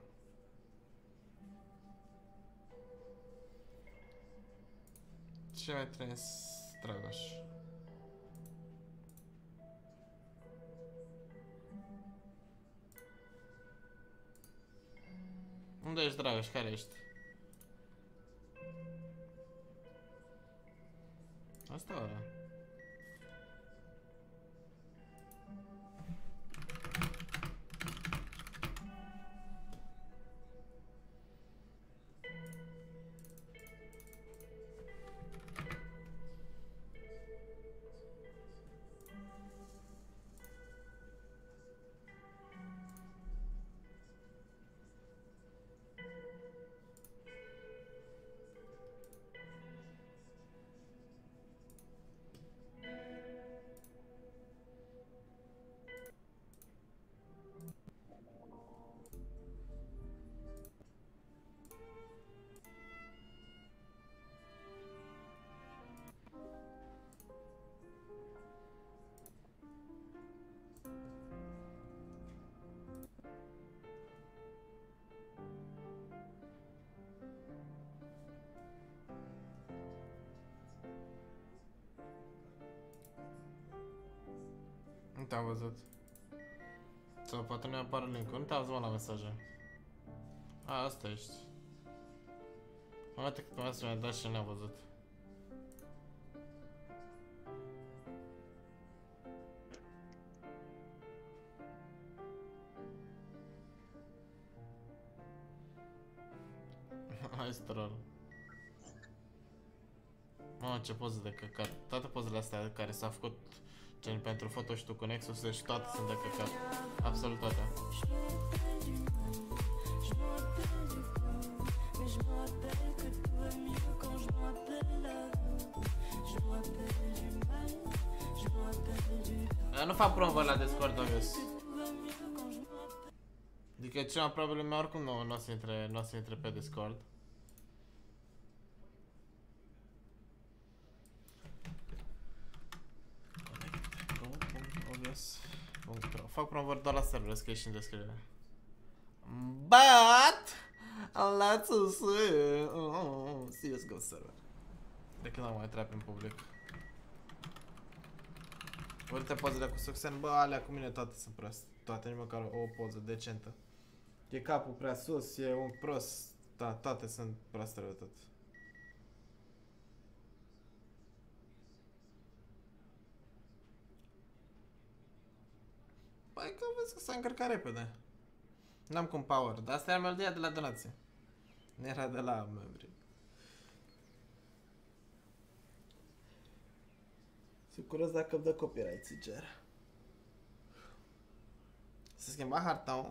Ce mai trăiesc, Dragoș? Unde ești, Dragoș? Care ești? Asta ora. Nu te-am văzut. Sau poate nu apare link-ul. Nu te-am văzut, mă, la mesaje. A, asta ești. Mă, uite că pe mesaj mi-a dat și nu ne-am văzut. Hai să troll. Mamă, ce poze de căcat. Toate pozele astea care s-au făcut gen pentru foto și tu cu Nexus și toate sunt de căcat. Absolut toate. Nu fac promovă la Discord, obvious. Adică cel mai probabil lumea oricum nu, nu o să intre, nu o să intre pe Discord. Fac promovări doar la server, scrie și în descriere. But let's see. Oh, C S G O server. De când am mai intrat în public. Uite pozele cu Succen, bă, alea cu mine toate sunt proste. toate, nici măcar o poză decentă. E capul prea sus, e un prost, da, toate sunt proaste de tot. Păi că vezi că s-a încărcat repede. N-am cum power, dar asta era melodia de la donație. Nu era de la membri. Sunt curios dacă îmi dă copyright, sincer. Se schimba harta, mă?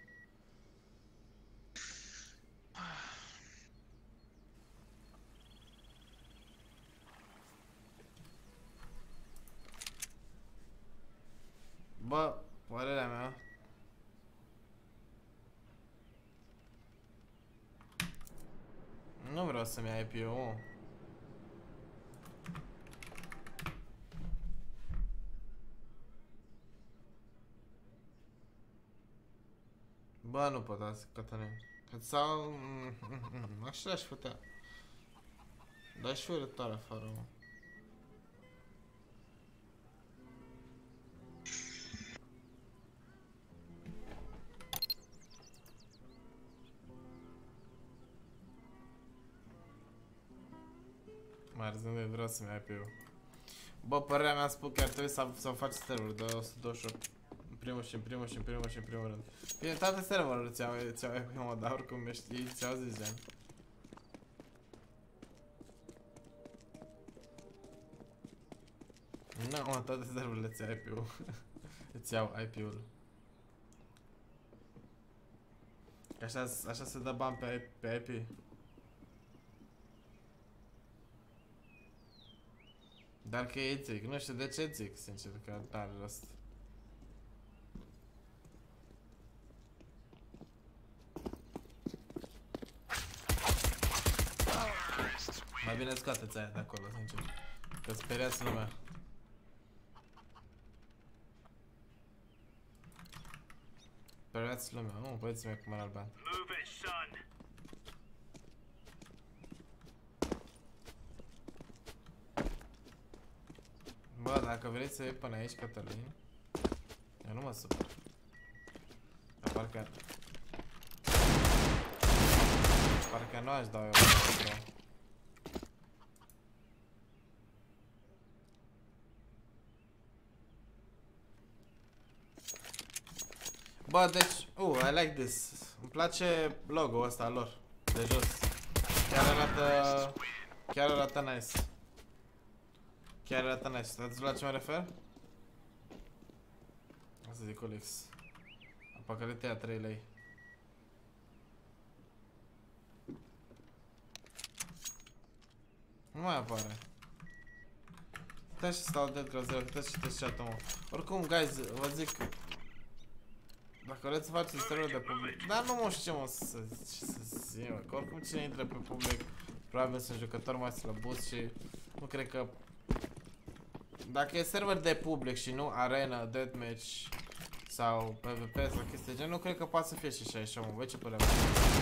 Bă, părerea mea. Nu vreau să-mi iau I P-ul, mă. Bă, nu pot azi, Cătălin. Sau... Așa aș putea. Dar și urătoare afară, mă. Mai arzând de vreau să-mi iau I P-ul. Bă, părerea mea spune că ar trebui să, să faci server de o sută douăzeci și opt. În primul și în primul și în primul și în primul rând. Bine, toate serverul ți-au I P-ul, dar oricum știi, ți-au zis, gen. Nu, mă, toate serverele ți-au I P-ul. Îți iau I P-ul. Așa, așa se dă bani pe, pe I P. Dar că e zic, nu știu de ce zic, sincer, că n-are rost. Mai bine scoateți aia de acolo, sincer. Că speriați lumea. Speriați lumea, nu, băieți-mi cum era bani. Bă, dacă vrei să iei până aici, Cătălin, eu nu mă supăr. Dar parcă... Parcă nu aș da eu o Bă, deci, uh, I like this. Îmi place logo-ul ăsta lor, de jos. Chiar arată... Chiar arată nice. Chiar arată nice. Ați la ce mă refer? Asta zic Olix. Apocaliptea a trei lei. Nu mai apare. Stai și stau de grozeu, stai și te chat-ul, mă. Oricum, guys, vă zic. Dacă vreți să faceți server de public. Dar nu mă știu ce mă să zic, mă. Că oricum cine intră pe public, probabil sunt jucători mai slăbuți și nu cred că... Dacă e server de public și nu arena, deathmatch sau P V P sau chestii gen, nu cred că poate să fie și așa, mă. Voi ce părere aveți?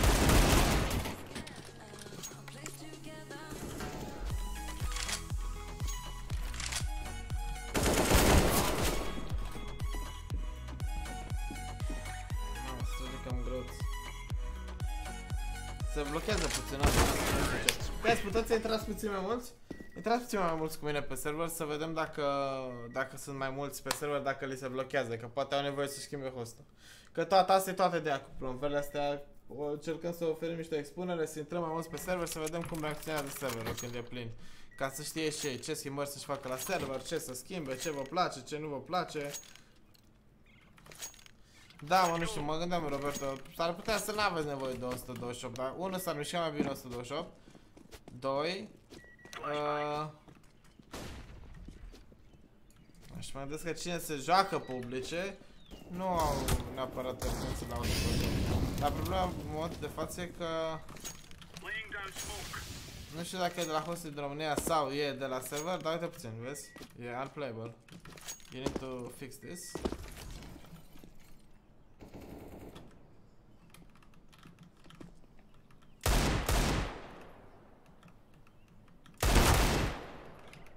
Se blochează puțin asta. Guys, puteți să intrați puțin mai mulți? Intrați puțin mai mulți cu mine pe server să vedem dacă dacă sunt mai mulți pe server, dacă li se blochează, că poate au nevoie să schimbe hostul. Că toate astea e toate de aia cu promovările astea, încercăm să oferim niște expunere, să intrăm mai mulți pe server, să vedem cum reacționează serverul când e plin. Ca să știe și ei ce schimbări să-și facă la server, ce să schimbe, ce vă place, ce nu vă place. Da, mă, nu știu, mă gândeam, Roberto, s-ar putea să n-aveți nevoie de o sută douăzeci și opt, dar unul s-ar mișca mai bine o sută douăzeci și opt. Doi. Uh, Aș mai gândesc că cine se joacă publice nu au neapărat să la o sută douăzeci și opt. Dar problema în mod de față e că nu știu dacă e de la hostul din România sau e de la server, dar uite puțin, vezi? E unplayable. You need to fix this.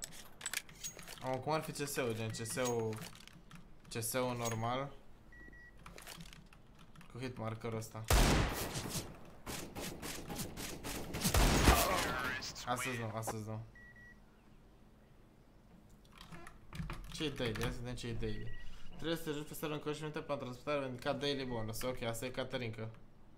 Oh, cum ar fi C S-ul, gen C S-ul C S-ul normal? cu hitmarkerul ăsta. Astăzi nu, astăzi nu. Ce-i daily? Hai să vedem ce-i daily. Trebuie să te joci pe server încă și minute pentru transportare vendicat daily bonus. Ok, asta e Caterinca.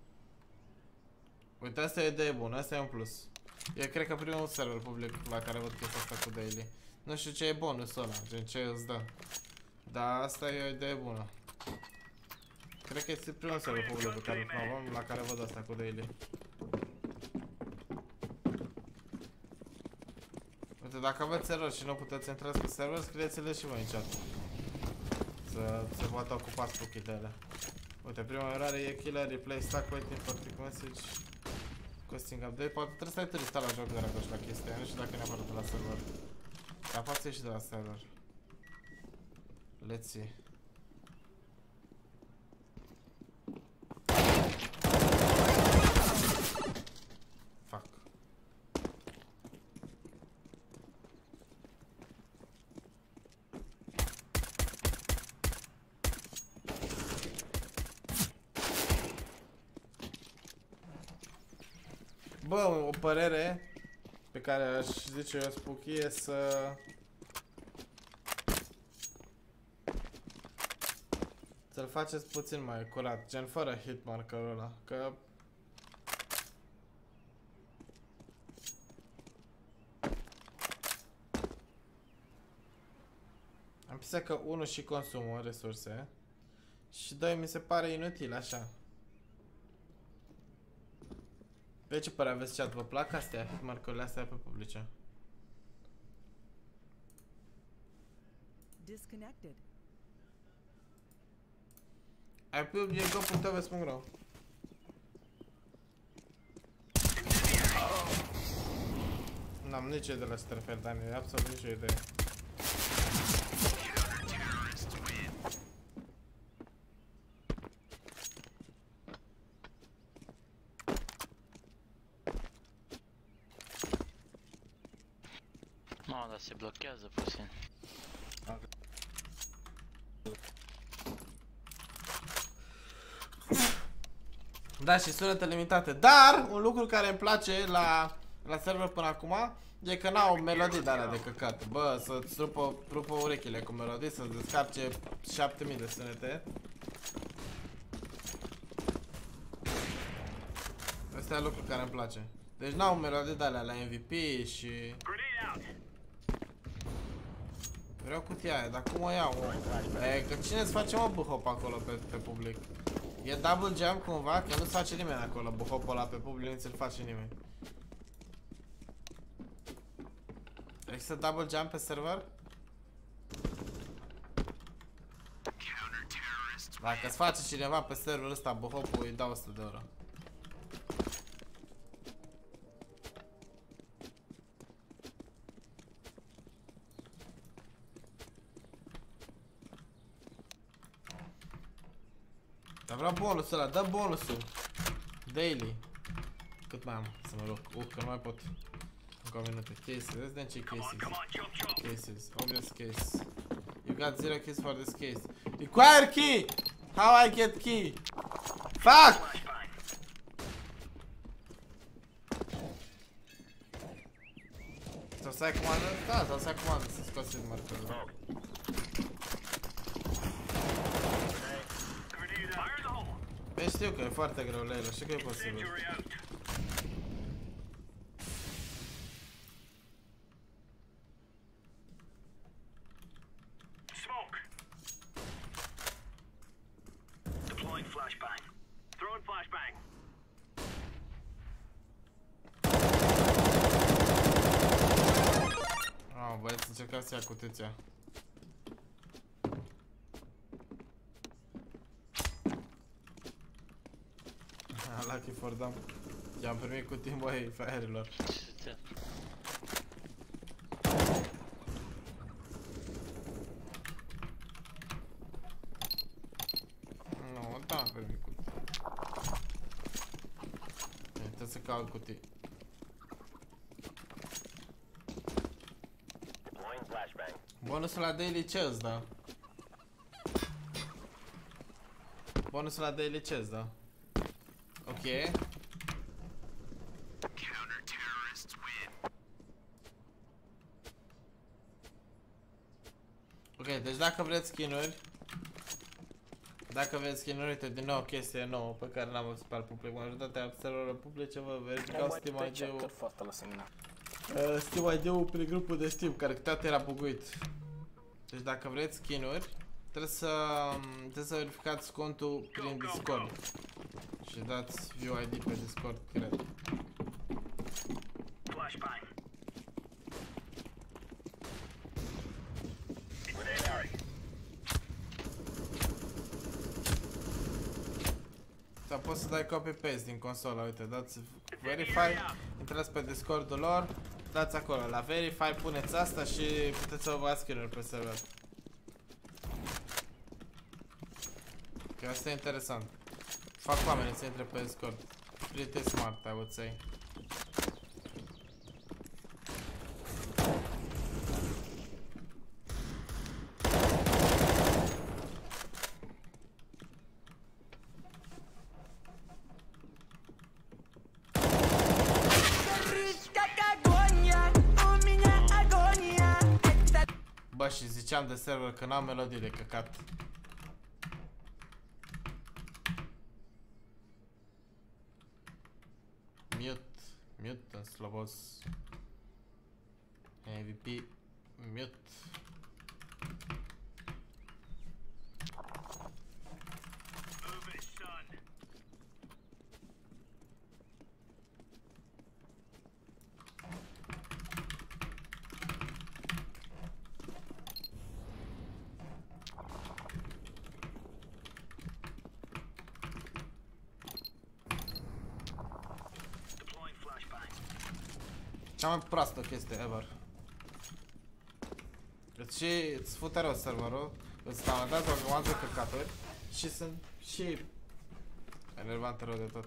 Uite, asta e o idee bună, asta e un plus. Eu cred că primul server public la care văd chestia asta cu daily. Nu știu ce e bonusul ăla, gen ce îți dă. Dar asta e o idee bună. Cred că este primul server public pe care îl promovăm, la care văd asta cu daily. Uite, dacă aveți erori și nu puteți intrați pe server, scrieți-le și voi în chat. Să se poată ocupați cu chitele. Uite, prima eroare e killer, replay, stack, waiting for quick message, costing update. Poate trebuie să ai turistat la joc de Dragoș la chestia, nu știu dacă neapărat de la server. Dar poate să ieși de la server. Let's see. Fuck. Bă, o părere pe care aș zice eu Spooky e să... Să-l faceți puțin mai curat, gen fără hitmarkerul ăla, că... Am impresia că unu și consumă resurse și doi mi se pare inutil așa. De ce părere aveți chat? Vă plac astea? Hitmarkerurile astea pe publice? Disconnected. I P ul e go punct t v punct r o. N-am nicio idee la ce te referi, Dani, absolut nicio idee. Mamă, dar se blochează puțin. Da, și sunete limitate. Dar, un lucru care îmi place la, la server până acum e că n-au melodii de alea de căcat. Bă, să-ți rupă, rupă urechile cu melodii, să-ți descarce șapte mii de sunete. Asta e lucru care îmi place. Deci n-au melodii de alea la M V P și... Vreau cutia aia, dar cum o iau? E, că cine-ți face mă buhop acolo pe, pe public? E double jump cumva? Că nu-ți face nimeni acolo buhopul ăla pe public, nu ți-l face nimeni. Există double jump pe server? Dacă-ți face cineva pe serverul ăsta buhopul, îi dau o sută de euro. Dar vreau bonusul ăla, dă bonusul. Daily. Cât mai am să mă rog? Uh, că nu mai pot. Încă o minută. Cases, let's vedem ce cases. Cases, obvious case. You got zero keys for this case. Require key! How I get key? Fuck! Sau să ai comandă? Da, sau să ai comandă să scoți din markerul. Băi, știu că e foarte greu, Leila, știu că e posibil. Ah, băieți, încercați să ia cutuția. Lucky for them. I-am primit cutii, băi, fraierilor. Nu, da, am primit cutii. Trebuie să caut cutii. Bonusul la daily ce îți dă? Bonusul la daily chest, da. Ok. Ok, deci dacă vreți skin-uri, dacă vreți skin-uri, uite, din nou o chestie nouă pe care n-am văzut pe al public. Majoritatea serverelor publice vă verificau Steam I D-ul uh, Steam I D-ul prin grupul de Steam, care câteodată era buguit. Deci dacă vreți skin-uri, trebuie să, trebuie să verificați contul prin Discord și dați view I D pe Discord, cred. Sau poți să dai copy-paste din consola, uite, dați verify, intrați pe Discordul lor, dați acolo, la verify, puneți asta și puteți să vă bați skin-uri pe server. Că asta e interesant. Fac oamenii să intre pe Discord. Pretty smart, I would say. Bă, și ziceam de server că n-am melodii de căcat. Mute, mute în slobos. M V P, mute. Cea mai proastă chestie ever. Deci și îți fute rău serverul, îți downloadează o grămadă de căcaturi și sunt și enervante rău de tot.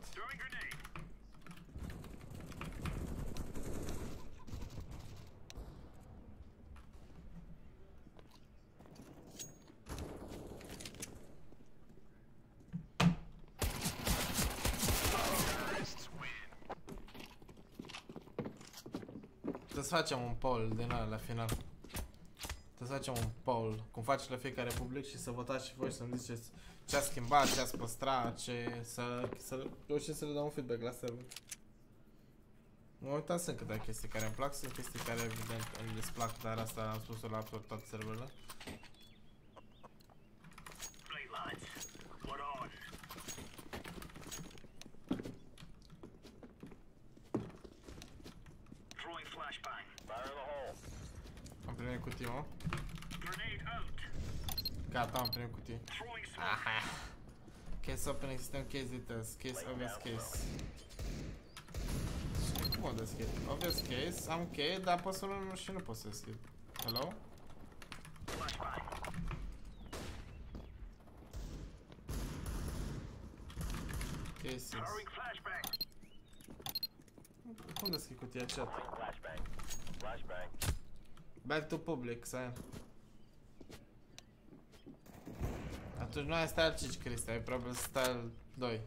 Trebuie să facem un poll din ăla la final. Trebuie să facem un poll, cum faci la fiecare public și să votați și voi să-mi ziceți ce a schimbat, ce a păstrat, ce... să... să reușim să le dăm un feedback la server. Momentan sunt câteva chestii care îmi plac, sunt chestii care evident îmi desplac, dar asta am spus-o la absolut toate serverele. Am primit cutii, mă. Gata, am primit cutii. Aha. Case opening system, case details, case obvious case. Și cum o deschid? Obvious case, am cheie, dar pot să nu și nu pot să deschid. Hello? Cases. Cum deschid cutia chat? Back to public, să atunci nu ai style cinci, Cristi, ai probabil style doi.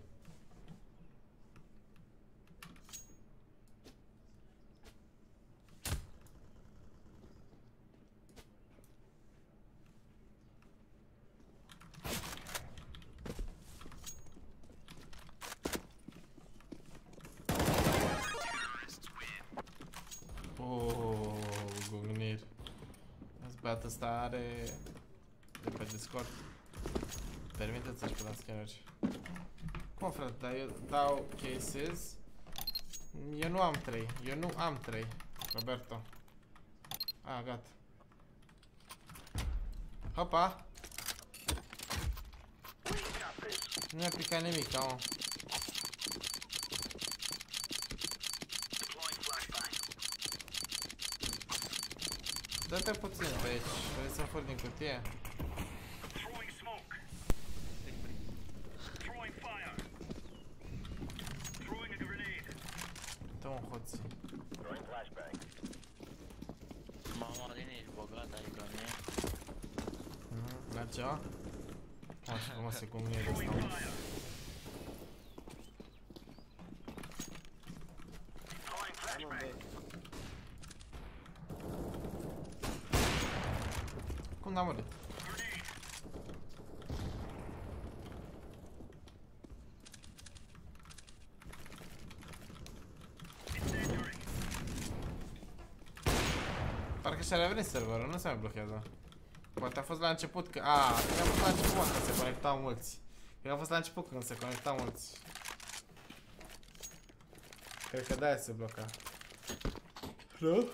Băiatul ăsta are de pe Discord. Permiteți să-și putem scanări. Cum, frate, dar eu dau cases. Eu nu am trei, eu nu am trei, Roberto. A, gata. Hopa! Nu i-a picat nimic, mă. Dă-te puțin pe aici, vrei să-mi fur din cutie? Dă un hoții. Mama, din ești bogat, adică mie. Mhm, la ceva? Așa, frumos e cu mine de asta. Cum n-am murit? Parcă și-a revenit serverul, nu se mai blochează. Poate a fost la început că... A, cred că a fost la început mă, când se conectau mulți. Cred că a fost la început când se conectau mulți. Cred că de-aia se bloca. Nu?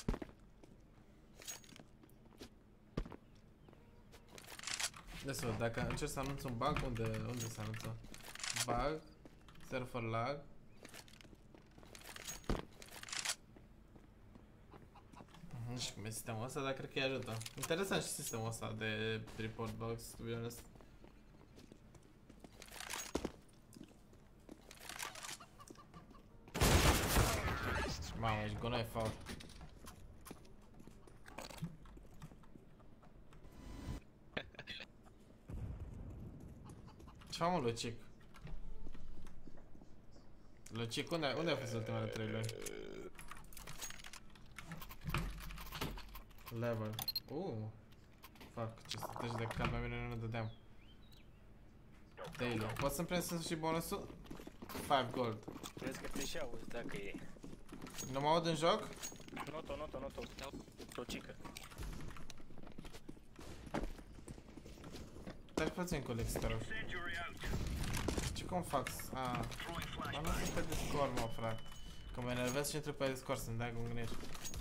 De să văd, dacă încerc să anunț un bug, unde, unde se anunță? Bug, server lag. Nu știu cum e sistemul ăsta, dar cred că îi ajută. Interesant și sistemul ăsta de report bugs, to be honest. Mamă, ești gunoi faul. Ce mă, Lucic? Lucic, unde, unde ai fost ultimele trei luni? Level. Uh. Fuck, ce stătești de cap, mai bine nu dădeam. Daily. Poți să-mi prind și bonusul? cinci gold. Crezi că te și auzi dacă e. Nu mă aud în joc? Nu tu, nu tu, nu tu. Tocică. Dar puțin cu Lex, te rog. Ce cum fac? Ah. Mă nu sunt pe Discord, mă, frate. Că mă enervez și intru pe Discord să-mi dai cu gândești.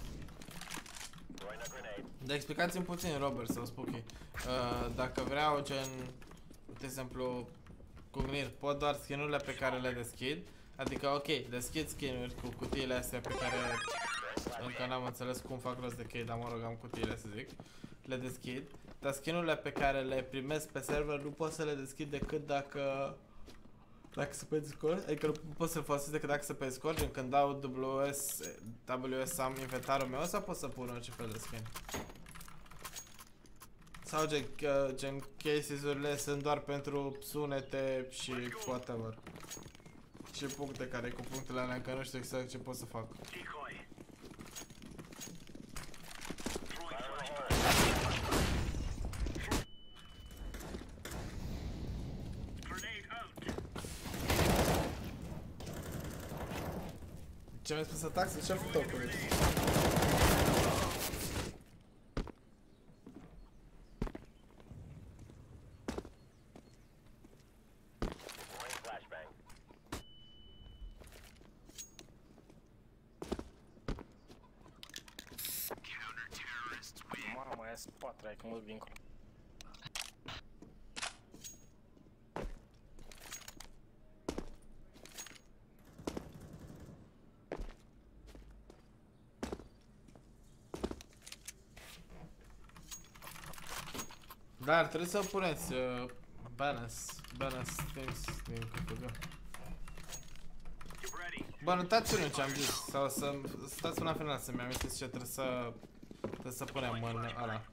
Dar explicați-mi puțin, Robert sau Spooky. Uh, dacă vreau, gen, de exemplu, cu Gnir, pot doar skin-urile pe care le deschid. Adică, ok, deschid skin-uri cu cutiile astea pe care încă n-am înțeles cum fac rost de chei, dar mă rog, am cutiile, să zic. Le deschid, dar skin-urile pe care le primesc pe server nu pot să le deschid decât dacă... Dacă se pe Discord, adică nu pot să-l folosesc decât dacă se pe Discord, gen când dau W S, W S am inventarul meu sau pot să pun orice fel de skin? Sau gen, uh, gen cases-urile sunt doar pentru sunete și whatever. Și puncte care cu punctele alea încă nu știu exact ce pot să fac. Ce mi-ai spus să tax? Ce-a făcut tocului? Mamă, aia spatele, ai că mă duc dincolo. Dar trebuie să puneți uh, balance, balance things din căpădă. Bă, notați unul ce am zis, sau să stați până la final să-mi amintiți ce trebuie să, trebuie să punem în ăla.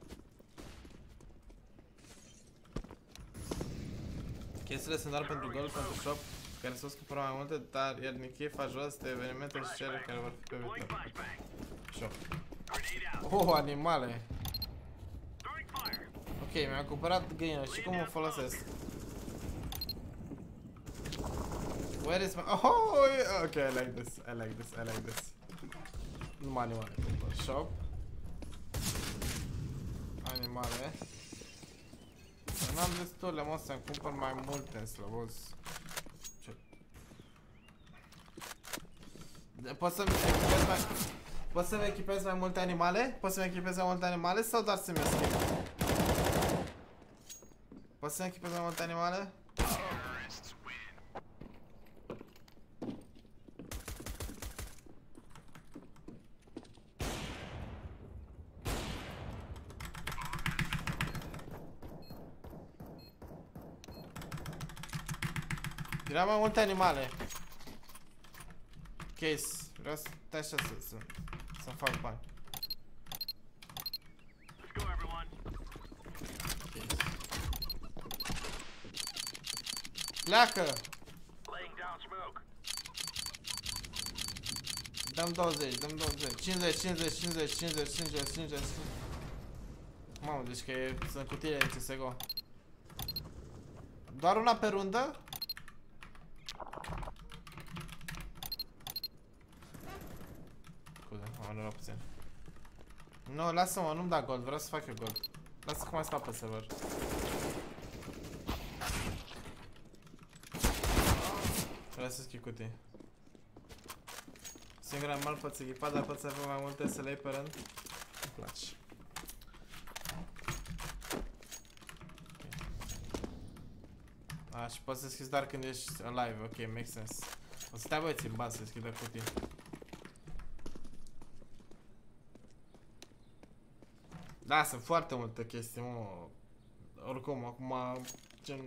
Chestiile sunt doar pentru Gold, pentru Shop, care se cumpără mai multe, dar iar Nichie fa jos de evenimente și cele care vor fi pe viitor. Shop. Oh, animale! Ok, mi-am cumpărat găină și cum o folosesc? Where is my... Oh, ok, I like this, I like this, I like this. Numai animale cumpăr. Shop. Animale. N-am destule, mă, să-mi cumpăr mai multe în slăbos. Ce? Pot să-mi echipez mai... Pot să-mi echipez mai multe animale? Pot să-mi echipez mai multe animale sau doar să-mi schimb? Poți să-mi echipez mai multe animale? Vreau mai multe animale. Case. Vreau să stai așa să, să, să fac bani. Pleacă! Laying down smoke. Dăm douăzeci, dăm douăzeci, cincizeci, cincizeci, cincizeci, cincizeci, cincizeci, cincizeci. Mamă, deci că e, sunt cutiile de C S G O. Doar una pe rundă? Scuze, am anulat puțin. Nu, lasă-mă, nu-mi da gold, vreau să fac eu gold. Lasă cum mai stau pe server. Vreau să schimb cutii. Singur animal poți echipa, dar poți avea mai multe să le iei pe rând. Îmi place. A, și poți să deschizi doar când ești alive, ok, make sense. O să stai băieții în bază să deschidă cutii. Da, sunt foarte multe chestii, mă. Oricum, acum, gen...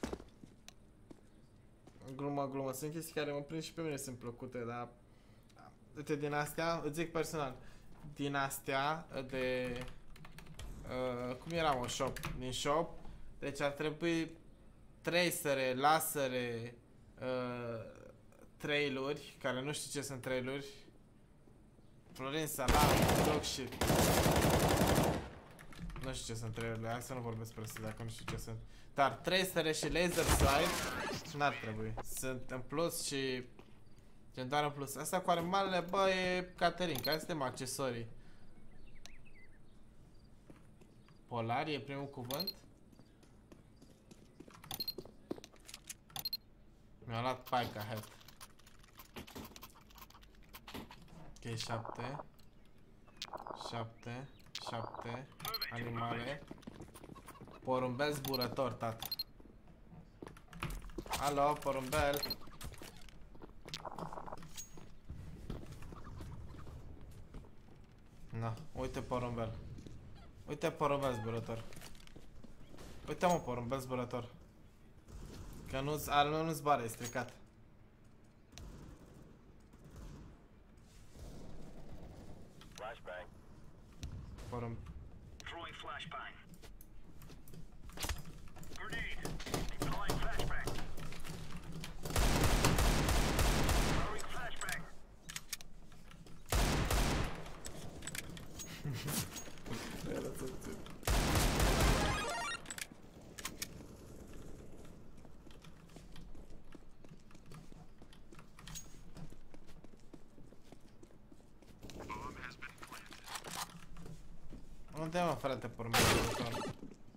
Glumă, glumă, sunt chestii care mă prind și pe mine sunt plăcute, dar... Uite, din astea, îți zic personal, din astea de... Uh, cum era, mă, shop? Din shop, deci ar trebui tracere, lasere, uh, trailuri, care nu știu ce sunt trailuri. Florin Salam, dog shit. Nu știu ce sunt trailurile, hai să nu vorbesc despre asta dacă nu știu ce sunt. Dar tracere și laser sight n-ar trebui. Sunt în plus și... Gen doar în plus. Asta cu animalele, bă, e catering, hai să suntem accesorii. Polar e primul cuvânt? Mi-a luat paica, head. Ok, șapte. Șapte. Șapte. Animale. Porumbel zburător, tată. Alo, porumbel. Na, uite porumbel. Uite porumbel zburător. Uite mă, porumbel zburător. Că nu-ți, al meu nu zboară, e stricat. Flashbang. Porum... Throwing flashbang. Grenade. Deploying flashbang. Throwing flashbang. Unde mă, frate, porumbel zburător?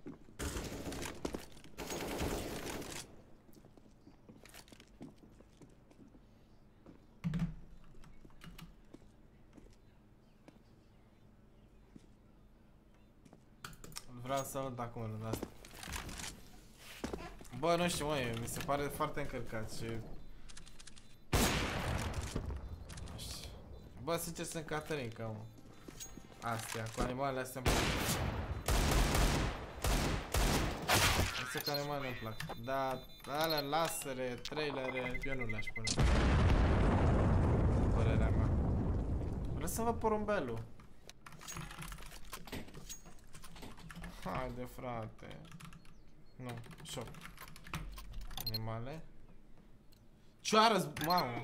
Vreau să văd acum în asta. Bă, nu știu, mă, mi se pare foarte încărcat și... Bă, sincer sunt Caterinca, mă. Astea, cu animalele astea îmi plac. Astea cu animalele îmi plac. Dar alea, lasere, trailere, eu nu le-aș pune. Părerea mea. Vreau să văd porumbelul. Haide, frate. Nu, shop. Animale. Cioară, mamă.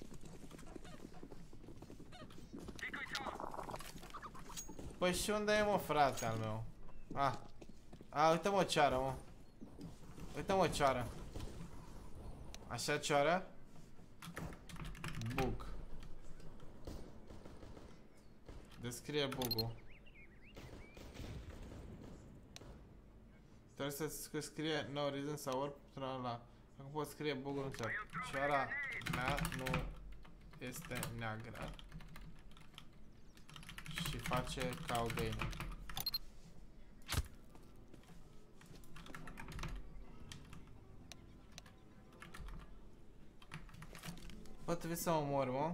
Păi și unde e, mă, frate al meu? Ah. A, uite, mă, cioară, mă. Uite, mă, cioară. Așa, cioară? Bug. Descrie bugul. Trebuie să scrie no reason sau ori la. Acum pot scrie bugul în chat. Cioara mea nu este neagră. Și face ca o găină. Bă, trebuie să mă omor, mă.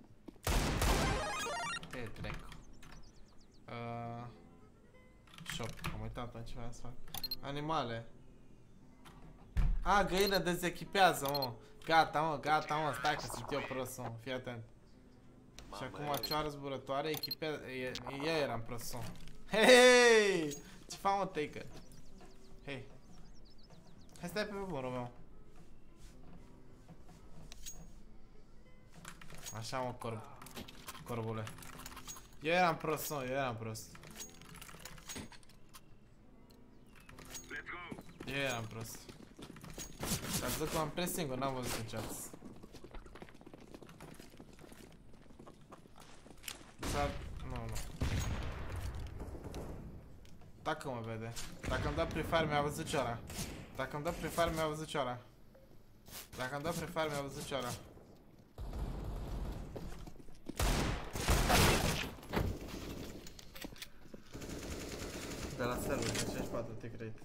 Te trec. Uh, shop, am uitat pe ceva să fac. Animale. A, găină dezechipează, mă. Gata, mă, gata, mă, stai că sunt eu prost, mă, fii atent. Și acum cioară zburătoare, echipează, eu eram prost, mă. Hei, ce fac, mă, taker? Hei. Hai stai pe bunul meu. Așa mă, corb. Corbule. Eu eram prost, nu, eu eram prost. Eu eram prost. Ați văzut că m-am prins singur, n-am văzut niciodată. Dar, nu, nu. Dacă mă vede. Dacă îmi dă prefire, mi-a văzut ciora. Dacă îmi dă prefire, mi-a văzut ciora. Dacă îmi dă prefire, mi-a văzut ciora. De la server, de șaizeci și patru, te cred.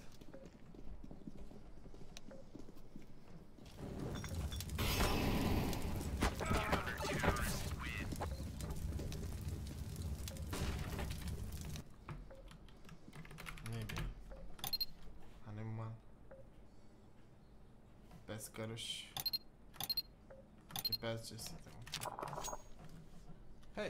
Pescăruși. Chipează ce suntem. Hei!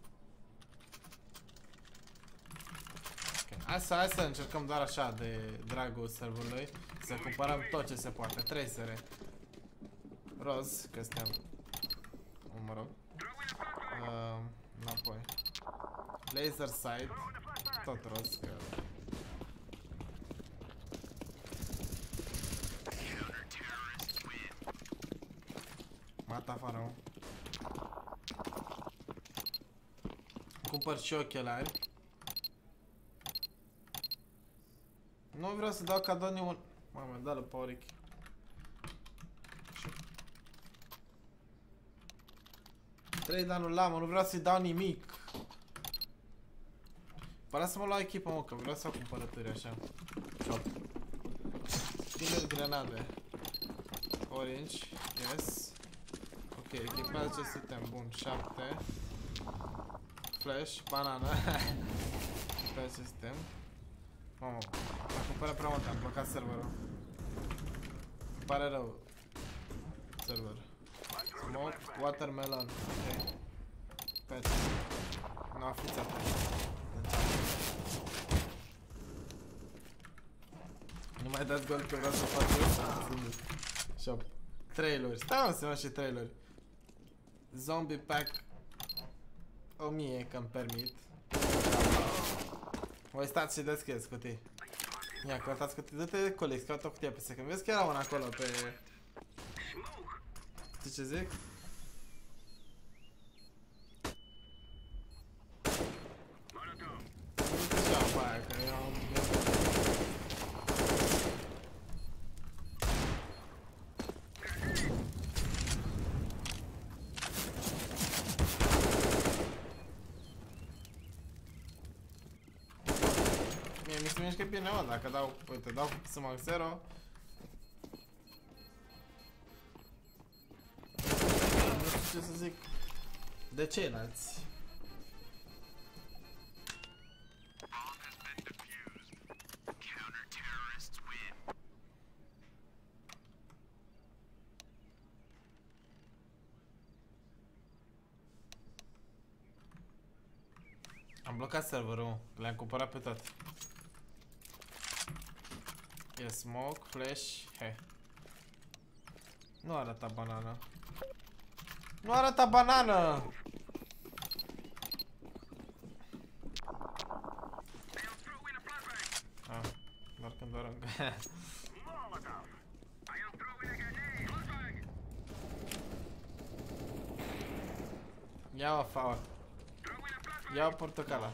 Okay. Hai să, hai să încercăm doar așa de dragul serverului. Să cumpărăm tot ce se poate. Tracere. Roz, că suntem. Mă rog. Uh, înapoi. Laser sight. Tot roz, că... Mata afară, mă. Cumpăr și ochelari. Nu vreau să dau cadou nimănui. Mamă, dă-l pe Oric. Trei danuri la mă, nu vreau să-i dau nimic. Păi lasă-mă la echipă, mă, că vreau să fac cumpărături așa. Shop. Tineri grenade. Orange, yes. Ok, echipează ce suntem, bun, șapte. Flash, banana. Echipează ce suntem. Mamă, am cumpărat prea mult, am blocat serverul. Îmi pare rău. Server. Smoke, watermelon, ok. Patch. Nu, fiți atent. Nu mai dați gol că vreau să fac eu. Shop. Trailuri. Stai mă să mă și trailuri. Zombie pack. O mie că-mi permit. Voi stați și deschideți cutii. Ia, căutați cutii. Dă-te colix, căută o cutie pe secund. Vezi că era una acolo pe... Știi ce zic? Du-te și eu pe aia, că eu am... Mie mi se mișcă bine, mă, dacă dau, uite, dau cu Sumac zero. Nu știu ce să zic de ceilalți. Am blocat serverul, le-am cumpărat pe toate. E smoke, flash, he. Nu arăta banană. Nu arăta banană! Ah, doar când doar încă. Ia-o, faul. Ia-o portocala.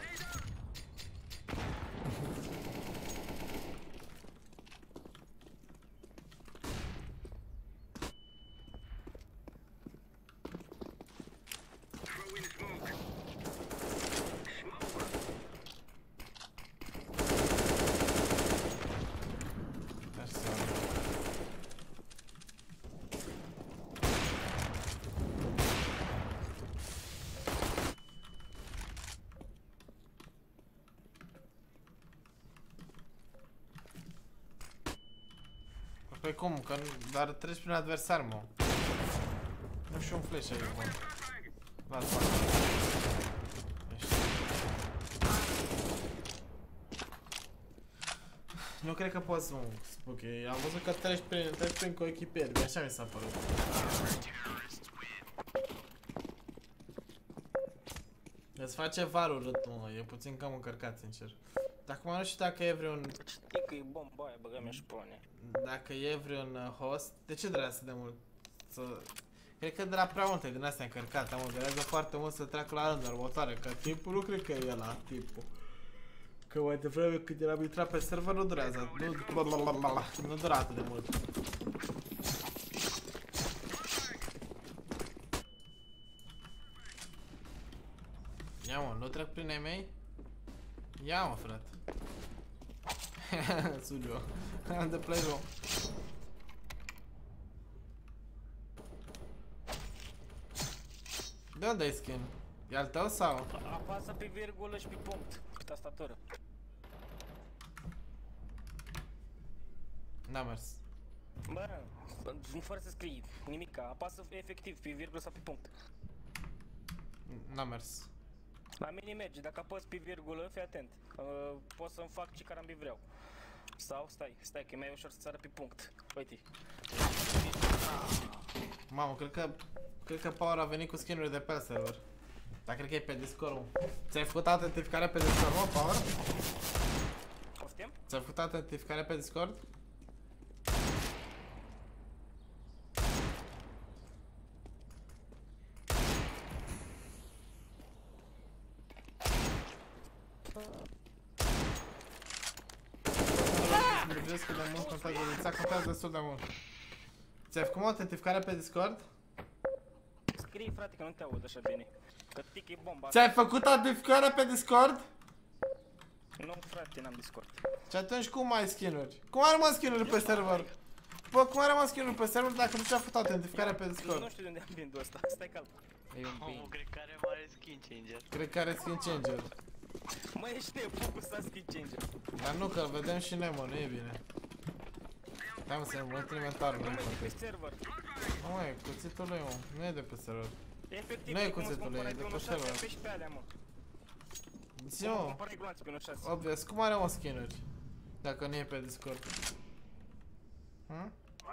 Păi cum? Că doar treci prin adversar, mă. Nu știu un flash aici, mă. Las, las. Nu cred că poți, mă, Spooky. Am văzut că treci prin, treci prin coechipieri. Așa mi s-a părut. Că-ți face varul urât, mă, e puțin cam încărcat, sincer. Dar acum nu știu dacă e vreun... Știi că e bomba aia, băgăm și pune. Dacă e vreun uh, host, de ce vrea să de mult? Să... Cred că de la prea multe din astea încărcate, mă, durează foarte mult să treacă la rândul următoare, că timpul nu cred că e ăla, timpul. Că mai devreme când eram intrat pe server nu durează, nu, nu dura atât de mult. Ia mă, nu trec prin ei mei? Ia mă, frate. Sugiu. Am de play-ul. De unde ai skin? E al tău sau? Apasă pe virgulă și pe punct, pe tastatură. N-a mers. Bă, fără să scrii nimica, apasă efectiv pe virgulă sau pe punct. N-a mers. La mine merge, dacă apăs pe virgulă, fii atent. Uh, pot să-mi fac ce carambi vreau. Sau, stai, stai, că e mai ușor să sară pe punct. Uite. Mamă, cred că... Cred că Power a venit cu skin-uri de pe server. Dar cred că e pe Discord, mă. Ți-ai făcut autentificare pe Discord, mă, Power? Poftim? Ți-ai făcut autentificare pe Discord? Cât de mult contează, contează destul de mult. Ți-ai făcut autentificare pe Discord? Scrie, frate, că nu te aud așa bine. Că tic e bomba. Ți-ai făcut autentificare pe Discord? Nu, frate, n-am Discord. Și atunci cum ai skin-uri? Cum are mă skin-uri pe server? Bă, cum are mă skin-uri pe server dacă nu ți-a făcut autentificare pe Discord? Nu știu de unde am bindul ăsta, stai calm. Oh, cred că are mare skin changer. Cred că are skin changer. Mă, ești nebun cu să skin changer. Dar nu, că îl vedem și noi, mă, nu e bine. Hai mă, să ne mult inventarul, nu e pe server. Nu, mă, e cuțitul lui, mă, nu e de pe server. Efectiv, nu e cuțitul lui, e de pe server. Zi, mă, obvious, cum are mă skin-uri? Dacă nu e pe Discord. Hm?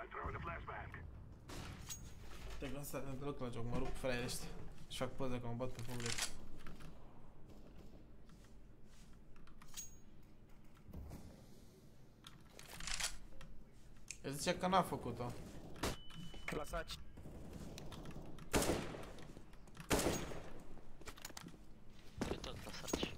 Te gândi să te duc la joc, mă rup fraierești. Și fac poze că mă bat pe public. El zice că n-a făcut-o. Lăsați. Ce tot lăsați?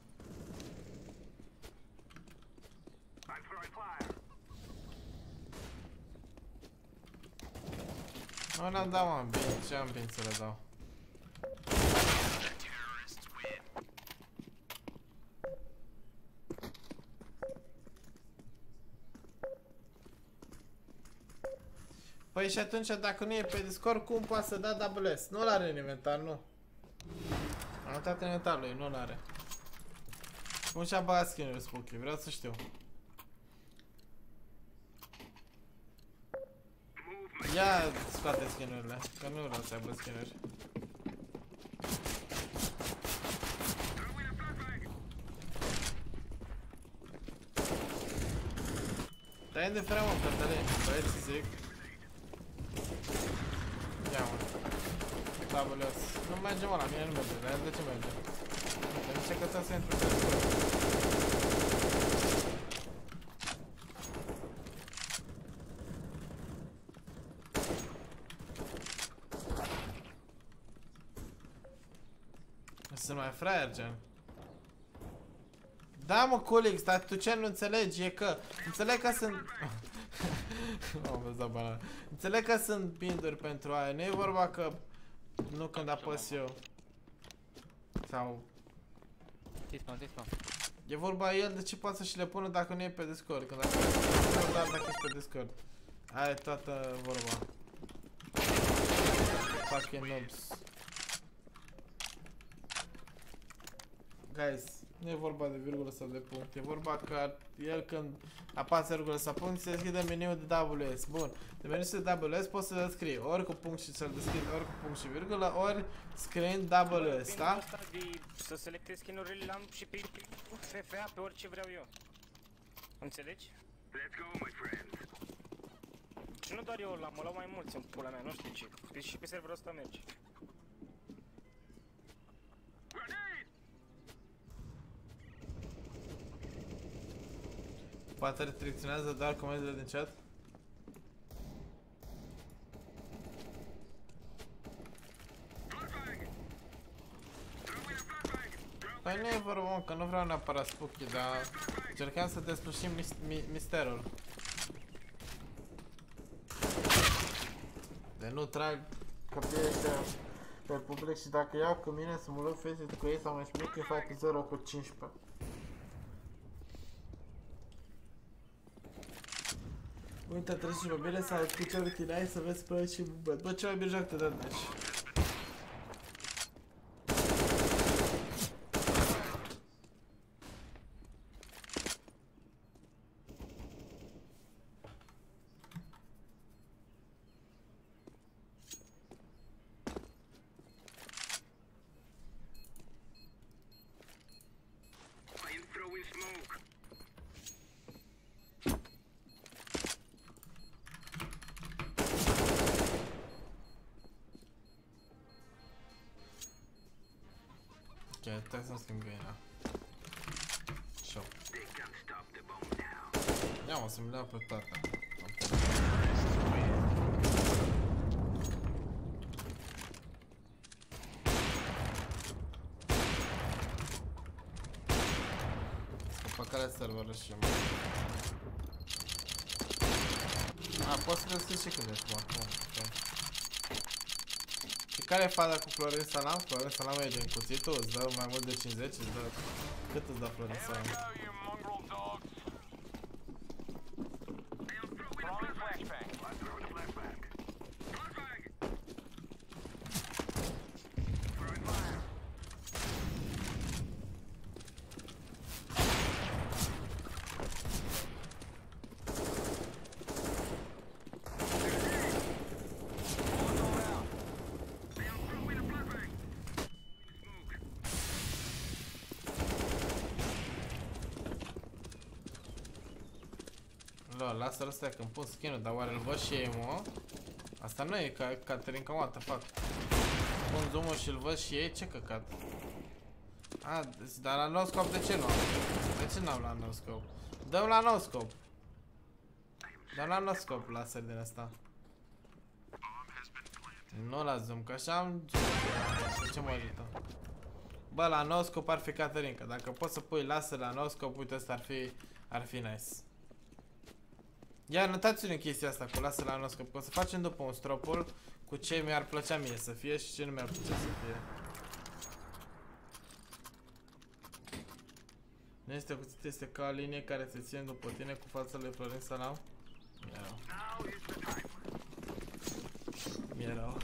Nu n-am dat, mă, bine, ce am bine să le dau? Păi și atunci, dacă nu e pe Discord, cum poate să da W S? Nu l-are în inventar, nu. Am uitat în inventarul lui, nu l-are. Cum și-a băgat skin-uri Spooky? Vreau să știu. Ia scoate skin-urile, că nu vreau să aibă skin-uri. Dar e indiferent, mă, Cătălin, băieți zic. Ia, mă. Tabulos. Nu merge, mă, la mine nu merge, dar el de ce merge? Uite, zice că ți-a să intru pe Sunt mai fraier, gen. Da, mă, Colix, dar tu ce nu înțelegi e că... Înțeleg că sunt... Am văzut da banana. Înțeleg că sunt binduri pentru aia, nu e vorba că... Nu când apăs eu. Sau... E vorba el de ce poate să și le pună dacă nu e pe Discord. Când dacă e dar dacă ești pe Discord. Aia e toată vorba. Fucking noobs. Guys, nu e vorba de virgulă sau de punct, e vorba că el când apasă virgulă sau punct se deschide meniul de W S. Bun, de meniul de W S poți să-l scrii ori cu punct și să-l deschid ori cu punct și virgulă, ori scriind W S, da? Să selectez skin-urile la și pe F F A pe orice vreau eu. Înțelegi? Și nu doar eu la mă, la mai mulți în pula mea, nu știu ce. Și pe serverul ăsta merge. Poate restricționează doar comenzile din chat? Păi nu e vorba, mă, că nu vreau neapărat spooky, dar încercam să deslușim mis mi misterul. De nu trag copiii ăștia pe public și dacă iau cu mine să mă luăm face cu ei sau mai spun că fac zero cu cincisprezece. Uite, treci și pe bine sau cu ce rutinai să vezi pe și bă, bă, ce mai bine joc te dă deci. Ok, stai să-mi schimb găina. Show. Ia mă, să-mi dau pe toate. Pe care serveră și mă. A, poți să găsiți și când ești acum. Și care e fada cu Florin Salam? Florin Salam e din cuțitul, îți dă mai mult de cincizeci, îți dă... Cât îți dă Florin Salam? Lol, lasă-l ăsta când pun skin-ul, dar oare îl văd și ei, mă? Asta nu e ca Caterinca, what the fuck. Pun zoom-ul și îl văd și ei, ce căcat. A, dar la no-scope de ce nu am? De ce n-am la no-scope? Dăm la no-scope. Dăm la no-scope laser din asta. Nu la zoom, că așa am zoom. Ce mă ajută? Bă, la no-scope ar fi Caterinca. Dacă poți să pui laser la no-scope, uite, ăsta ar fi, ar fi nice. Ia, notați-ne chestia asta cu lasă la noscop, că o să facem după un stropul cu ce mi-ar plăcea mie să fie și ce nu mi-ar plăcea să fie. Nu este cuțit, este ca o linie care se ține după tine cu fața lui Florin Salam? Mi-e rău. Mi-e rău.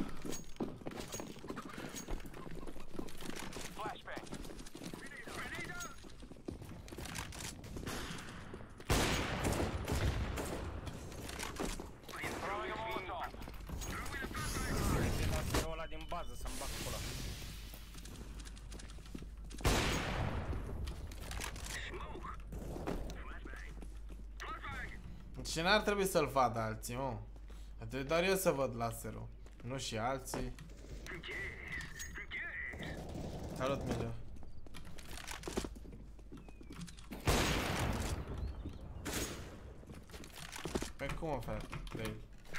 Și n-ar trebui să-l vadă alții, mă. Ar trebui doar eu să văd laserul, nu și alții. Salut, Milo. Pe cum o fac? Trei.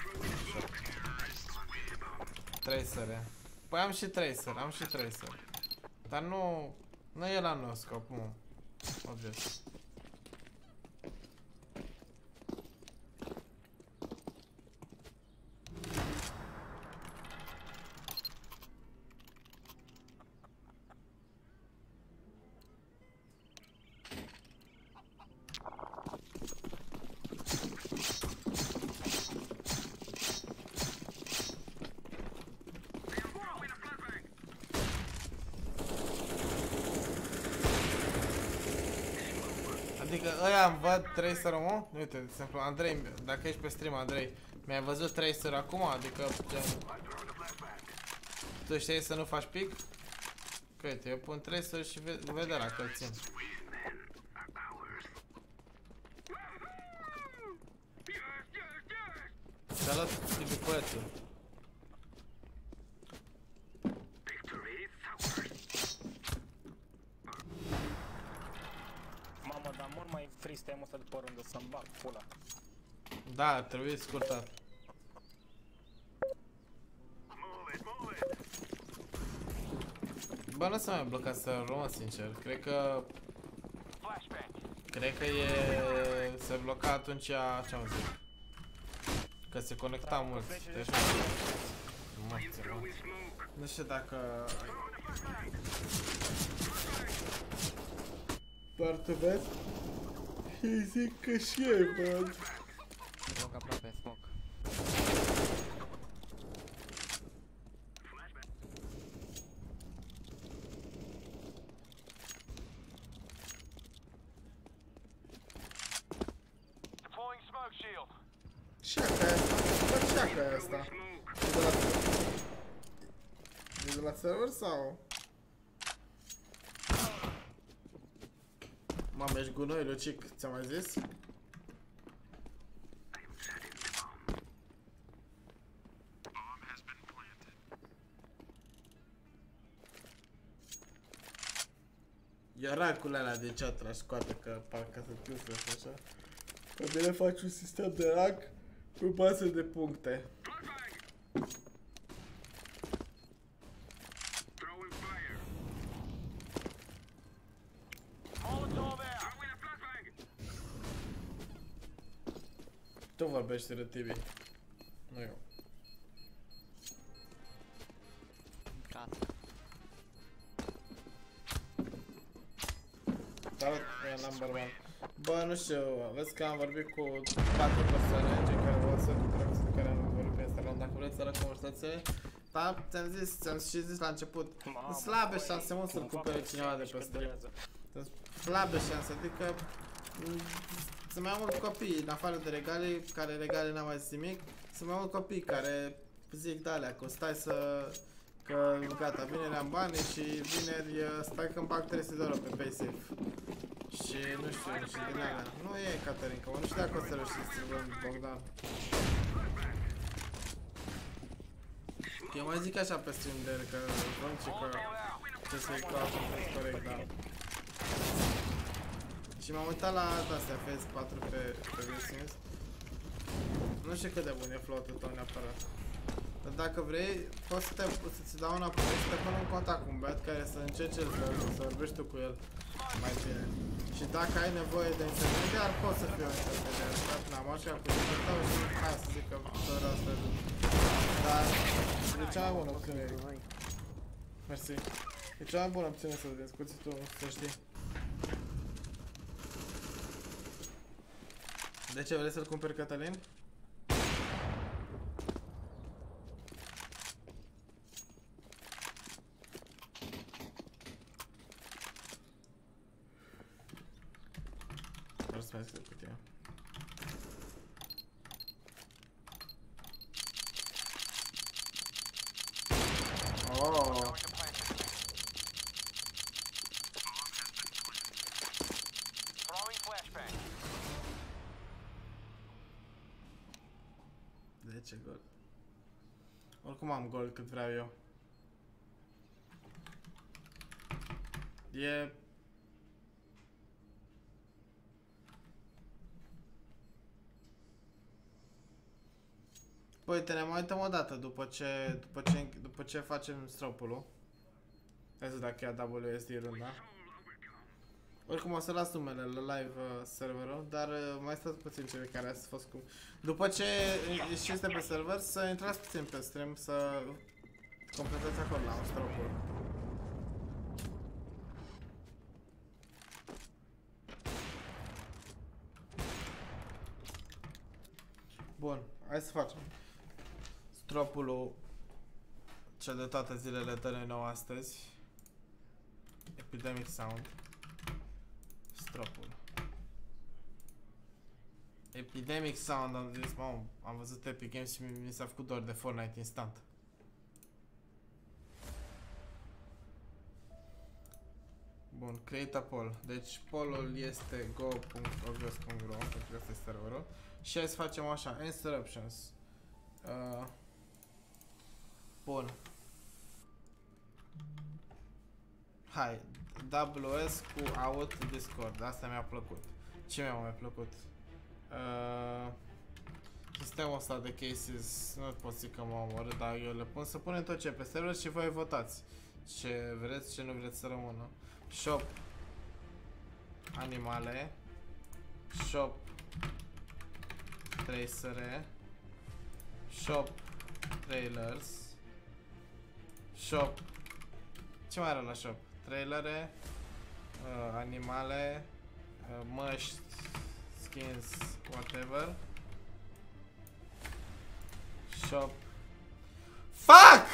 Tracer. Păi am și tracer, am și tracer. Dar nu... Nu e la no-scope, nu. Obvious. Adică ăia îmi văd tracer-ul, mă? Uite, de exemplu, Andrei, dacă ești pe stream, Andrei, mi-ai văzut tracer acum? Adică, gen... Tu știi să nu faci pic? Că uite, eu pun tracer și ve vede la că-l țin. Salut, Tibicuețul. Mamă, dar mor mai freestyle-ul ăsta după rândă să-mi bag pula. Da, trebuie scurtat. Bă, nu s-a mai blocat serverul, mă, sincer. Cred că... Cred că e... se bloca atunci, ce-am zis? Că se conecta mult. Deci... Mă, nu știu dacă... Doar tu vezi? Și zic că și ei văd. Smoke aproape, smoke. Ce-aca e asta? Bă, ce-aca e asta? E de la... E de la server sau? Mamă, ești gunoi, Lucic, ți-am mai zis? Ia racurile alea de chat la scoate, că parcă se piusă și așa. Că bine faci un sistem de rank cu bază de puncte. Tu vorbești de Tibi, nu eu. Salut, e number one. Bă, nu știu, vezi că am vorbit cu patru persoane, cei care vreau să cu care am vorbit pe Instagram, dacă vreți să la conversație. Da, ți-am zis, ți-am și zis la început, sunt slabe șanse mult să-l cumpere cineva de pe stream. Sunt slabe șanse, adică sunt mai mulți copii, în afară de regalii, care regalii n-am mai zis nimic, sunt mai mulți copii care zic de alea, că stai să... Că gata, vineri am bani și vineri stai că-mi bag trei sute de euro pe PaySafe. Și nu știu, și din alea. Nu e Caterinca, mă, nu știu dacă o să reușiți să vând Bogdan. Eu mai zic așa pe stream de el, că vând și că ce să-i coapă corect, dar... Și m-am uitat la astea F S patru pe, pe Sims. Nu știu cât de bun e flow-ul tău neapărat. Dar dacă vrei, poți să te, să-ți dau înapoi, să te pun în contact cu un băiat care să încerce să, să vorbești tu cu el mai bine. Și dacă ai nevoie de intermediar, poți să fii un intermediar. N-am așa cu tine tău și hai să zic că fără asta e. Dar e cea mai bună opțiune. Mersi. E cea mai bună opțiune să discuți tu, să știi. De ce vrei să-l cumperi, Cătălin? Să mai scriu cutia. Oh! zece gol. Oricum am gol cât vreau eu. E... Păi te ne mai uităm o dată după ce, după ce, după ce facem stropul-ul. Hai să dacă ia W S D runda. Oricum o să las numele la live uh, serverul, dar uh, mai stați puțin cei care ați fost cu... După ce ieșiți de pe server, să intrați puțin pe stream, să completați acolo la un stropul. Bun, hai să facem stropul cel de toate zilele tale nou astăzi. Epidemic Sound. Stropul. Epidemic Sound, am zis, mamă, am văzut Epic Games și mi s-a făcut dor de Fortnite instant. Bun, create a poll. Deci poll-ul este go punct obvious punct ro, pentru că este serverul. Și hai să facem așa, answer options. Uh, bun. Hai, W S cu out Discord. Asta mi-a plăcut. Ce mi-a mai plăcut? Uh, sistemul ăsta de cases, nu pot zic că mă omorât, dar eu le pun să punem tot ce pe server și voi votați ce vreți, ce nu vreți să rămână. Shop animale, shop tracere, shop trailers, shop, ce mai are la shop? Trailere, uh, animale, uh, măști, skins, whatever. Shop. Fuck!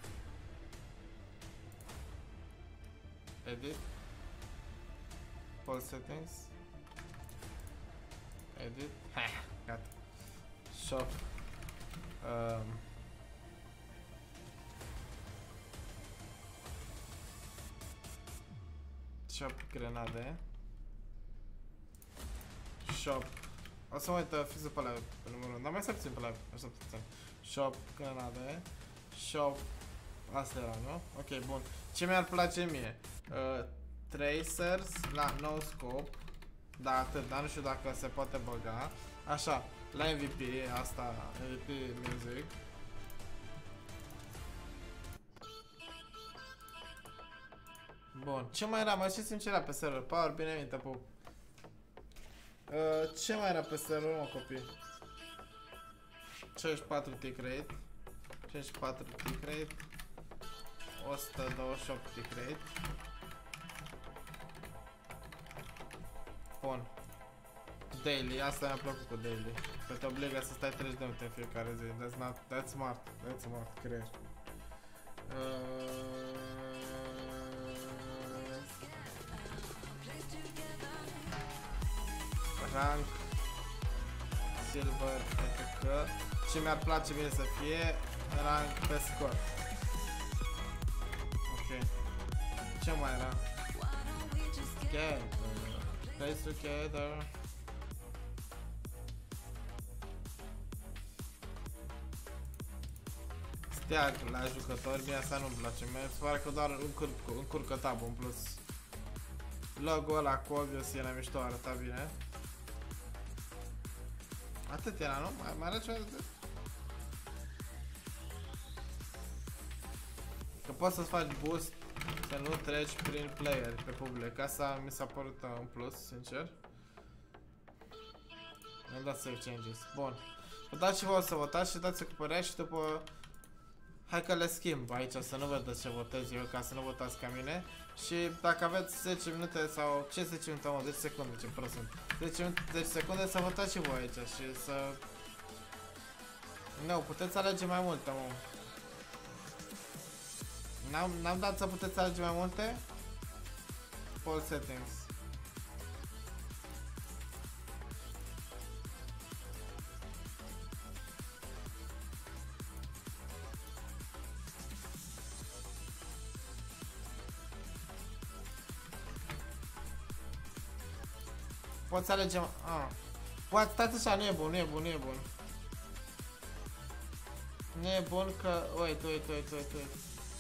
Edit. All settings. Edit. Ha, gata. Shop. Um. Shop grenade. Shop. O să mă uit fix pe live pe numărul unu, dar mai să puțin pe live, așa puțin. Shop grenade. Shop. Asta era, nu? Ok, bun. Ce mi-ar place mie? Uh, tracers la no scope. Da, atât, dar nu știu dacă se poate băga. Așa, la M V P, asta, M V P music. Bun, ce mai era? Mai știți ce era pe server? Power, bine minte, pup. Uh, ce mai era pe server, mă, copii? cincizeci și patru tick rate. cincizeci și patru tick rate. o sută douăzeci și opt tick rate. Bun. Daily, asta mi-a plăcut cu daily. Că te obligă să stai treizeci de minute în fiecare zi. That's not, that's smart, that's smart, creier. Uh... Rank, silver, et cetera. Ce mi-ar place mie să fie rank pe scor. Ok. Ce mai era? Together. Play together. Steag la jucători, mie asta nu-mi place. Mi se pare că doar încurc, încurcă tab-ul în plus. Logo-ul ăla cu obvious e la mișto, arăta bine. Atât era, nu? Mai, mai are ceva de... Că poți să-ți faci boost, să nu treci prin player pe public. Asta mi s-a părut un plus, sincer. Mi-am dat save changes. Bun. Votați și voi să votați și dați-o cu părerea și după... Hai că le schimb aici, să nu vedeți ce votez eu, ca să nu votați ca mine. Și dacă aveți zece minute sau... Ce zece minute, mă? zece secunde, ce prost sunt. zece secunde să votați și voi aici și să... Nu, puteți alege mai multe, mă. N-am dat să puteți alege mai multe? All settings. Poți alege... Ah. Poate, stați așa, nu e bun, nu e bun, nu e bun. Nu e bun că... Uite, uite, uite, uite, uite.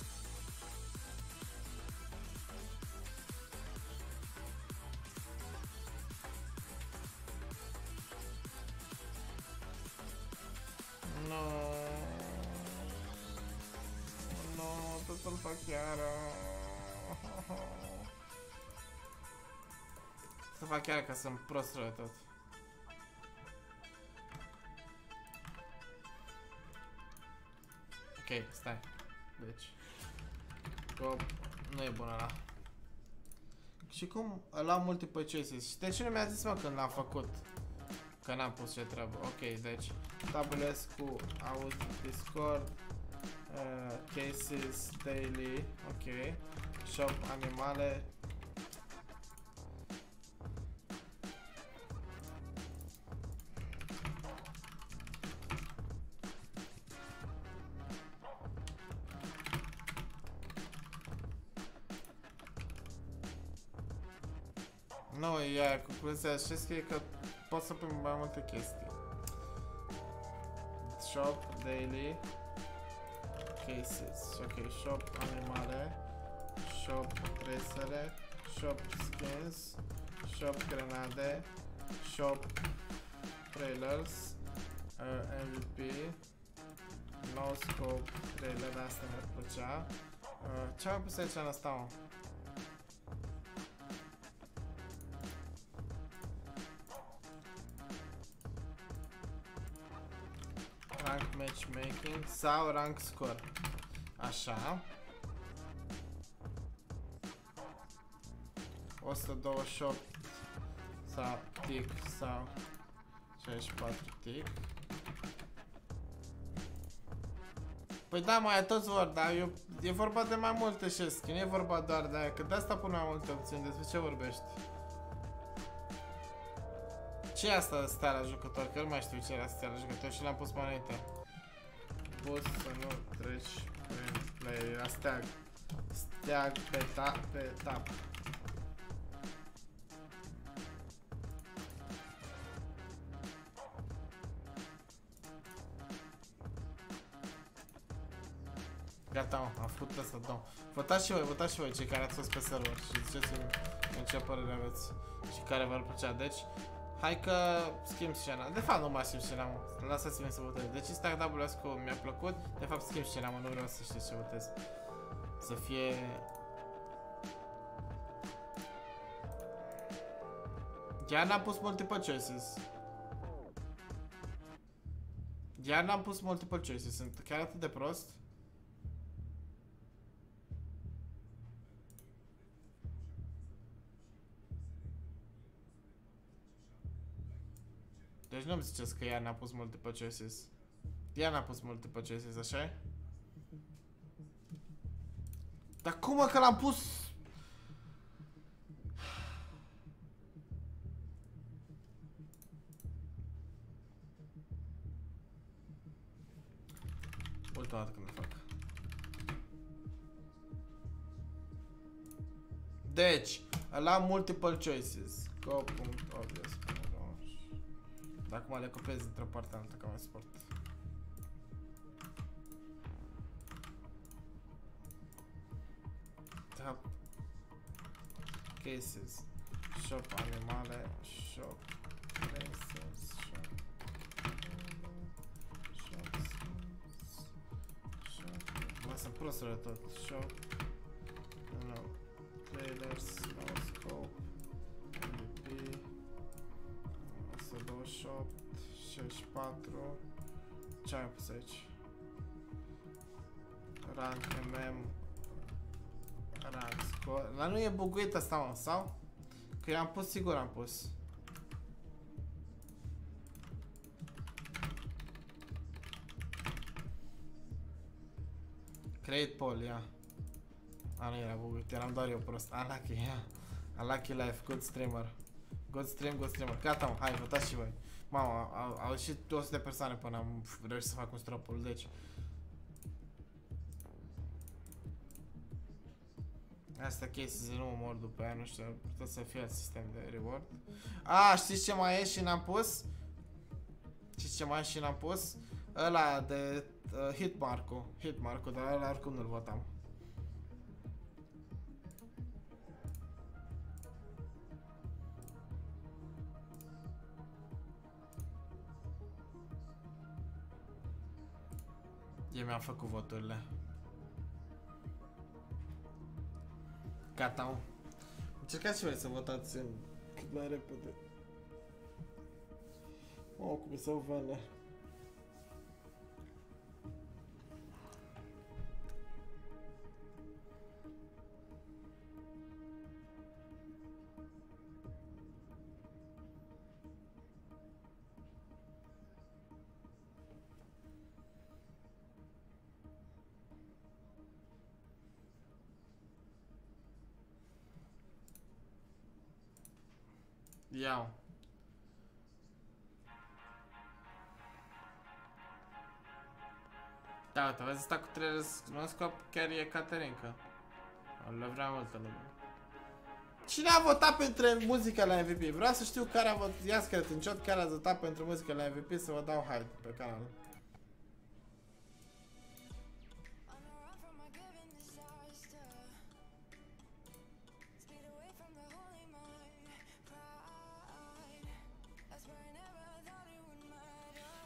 Nu. Nu, totul fac chiar. Să fac chiar că sunt prost rău tot. Ok, stai. Deci. Go. Nu e bun ăla. Și cum ăla multiple choices? Și de ce nu mi-a zis, mă, când l-am făcut? Că n-am pus ce treabă. Ok, deci. Tabulez cu out Discord. Uh, cases daily. Ok. Shop animale. Nu, e concluzia, știți că e că poți să pui mai multe chestii. Shop, daily, cases, ok, shop, animale, shop, tracere, shop skins, shop grenade, shop trailers, uh, M V P, no scope trailer, asta mi-ar plăcea. Uh, ce am pus aici în asta, mă? Rank matchmaking sau rank score. Așa. o sută douăzeci și opt sau tick sau șaizeci și patru tick. Păi da, mai toți vor, dar eu, e vorba de mai multe șeschi, nu e vorba doar de aia, că de asta pun mai multe opțiuni, despre ce vorbești? Ce e asta stea la jucător? Că nu mai știu ce era stea la jucător și l-am pus mai înainte. Poți să nu treci prin play, era steag. Steag pe tap, pe tap. Gata, mă, am făcut asta, da. Votați și voi, votați și voi, cei care ați fost pe server și ziceți-mi în ce părere aveți și care v-ar plăcea. Deci, hai că schimb scena. De fapt, nu mai schimb scena, mă. Lăsați-mi să votez. Deci, Stack W S cu mi-a plăcut. De fapt, schimb scena, mă, nu vreau să știți ce votez. Să fie... Chiar n-am pus multiple choices. Chiar n-am pus multiple choices. Sunt chiar atât de prost. Deci nu-mi ziceți că ea n-a pus multiple choices. Ea n-a pus multiple choices, așa-i? Dar cum mă că l-am pus? Ultima dată când îl fac. Deci, la multiple choices. Go.obvious. Acum le copiez dintr-o parte alta ca mai sport. Tap. Cases. Shop animale. Shop races. Shop. Shop skins. Shop. Mă, sunt prosturile tot. Shop. No. Trailers. No scope. M V P. douăzeci și opt, șaizeci și patru. Ce am pus aici? Rank M M. Rank score. Dar nu e buguit asta, mă, sau? Că eu am pus, sigur am pus. Create poll, ia. A, nu era buguit, eram doar eu prost. Unlucky, ia. Unlucky life, good streamer. God stream, God streamer. Gata, mă, hai, votați și voi. Mama, au, au ieșit o sută de persoane până am reușit să fac un stropul, deci... Asta cases nu mă mor după aia, nu știu, putea să fie alt sistem de reward. A, știți ce mai e și n-am pus? Știți ce mai e și n-am pus? Ăla de uh, hitmark-ul, hitmark-ul, dar ăla oricum nu-l votam. Eu mi-am făcut voturile. Gata, mă. Încercați și voi să votați în cât mai repede. Mă, cum să vele. Iau. Da, uite, vezi asta cu trailers, nu scop, chiar e Caterinca. Le vrea multă lume. Cine a votat pentru muzica la M V P? Vreau să știu care a votat, ia scrie în chat care a votat pentru muzica la M V P să vă dau hype pe canal.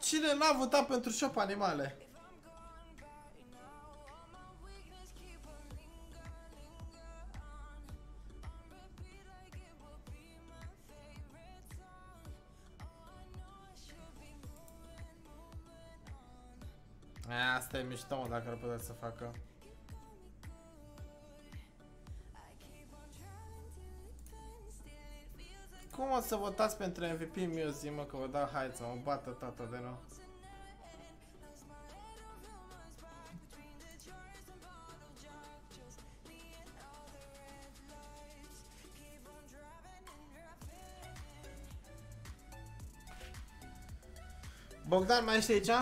Cine n-a votat pentru Shop Animale? Aia, asta e mișto, mă, dacă ar putea să facă. Cum o să votați pentru M V P Music, mă, că vă dau hai să mă bată tata de nou. Bogdan, mai ești aici?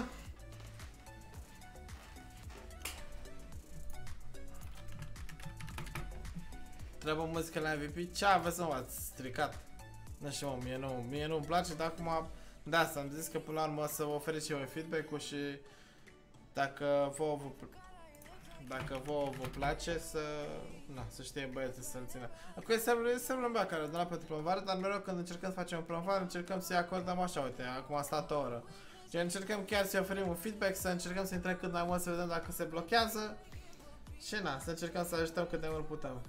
Trebuie muzică la M V P? Ce aveți, mă, v-ați stricat? Nu știu, mă, mie nu, mie nu-mi place, dar acum, de asta am zis că până la urmă să vă oferiți și eu feedback-ul și dacă vouă vă, dacă vouă vă place să, na, să știe băieții să-l țină. Acum e serverul meu care a donat pentru promovare, dar mereu când încercăm să facem o promovare, încercăm să-i acordăm așa, uite, acum a stat o oră. Și încercăm chiar să-i oferim un feedback, să încercăm să intrăm cât mai mult, să vedem dacă se blochează și na, să încercăm să ajutăm cât de mult putem.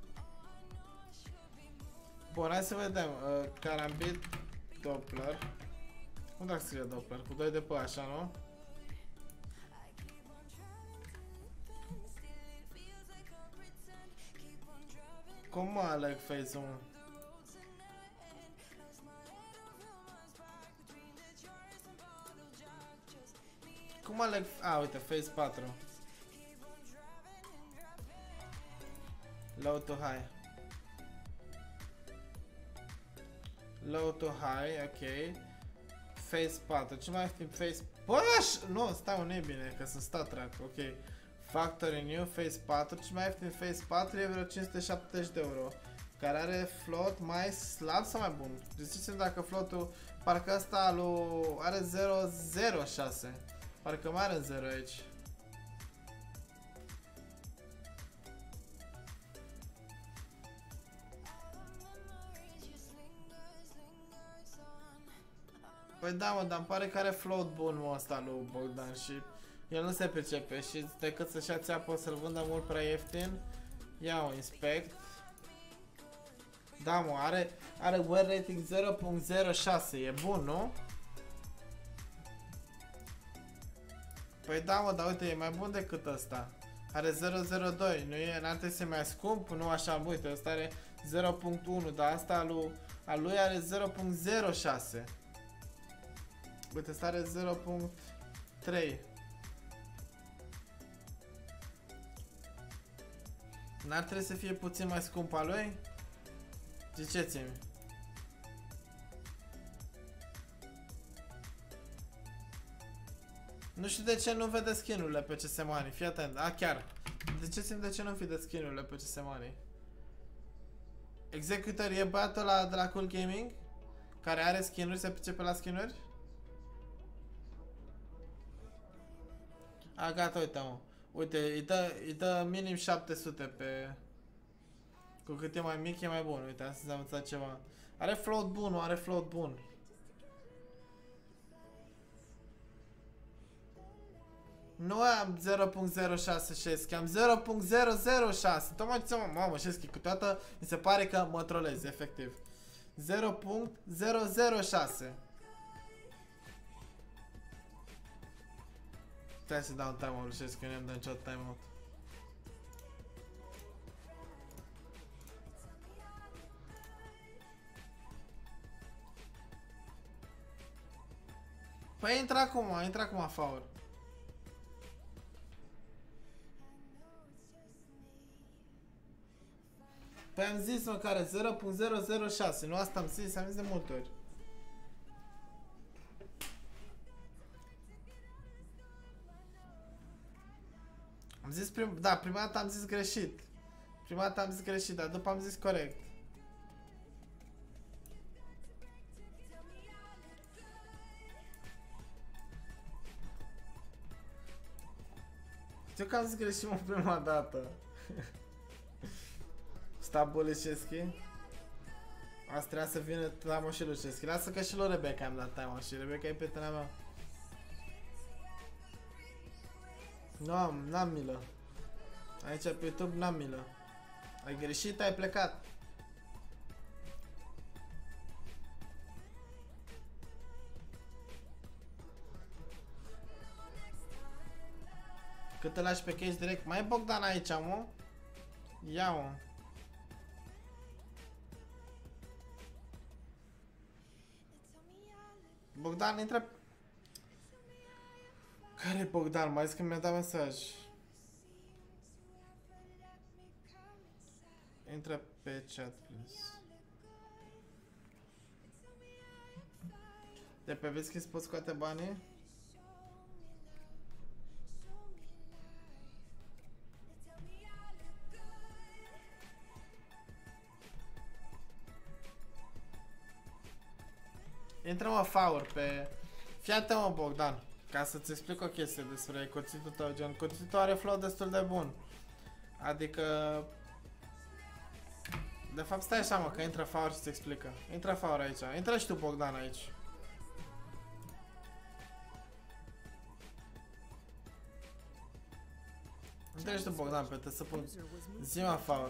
Bun, hai să vedem. Uh, Karambit, Doppler. Cum dacă scrie Doppler? Cu doi de P, așa, nu? Cum mă aleg Phase unu? Cum aleg... A, uite, Phase patru. Low to high. Low to high, ok. Phase patru. Ce mai ieftin Phase... Băi, nu, stau, nu e bine, că sunt stat track, ok. Factory new, Phase patru. Ce mai ieftin Phase patru e vreo cinci sute șaptezeci de euro. Care are float mai slab sau mai bun? Ziceți-mi dacă floatul, parcă asta lui are zero zero șase. Parcă mai are zero aici. Păi da, mă, dar îmi pare că are float bun, mă, ăsta lui Bogdan și el nu se pricepe și decât să-și ia țeapă să-l vândă mult prea ieftin. Ia o inspect. Da, mă, are, are wear rating zero punct zero șase, e bun, nu? Păi da, mă, dar uite, e mai bun decât ăsta. Are zero punct zero doi, nu e, n-ar trebui să mai scump, nu așa, uite, ăsta are zero punct unu, dar asta a lui, a lui are zero punct zero șase. Uite, ăsta are zero punct trei. N-ar trebui să fie puțin mai scump a lui? Ziceți-mi. Nu știu de ce nu vede skin-urile pe C S Money, fii atent, a chiar. Ziceți-mi de ce nu vede skin-urile pe C S Money. Executor e băiatul ăla de la Cool Gaming? Care are skin-uri, se pricepe la skin-uri? A, gata, uite, mă. Uite, îi dă, îi dă minim șapte sute pe... Cu cât e mai mic, e mai bun. Uite, astăzi am înțeles ceva. Are float bun, nu are float bun. Nu am zero punct zero șase Shesky, am zero punct zero zero șase. Tocmai ce mă, mamă, Shesky, câteodată mi se pare că mă trolezi, efectiv. zero punct zero zero șase. Stai să dau un timeout lui Shesky, nu-mi dă niciodată timeout. Păi intră acum, intră acum, Faur. Păi am zis măcar zero punct zero zero șase, nu asta am zis, am zis de multe ori. Am zis prim, da, prima dată am zis greșit. Prima dată am zis greșit, dar după am zis corect. Știu că am zis greșit mă prima dată. Sta Buliceschi. Asta trebuia să vină timeout și Luceschi. Lasă că și lui Rebecca am dat timeout și Rebecca e prietena mea. Nu am, n-am milă. Aici pe YouTube n-am milă. Ai greșit, ai plecat. Cât te lași pe cash direct? Mai e Bogdan aici, mă? Ia-o. Bogdan, intră... Care e Bogdan? Mai zis că mi-a dat mesaj. Intră pe chat, please. De pe vezi că îți poți scoate banii? Intră mă Faur pe... Fii-te mă Bogdan, ca să-ți explic o chestie despre cuțitul tău, gen cuțitul are flow destul de bun. Adică... De fapt stai așa mă, că intră Faur și-ți explică. Intră Faur aici, intră și tu Bogdan aici. Intră și tu Bogdan pe te să pun... Zi-mă Faur.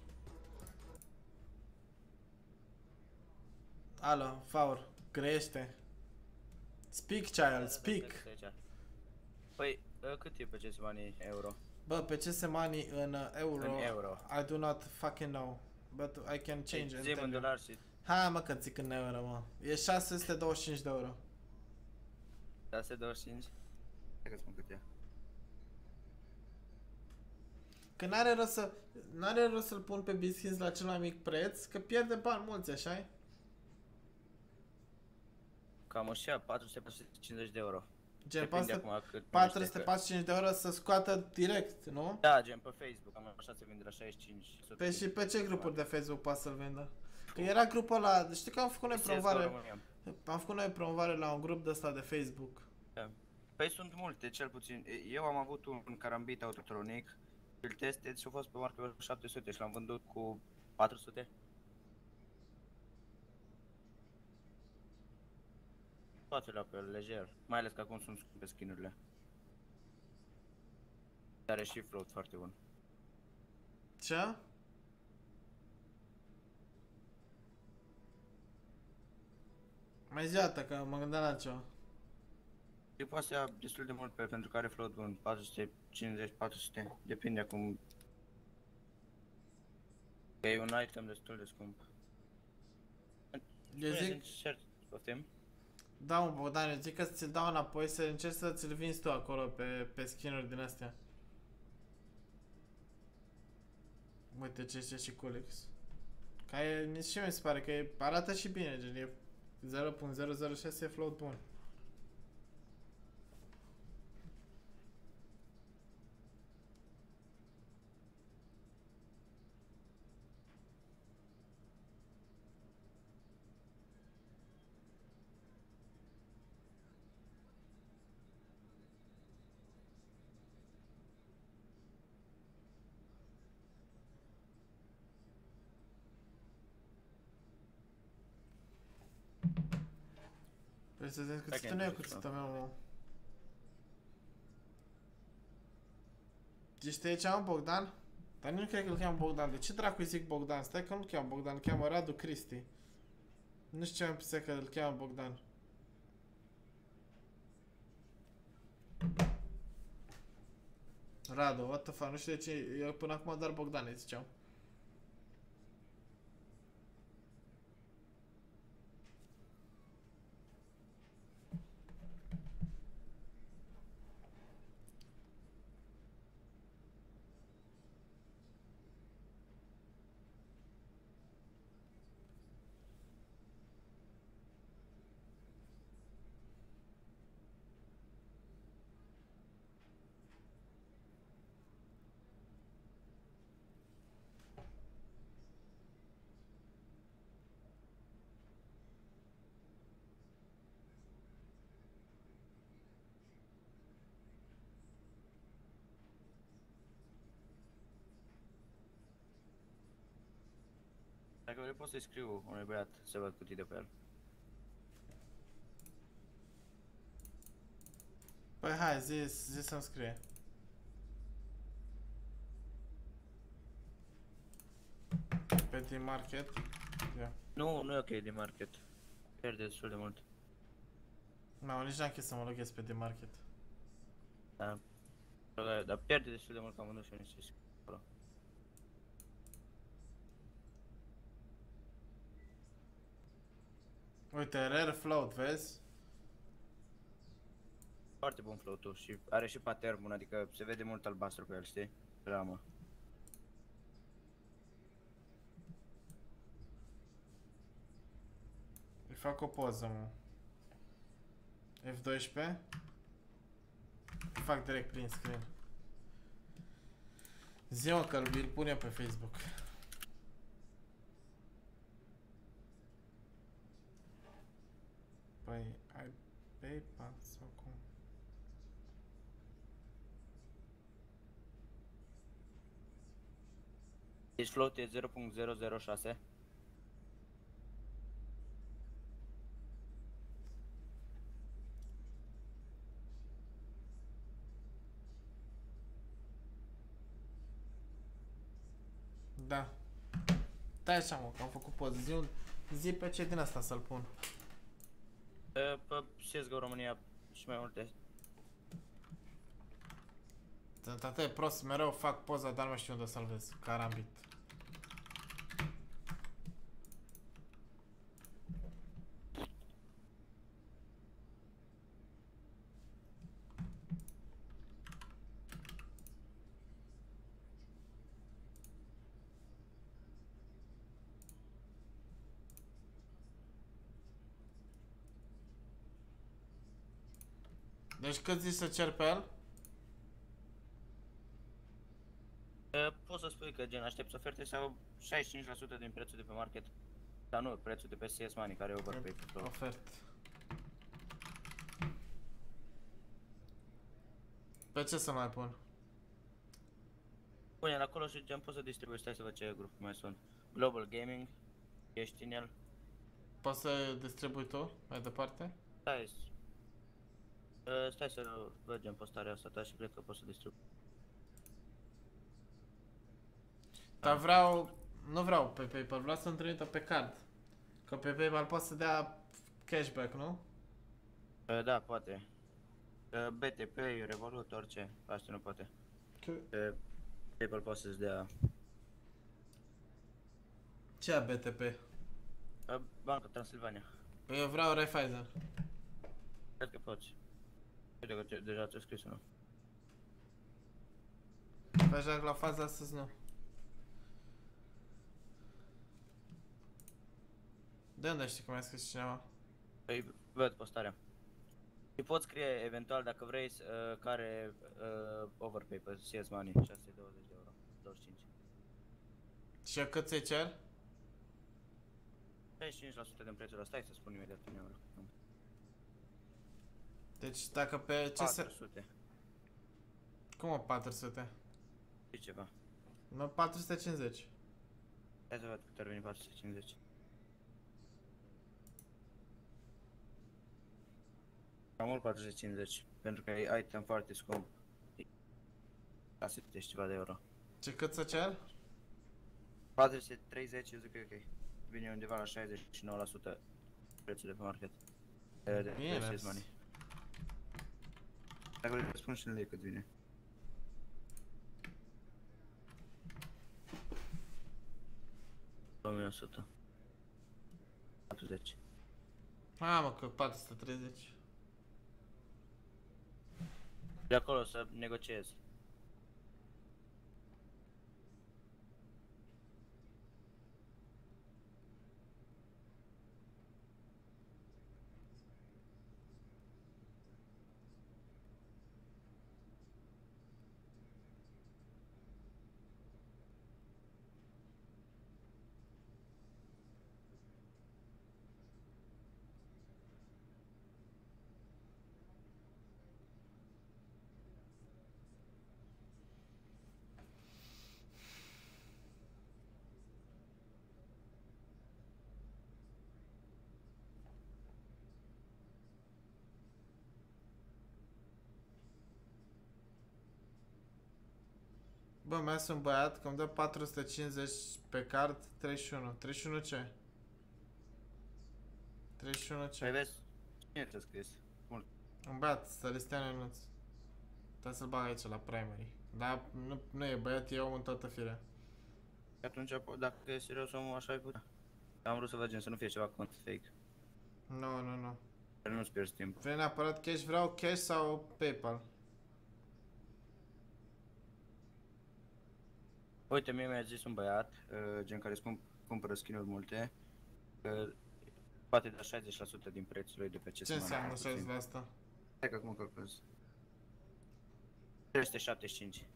Alo, Faur. Crește. Speak, child, speak. Păi, cât e pe C S Money euro? Bă, pe C S Money în euro, În euro. I do not fucking know. But I can change and Zi-mi tell în you. dolari și... Hai mă că zic în euro, mă. E șase sute douăzeci și cinci de euro. șase sute douăzeci și cinci? Hai că spun cât e. Că n-are rost să... N-are rost să-l pun pe business la cel mai mic preț, că pierde bani mulți, așa-i? Cam așa, patru sute cincizeci de euro. Gen, Depinde patru acum cât patru primește sute că- patruzeci și cinci de euro să scoată direct, nu? Da, gen pe Facebook, cam așa se vinde la șaizeci și cinci. Pe și pe ce grupuri de Facebook poate să-l vândă? Că era grupul ăla, știi că am făcut noi C S G O promovare, România. am făcut noi promovare la un grup de ăsta de Facebook. Da. Păi sunt multe, cel puțin. Eu am avut un Karambit Autotronic, îl tested și a fost pe marcă șapte sute și l-am vândut cu patru sute. Toate la pe lejer, mai ales că acum sunt scumpe skin-urile. Are și float foarte bun. Ce? Mai zi dată, că mă gândeam la ceva. E poate să ia destul de mult pe, pentru că are float bun, patru sute cincizeci patru sute, depinde acum. Că e un item destul de scump. Eu zic- Sincer, poftim? Da, mă, Bogdan, eu zic că ți-l dau înapoi să încerci să ți-l vinzi tu acolo pe, pe skin-uri din astea. Uite ce este și Culix. Ca e, nici și mi se pare că e, arată și bine, gen, e zero virgulă zero zero șase float bun. Păi să zic că ți nu e cuțitul meu, mă. Ești aici, mă, Bogdan? Dar nu cred că îl cheamă Bogdan. De ce dracu îi zic Bogdan? Stai că nu-l cheamă Bogdan, îl cheamă Radu Cristi. Nu știu ce am pisat că îl cheamă Bogdan. Radu, what the fuck, nu știu de ce, eu până acum doar Bogdan îi ziceam. Dacă vrei pot să-i scriu unui băiat să văd cât e de pe el. Păi hai, zi, zi să-mi scrie. din market. Ia. Nu, nu e ok din market. Pierde destul de mult. Nu, nici n-am chef să mă loghez pe din market. Da. Dar pierde destul de mult, că am vândut și eu niște acolo. Uite, rare float, vezi? Foarte bun flow-ul și are și pattern bun, adică se vede mult albastru pe el, știi? Ramă. Îi fac o poză, mă. F doisprezece. Îi fac direct prin screen. Zi-mă că îl pun eu pe Facebook. Păi, ai PayPal sau cum? Deci float e zero punct zero zero șase. Da. Stai așa, mă, că am făcut poză. Zi, un... zi pe ce din asta să-l pun. Pe C S G O România și mai multe. Sunt atât de prost, mereu fac poza, dar nu mai știu unde să-l vezi. Carambit. Deci cât zici să cer pe el? Uh, poți să spui că gen aștepți oferte sau șaizeci și cinci la sută din prețul de pe market. Dar nu, prețul de pe C S Money care e overpay. Ofert. Pe ce să mai pun? Pune-l acolo și gen poți să distribui, stai să văd ce grup mai sunt. Global Gaming, ești în el. Poți să distribui tu mai departe? Stai, uh, stai să văd gen postarea asta ta și cred că poți să distribui. Dar vreau, nu vreau pe PayPal, vreau să-mi trimită pe card. Că pe PayPal poți să dea cashback, nu? Uh, da, poate. Uh, B T P, Revolut, orice, asta nu poate. Uh, PayPal poate să-ți dea... Ce a B T P? Uh, Banca Transilvania. Păi eu vreau Raiffeisen. Cred că poți. Uite că deja ți-a scris unul. Păi așa la faza astăzi nu. De unde știi cum ai scris cineva? Păi văd postarea. Și poți scrie eventual dacă vrei uh, care uh, overpay pe C S Money, șase sute douăzeci de euro, douăzeci și cinci. Și eu cât ți-i cer? șaizeci și cinci la sută din prețul ăsta, stai să spun imediat în euro. Deci dacă pe ce patru sute. se... Cum o patru sute? Și ceva. Nu, patru sute cincizeci. Hai să văd cât ar veni patru sute cincizeci. Cam mult patru sute cincizeci, pentru că e item foarte scump. șase sute și ceva de euro. Ce cât să cer? patru sute treizeci, eu zic că e ok. Vine undeva la șaizeci și nouă la sută prețul de pe market. De, de, Bine. de C S Money. Dacă vrei să spun și în lei cât vine. două mii o sută. patruzeci. Mamă, că patru sute treizeci. De acolo să negociez. Bă, mai sunt băiat că îmi dă patru sute cincizeci pe card, treizeci și unu. treizeci și unu ce? treizeci și unu ce? Păi vezi, cine ți-a scris? Mult. Un băiat, Sălisteanu Ionuț. Trebuie să-l bag aici la primary. Dar nu, nu e băiat, e om în toată firea. Atunci, dacă e serios omul, așa ai putea. Am vrut să văd gen să nu fie ceva cont fake. Nu, nu, nu. Nu-ți pierzi timp. Vrei neapărat cash? Vreau cash sau PayPal? Uite, mie mi-a zis un băiat, uh, gen care îți cumpără skin-uri multe, că poate da șaizeci la sută din prețul lui de pe ce Ce înseamnă șaizeci la sută? Hai că acum calculez. trei sute șaptezeci și cinci.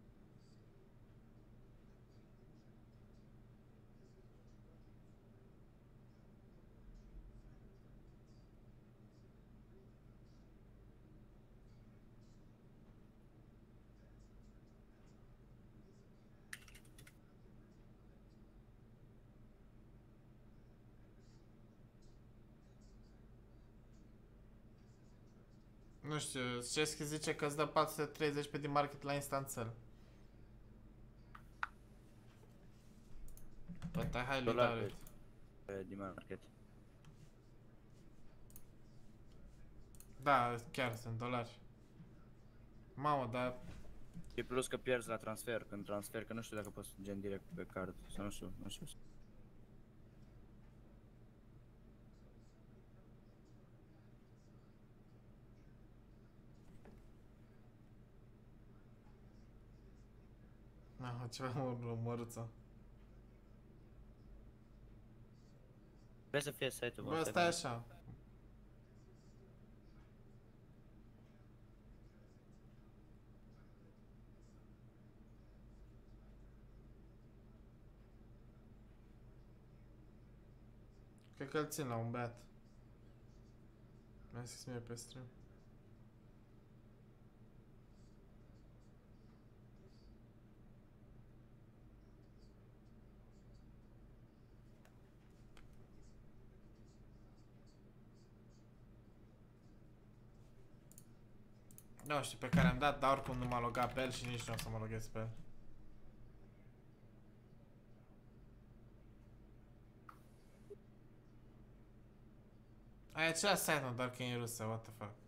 Nu știu, Ceschi zice că îți dă patru sute treizeci pe din market la instanțel. But I highly doubt it. Pe din market. Da, chiar sunt dolari. Mamă, dar... E plus că pierzi la transfer, când transfer, că nu știu dacă poți gen direct pe card, sau nu știu, nu știu. Ah, ceva mă, măruță. Trebuie să fie site-ul. Bă, stai așa. Cred că îl țin la un beat. Mi-a zis mie pe stream. Nu știu pe care am dat, dar oricum nu m-a logat pe el și nici nu o să mă loghez pe el. Ai același site, mă, doar că e în rusă, what the fuck.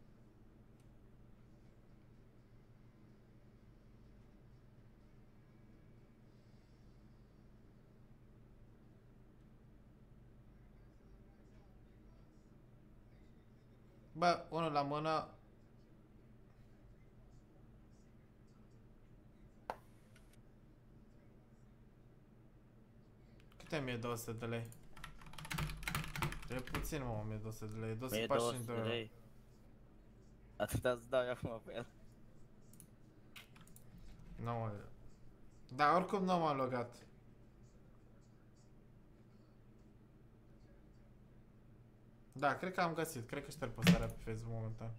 Bă, unul la mână. Cât e o mie două sute de lei? E puțin, mă, o mie două sute de lei, două sute patruzeci și cinci de euro. Atâta îți dau eu acum pe el. Nu, mă. Da, oricum nu m-am logat. Da, cred că am găsit, cred că șterg postarea pe Facebook momentan.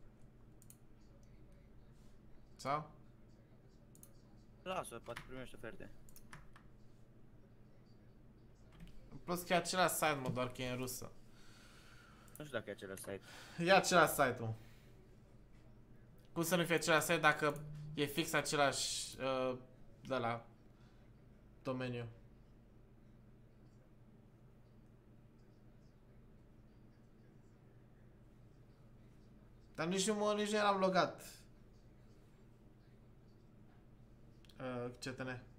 Sau? Lasă, poate primești oferte. Plus că e același site, mă, doar că e în rusă. Nu știu dacă e același site. E același site-ul. Cum să nu fie același site dacă e fix același uh, de la domeniu? Dar nici nu mă, nici nu eram logat. Uh, C T N.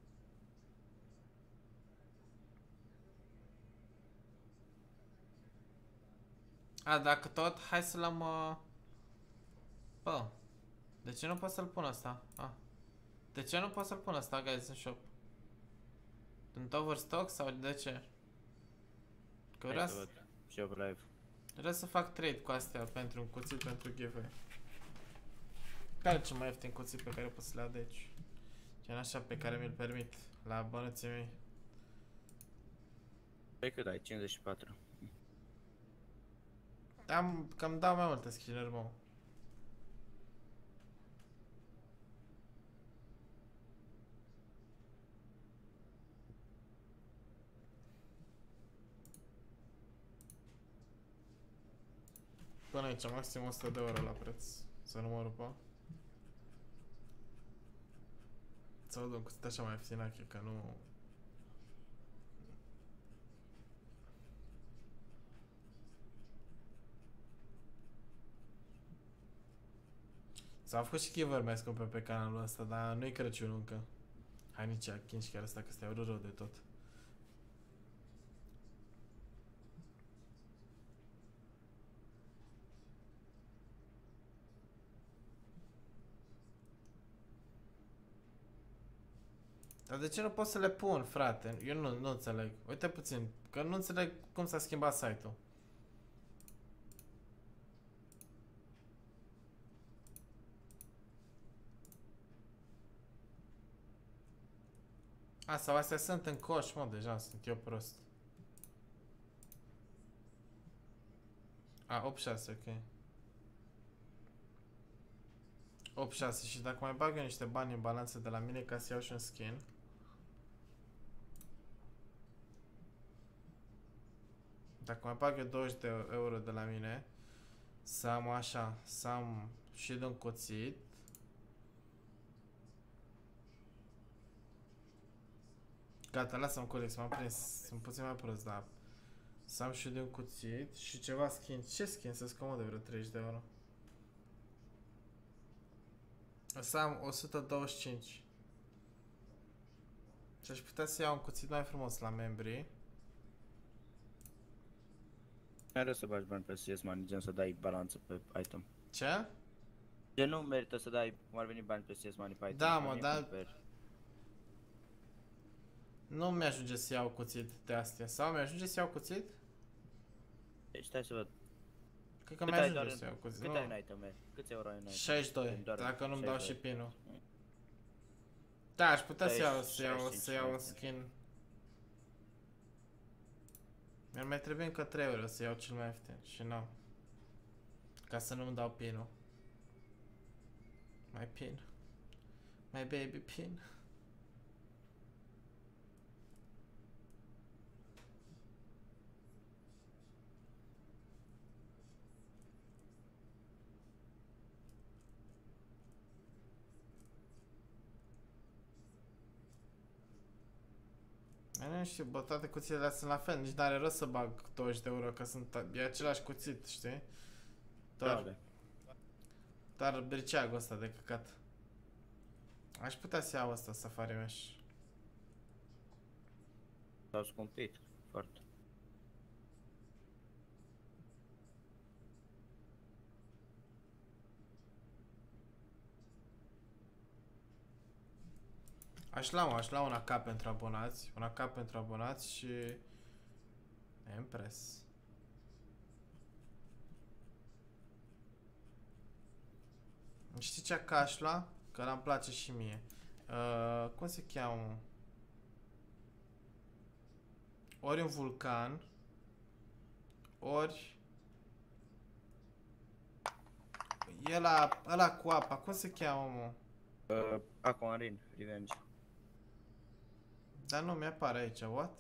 A, dacă tot, hai să l-am... Uh... Bă, de ce nu pot să-l pun asta? Ah. De ce nu pot să-l pun asta, guys, în shop? Sunt overstock sau de ce? Că vreau să... Shop live. Vreau să fac trade cu astea pentru un cuțit, pentru giveaway. Care e cel mai ieftin cuțit pe care pot să le iau de aici? Gen așa pe care mi-l permit, la bănuții mei. Păi cât ai? cincizeci și patru. Am, cam dau mai multe skin-uri, mă. Până aici, maxim o sută de euro la preț. Să nu mă rupă. Să văd un cuțit așa mai ieftin, că nu... S-au făcut și giveaway mai scumpe pe canalul ăsta, dar nu-i Crăciun încă. Hai nici cinci chiar ăsta, că stai rău de tot. Dar de ce nu pot să le pun, frate? Eu nu, nu înțeleg. Uite puțin, că nu înțeleg cum s-a schimbat site-ul. A, sau astea sunt în coș, mă, deja sunt eu prost. A, opt șase, ok. opt șase și dacă mai bag eu niște bani în balanță de la mine ca să iau și un skin. Dacă mai bag eu douăzeci de euro de la mine, să am așa, să am și de un cuțit. Gata, lasă-mă coleg, să m-am prins, sunt puțin mai prost, dar să am și de un cuțit și ceva skin. Ce skin să-ți comode vreo treizeci de euro? O să am o sută douăzeci și cinci. Și aș putea să iau un cuțit mai frumos la membrii. Are să bagi bani pe C S Money, gen să dai balanță pe item. Ce? Gen nu merită să dai, cum ar veni bani pe C S Money pe item. Da, mă, dar... Nu mi-ajunge să iau cuțit de astea. Sau mi-ajunge să iau cuțit? Deci stai să văd. Cred că mi-ajunge să iau cuțit. Cât ai în item? Câți euro ai în item? șaizeci și doi, dacă nu-mi dau și pinul. Da, aș putea să iau, să iau, să iau un skin. Mi-ar mai trebui încă trei euro să iau cel mai ieftin și nu. Ca să nu-mi dau pinul. My pin. My baby pin. Nu știu, bă, toate cuțitele astea sunt la fel, nici n-are rost să bag douăzeci de euro, că sunt, e același cuțit, știi? Doar, da, doar briceagul ăsta de căcat. Aș putea să iau ăsta, Safari Mesh. S-au scumpit, foarte. Aș lua, aș lua un A K pentru abonați, un A K pentru abonați și... Empress. Știi ce A K aș lua? Că ăla îmi place și mie. Uh, cum se cheamă? Ori un vulcan, ori... Ăla, ăla cu apa, cum se cheamă, mă? Uh, Aquamarine, Revenge. Dar nu mi-apare aici, what?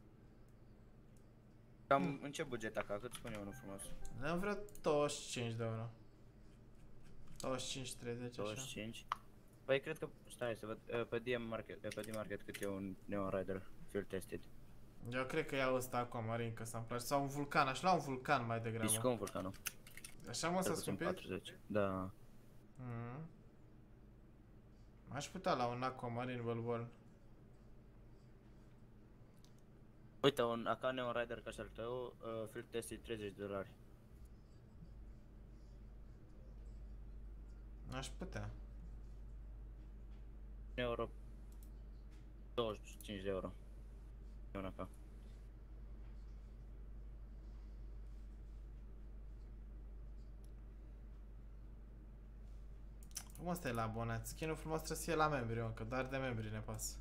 Cam hmm. în ce buget acá? Cât spune unul frumos? Am vreo douăzeci și cinci de euro. douăzeci și cinci treizeci, așa. douăzeci și cinci? Păi cred că, stai să văd, pe D M Market, pe D M Market cât e un Neon Rider field tested. Eu cred că iau ăsta Aquamarine, că să-mi place. Sau un vulcan, aș lua un vulcan mai degrabă. Ești cu un vulcanul. Așa mă s-a scumpit? patruzeci, da. Mm. Aș putea la un Aquamarine Ball. Uite, un A K Neon Rider ca și-al tău, uh, field tested treizeci de dolari. Aș putea. Euro. douăzeci și cinci de euro. E un A K. Cum stai la abonați? Skin-ul frumos trebuie să fie la membri, mă, că doar de membri ne pasă.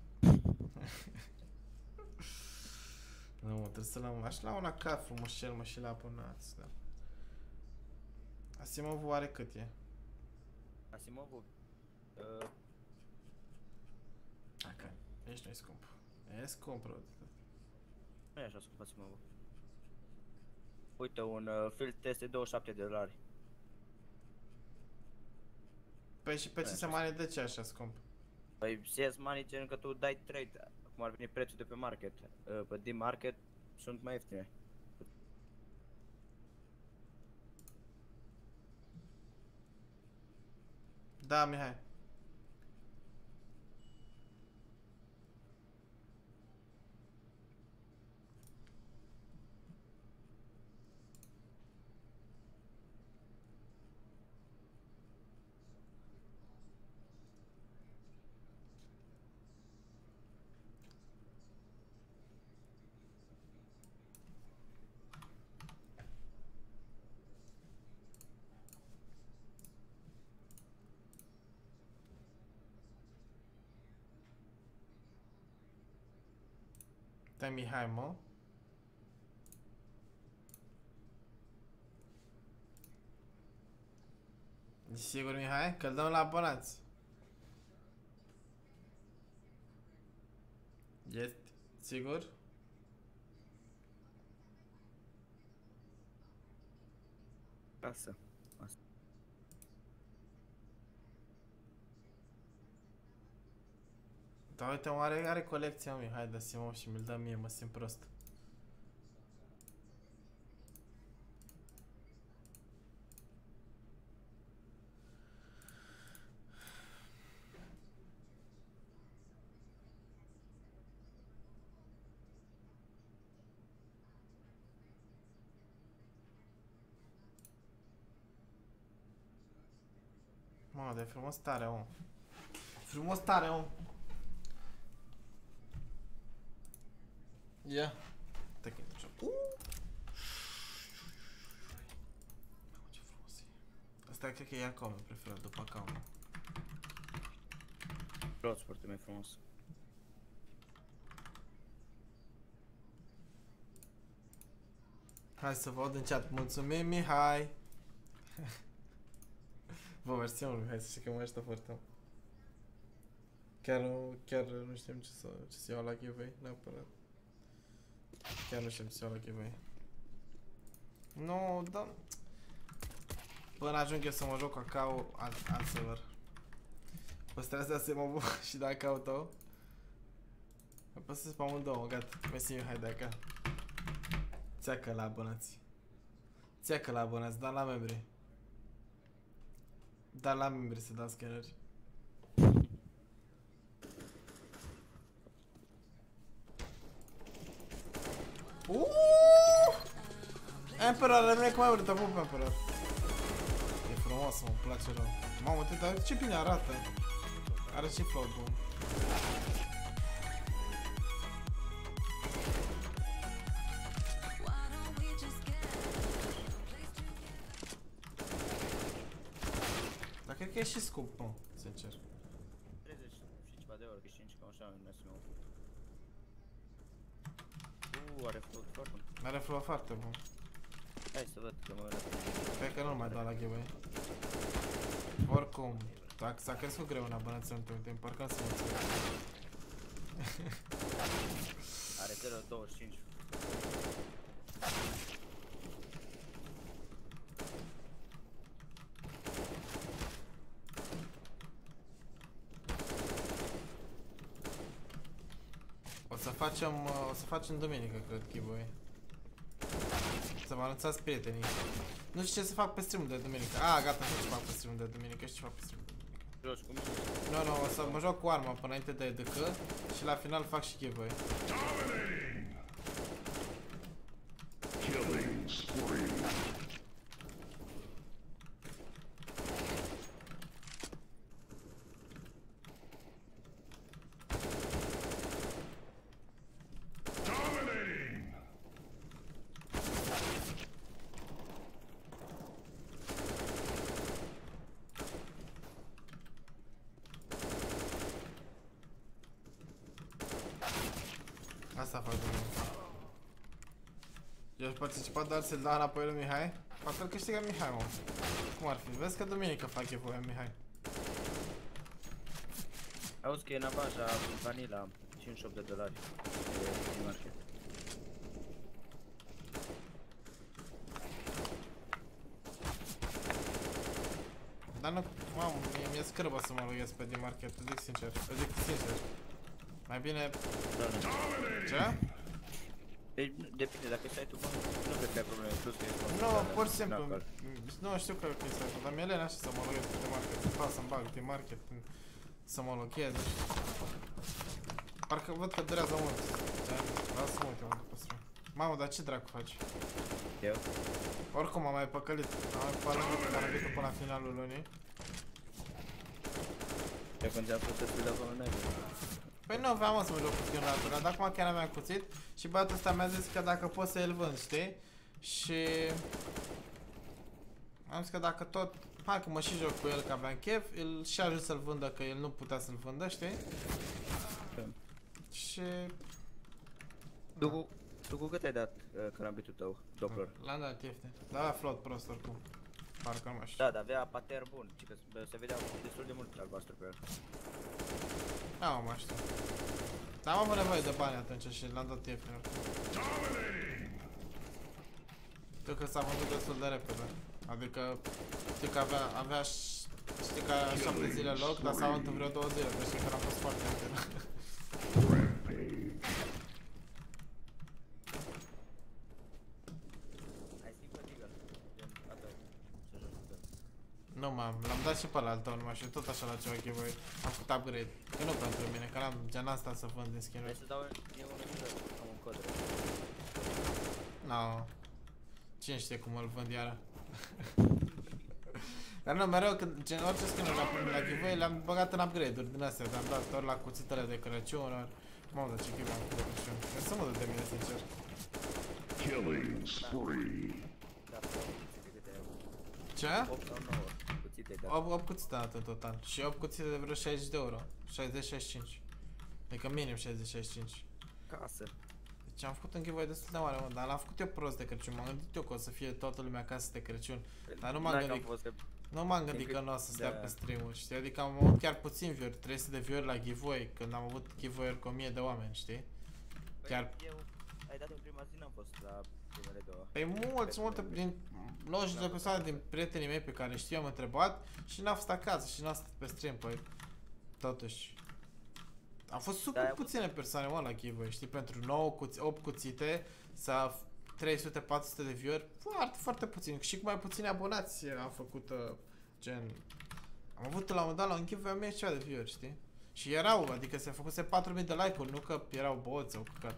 Nu, mă, trebuie să luăm, aș la un A K frumos cel, mă, și la abonați, da. Asimovul are cât e? Asimovul? Uh... Ok, ești nu-i scump. E scump, rău. Nu e așa scump Asimovul. Uite, un uh, field test de douăzeci și șapte de dolari. Păi și pe ce se mai de ce așa scump? Păi C S Money gen că tu dai trade, cum ar veni prețul de pe market. Pe D-Market sunt mai ieftine. Da, Mihai. Stai Mihai, mă. E sigur, Mihai? Că-l dăm la abonați. Ești sigur? Asta. Da, uite, are, are colecția, mie. Hai, dă-ți mă și mi-l dă mie, mă simt prost. Mă, de frumos tare, om. Frumos tare, om. Ia. Te că intră. Uh! Mamă, ce frumos e. Asta cred că e acum, mi preferat după acum. Roți foarte mai frumos. Hai să vă aud în chat. Mulțumim, Mihai. Bă, mersi mult, Mihai, să știi că mă ajută foarte mult. Chiar nu, chiar nu știm ce să, ce să iau la giveaway, neapărat. Chiar nu știm ce să iau la giveaway. Nu, da. Până ajung eu să mă joc cu acau alt, alt server. Păstrează să mă buc și da account tău. Apăsă pe amândouă, gata. Mersi, Mihai, de acá. Țeacă la abonați. Țeacă la abonați, da la membri. Da la membri să dați scanări. Uuuu! Emperor, rămâne cu mai urât, pup, Emperor. E frumos, mă, îmi place rău. Mamă, te dar ce bine arată. Are și float bun. Dar cred că e și scump, mă, sincer. treizeci și ceva de euro, câștigi cam așa, mi-a sunat. Uuu, are float foarte bun. Are float foarte bun. Hai să văd că mă vede. Cred că nu mai dau la giveaway. Oricum, dacă s-a crescut greu în abonați în ultimul timp, parcă să mă înțeleg. Are zero virgulă douăzeci și cinci. O să facem, o să facem duminică, cred, giveaway. Să vă anunțați prietenii. Nu știu ce să fac pe stream-ul de duminică. Ah, gata, știu ce fac pe stream-ul de duminică, știu ce fac pe stream-ul de duminică. Joci cum? Nu, nu, o să mă joc cu arma până înainte de E D C și la final fac și giveaway. Killing spree. Asta fac duminică. Eu aș participa, dar să-l dau înapoi lui Mihai? Poate îl câștigă Mihai, mă. Cum ar fi? Vezi că duminică fac giveaway, Mihai. Auzi că e în avaja vanila, cincizeci și opt de dolari. E market. Dar nu, mamă, mie mi-e scârbă să mă loghez pe D-Market, îți zic sincer, îți zic sincer. Mai bine... Ce? Deci depinde, dacă stai tu bun, nu cred că ai probleme, plus că ești... Nu, pur și simplu, nu știu că e ok să dar mi-e lene așa să mă loghez pe D-Market, să stau să-mi bag D-Market, să mă loghez, nu știu. Parcă văd că durează mult, vreau să mă uit eu după stream. Mamă, dar ce dracu faci? Eu? Oricum am mai păcălit, am mai păcălit pe carabitul până la finalul lunii. Eu când ți-am spus să ți-l dau până nevi. Păi nu vreau mă să mă joc cu skin-ul ăla, dar acum chiar aveam cuțit și băiatul ăsta mi-a zis că dacă pot să-l vând, știi? Și... am zis că dacă tot... hai că mă și joc cu el că aveam chef, el și-a ajuns să-l vândă că el nu putea să-l vândă, știi? Și... Tu cu... tu cu cât ai dat uh, carambitul tău, Doppler? L-am dat ieftin, dar avea float prost oricum. Parcă nu mai știu. Da, dar avea pater bun, ci că se vedea destul de mult albastru pe el. Nu mai știu. Dar am avut nevoie de bani atunci și l-am dat ieftin oricum. Știu că s-a vândut destul de repede. Adică, știu că avea, avea, știu că avea șapte zile loc, dar s-a vândut vreo două zile, deci că a fost foarte rapid. Nu m-am, l-am dat și pe ăla altă, nu mai știu, tot așa la ceva giveaway. Am făcut upgrade, că nu pentru mine, că n-am gen asta să vând din skin-uri. Vrei să dau eu un episod, am un cod. No. Cine știe cum îl vând iară? Dar nu, mereu, când, gen orice skin-uri la, la giveaway le-am băgat în upgrade-uri din astea, le-am dat ori la cuțitele de Crăciun, ori... Mamă, dar ce giveaway am făcut de Crăciun, că să mă dă de mine, sincer. Killing spree. Ce? opt sau nouă cuțite de opt cuțite în total și opt cuțite de vreo șaizeci de euro, șaizeci șaizeci și cinci. Adică minim șaizeci șaizeci și cinci. Casă. Deci am făcut un giveaway destul de mare, mă, dar l-am făcut eu prost de Crăciun, m-am gândit eu că o să fie toată lumea acasă de Crăciun. Dar nu m-am gândit, nu m-am gândit că nu o să stea pe stream-uri, știi? Adică am avut chiar puțin view-uri, trei sute de view-uri la giveaway, când am avut giveaway-uri cu o mie de oameni, știi? Chiar... eu, ai dat în prima zi, n-am fost la primele două. Păi mulți, multe, din nouăzeci de persoane din prietenii mei pe care știu am întrebat și n-au fost acasă și n-au stat pe stream, păi totuși. Au fost super puține persoane, mă, la giveaway, știi, pentru nouă cuț opt cuțite sau trei sute patru sute de view-uri, foarte, foarte puțin. Și cu mai puțini abonați am făcut, uh, gen... Am avut la un moment dat la un giveaway o mie și ceva de view-uri, știi? Și erau, adică se făcuse patru mii de like-uri, nu că erau boți sau căcat.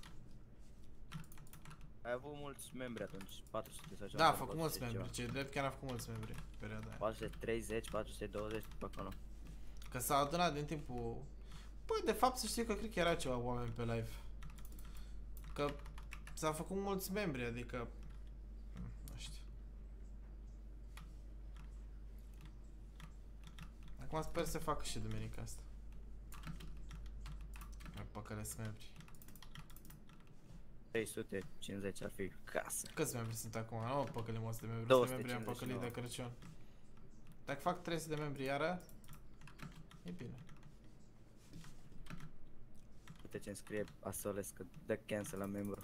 Ai avut mulți membri atunci, patru sute sau ceva? Da, am făcut mulți membri, ce drept chiar am făcut mulți membri în perioada aia. patru sute treizeci, patru sute douăzeci, pe acolo. Că s-a adunat din timpul... Băi, de fapt să știi că cred că erau ceva oameni pe live. Că s-a făcut mulți membri, adică... Nu știu. Acum sper să facă și duminica asta. Mai păcălesc membri. trei sute cincizeci ar fi casă. Câți membri sunt acum? Nu mă păcălim o sută de membri, două o sută sute de membri am păcălit de Crăciun. Dacă fac trei sute de membri iară, e bine. Uite ce-mi scrie Asoles că dă cancel la membru.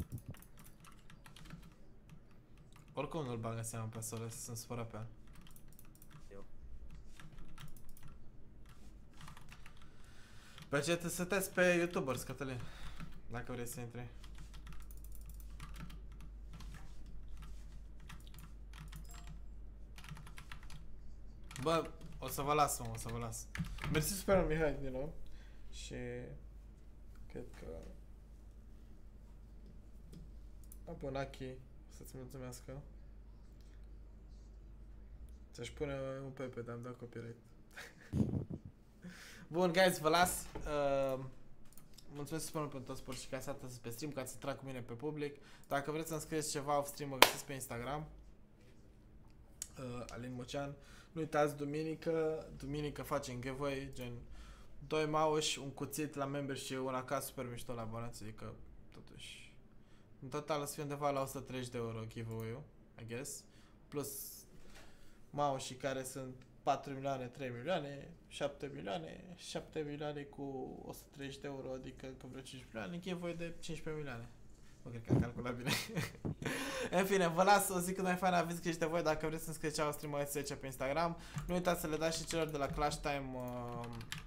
Oricum nu-l bag în seama pe Asoles, sunt supărat pe el. Eu. Pe ce te să test pe YouTubers, Cătălin, dacă vrei să intri. Bă, o să vă las, mă, o să vă las. Mersi super mult, Mihai, din nou. Și... cred că... Abonachi, o să-ți mulțumească. Ți-aș pune un pepe, dar am dat copyright. Bun, guys, vă las. Uh, mulțumesc super mult pentru tot sport și că ați stat astăzi pe stream, că ați intrat cu mine pe public. Dacă vreți să-mi scrieți ceva off stream, mă găsiți pe Instagram. Uh, Alin Mocean. Nu uitați, duminică, duminică facem giveaway, gen doi mouse, un cuțit la membri și un A K super mișto la abonați, adică totuși. În total o să fie undeva la o sută treizeci de euro giveaway-ul, I guess. Plus mouse care sunt patru milioane, trei milioane, șapte milioane, șapte milioane cu o sută treizeci de euro, adică că vreo cinci milioane, giveaway de cincisprezece milioane. Nu cred că am calculat bine. În fine, vă las o zi cât mai faină, aveți grijă de voi, dacă vreți să-mi scrieți ceva, stream zece pe Instagram. Nu uitați să le dați și celor de la Clash Time uh,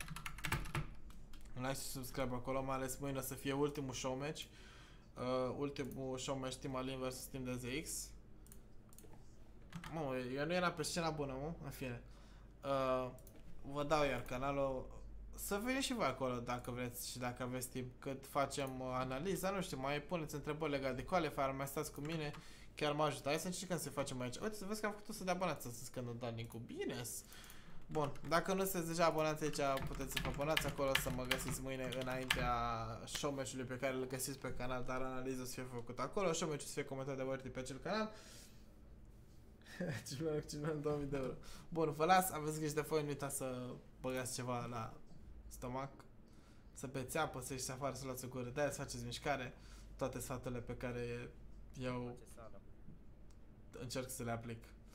un like și subscribe acolo, mai ales mâine o să fie ultimul show match. Uh, ultimul show match Team Alin versus Team D Z X. Mă, eu nu eram pe scena bună, mă, în fine. Uh, vă dau iar canalul. Să veniți și voi acolo dacă vreți și dacă aveți timp, cât facem uh, analiza, nu știu, mai puneți întrebări legate de qualifier, mai stați cu mine, chiar mă ajută. Hai să încercăm să facem aici. Uite, să vezi că am făcut o să de abonați să scăndă Dan link-ul. Bine. Bun, dacă nu sunteți deja abonați aici, puteți să vă abonați acolo, să mă găsiți mâine înaintea show match-ului pe care îl găsiți pe canal, dar analiza să fie făcută acolo, show match-ul să fie comentat de Worthy pe acel canal. cinci două mii de euro. Bun, vă las, aveți grijă de voi, nu uitați să băgați ceva la stomac, să beți apă, să ieșiți afară, să luați o gură de aia, să faceți mișcare, toate sfaturile pe care eu încerc să le aplic.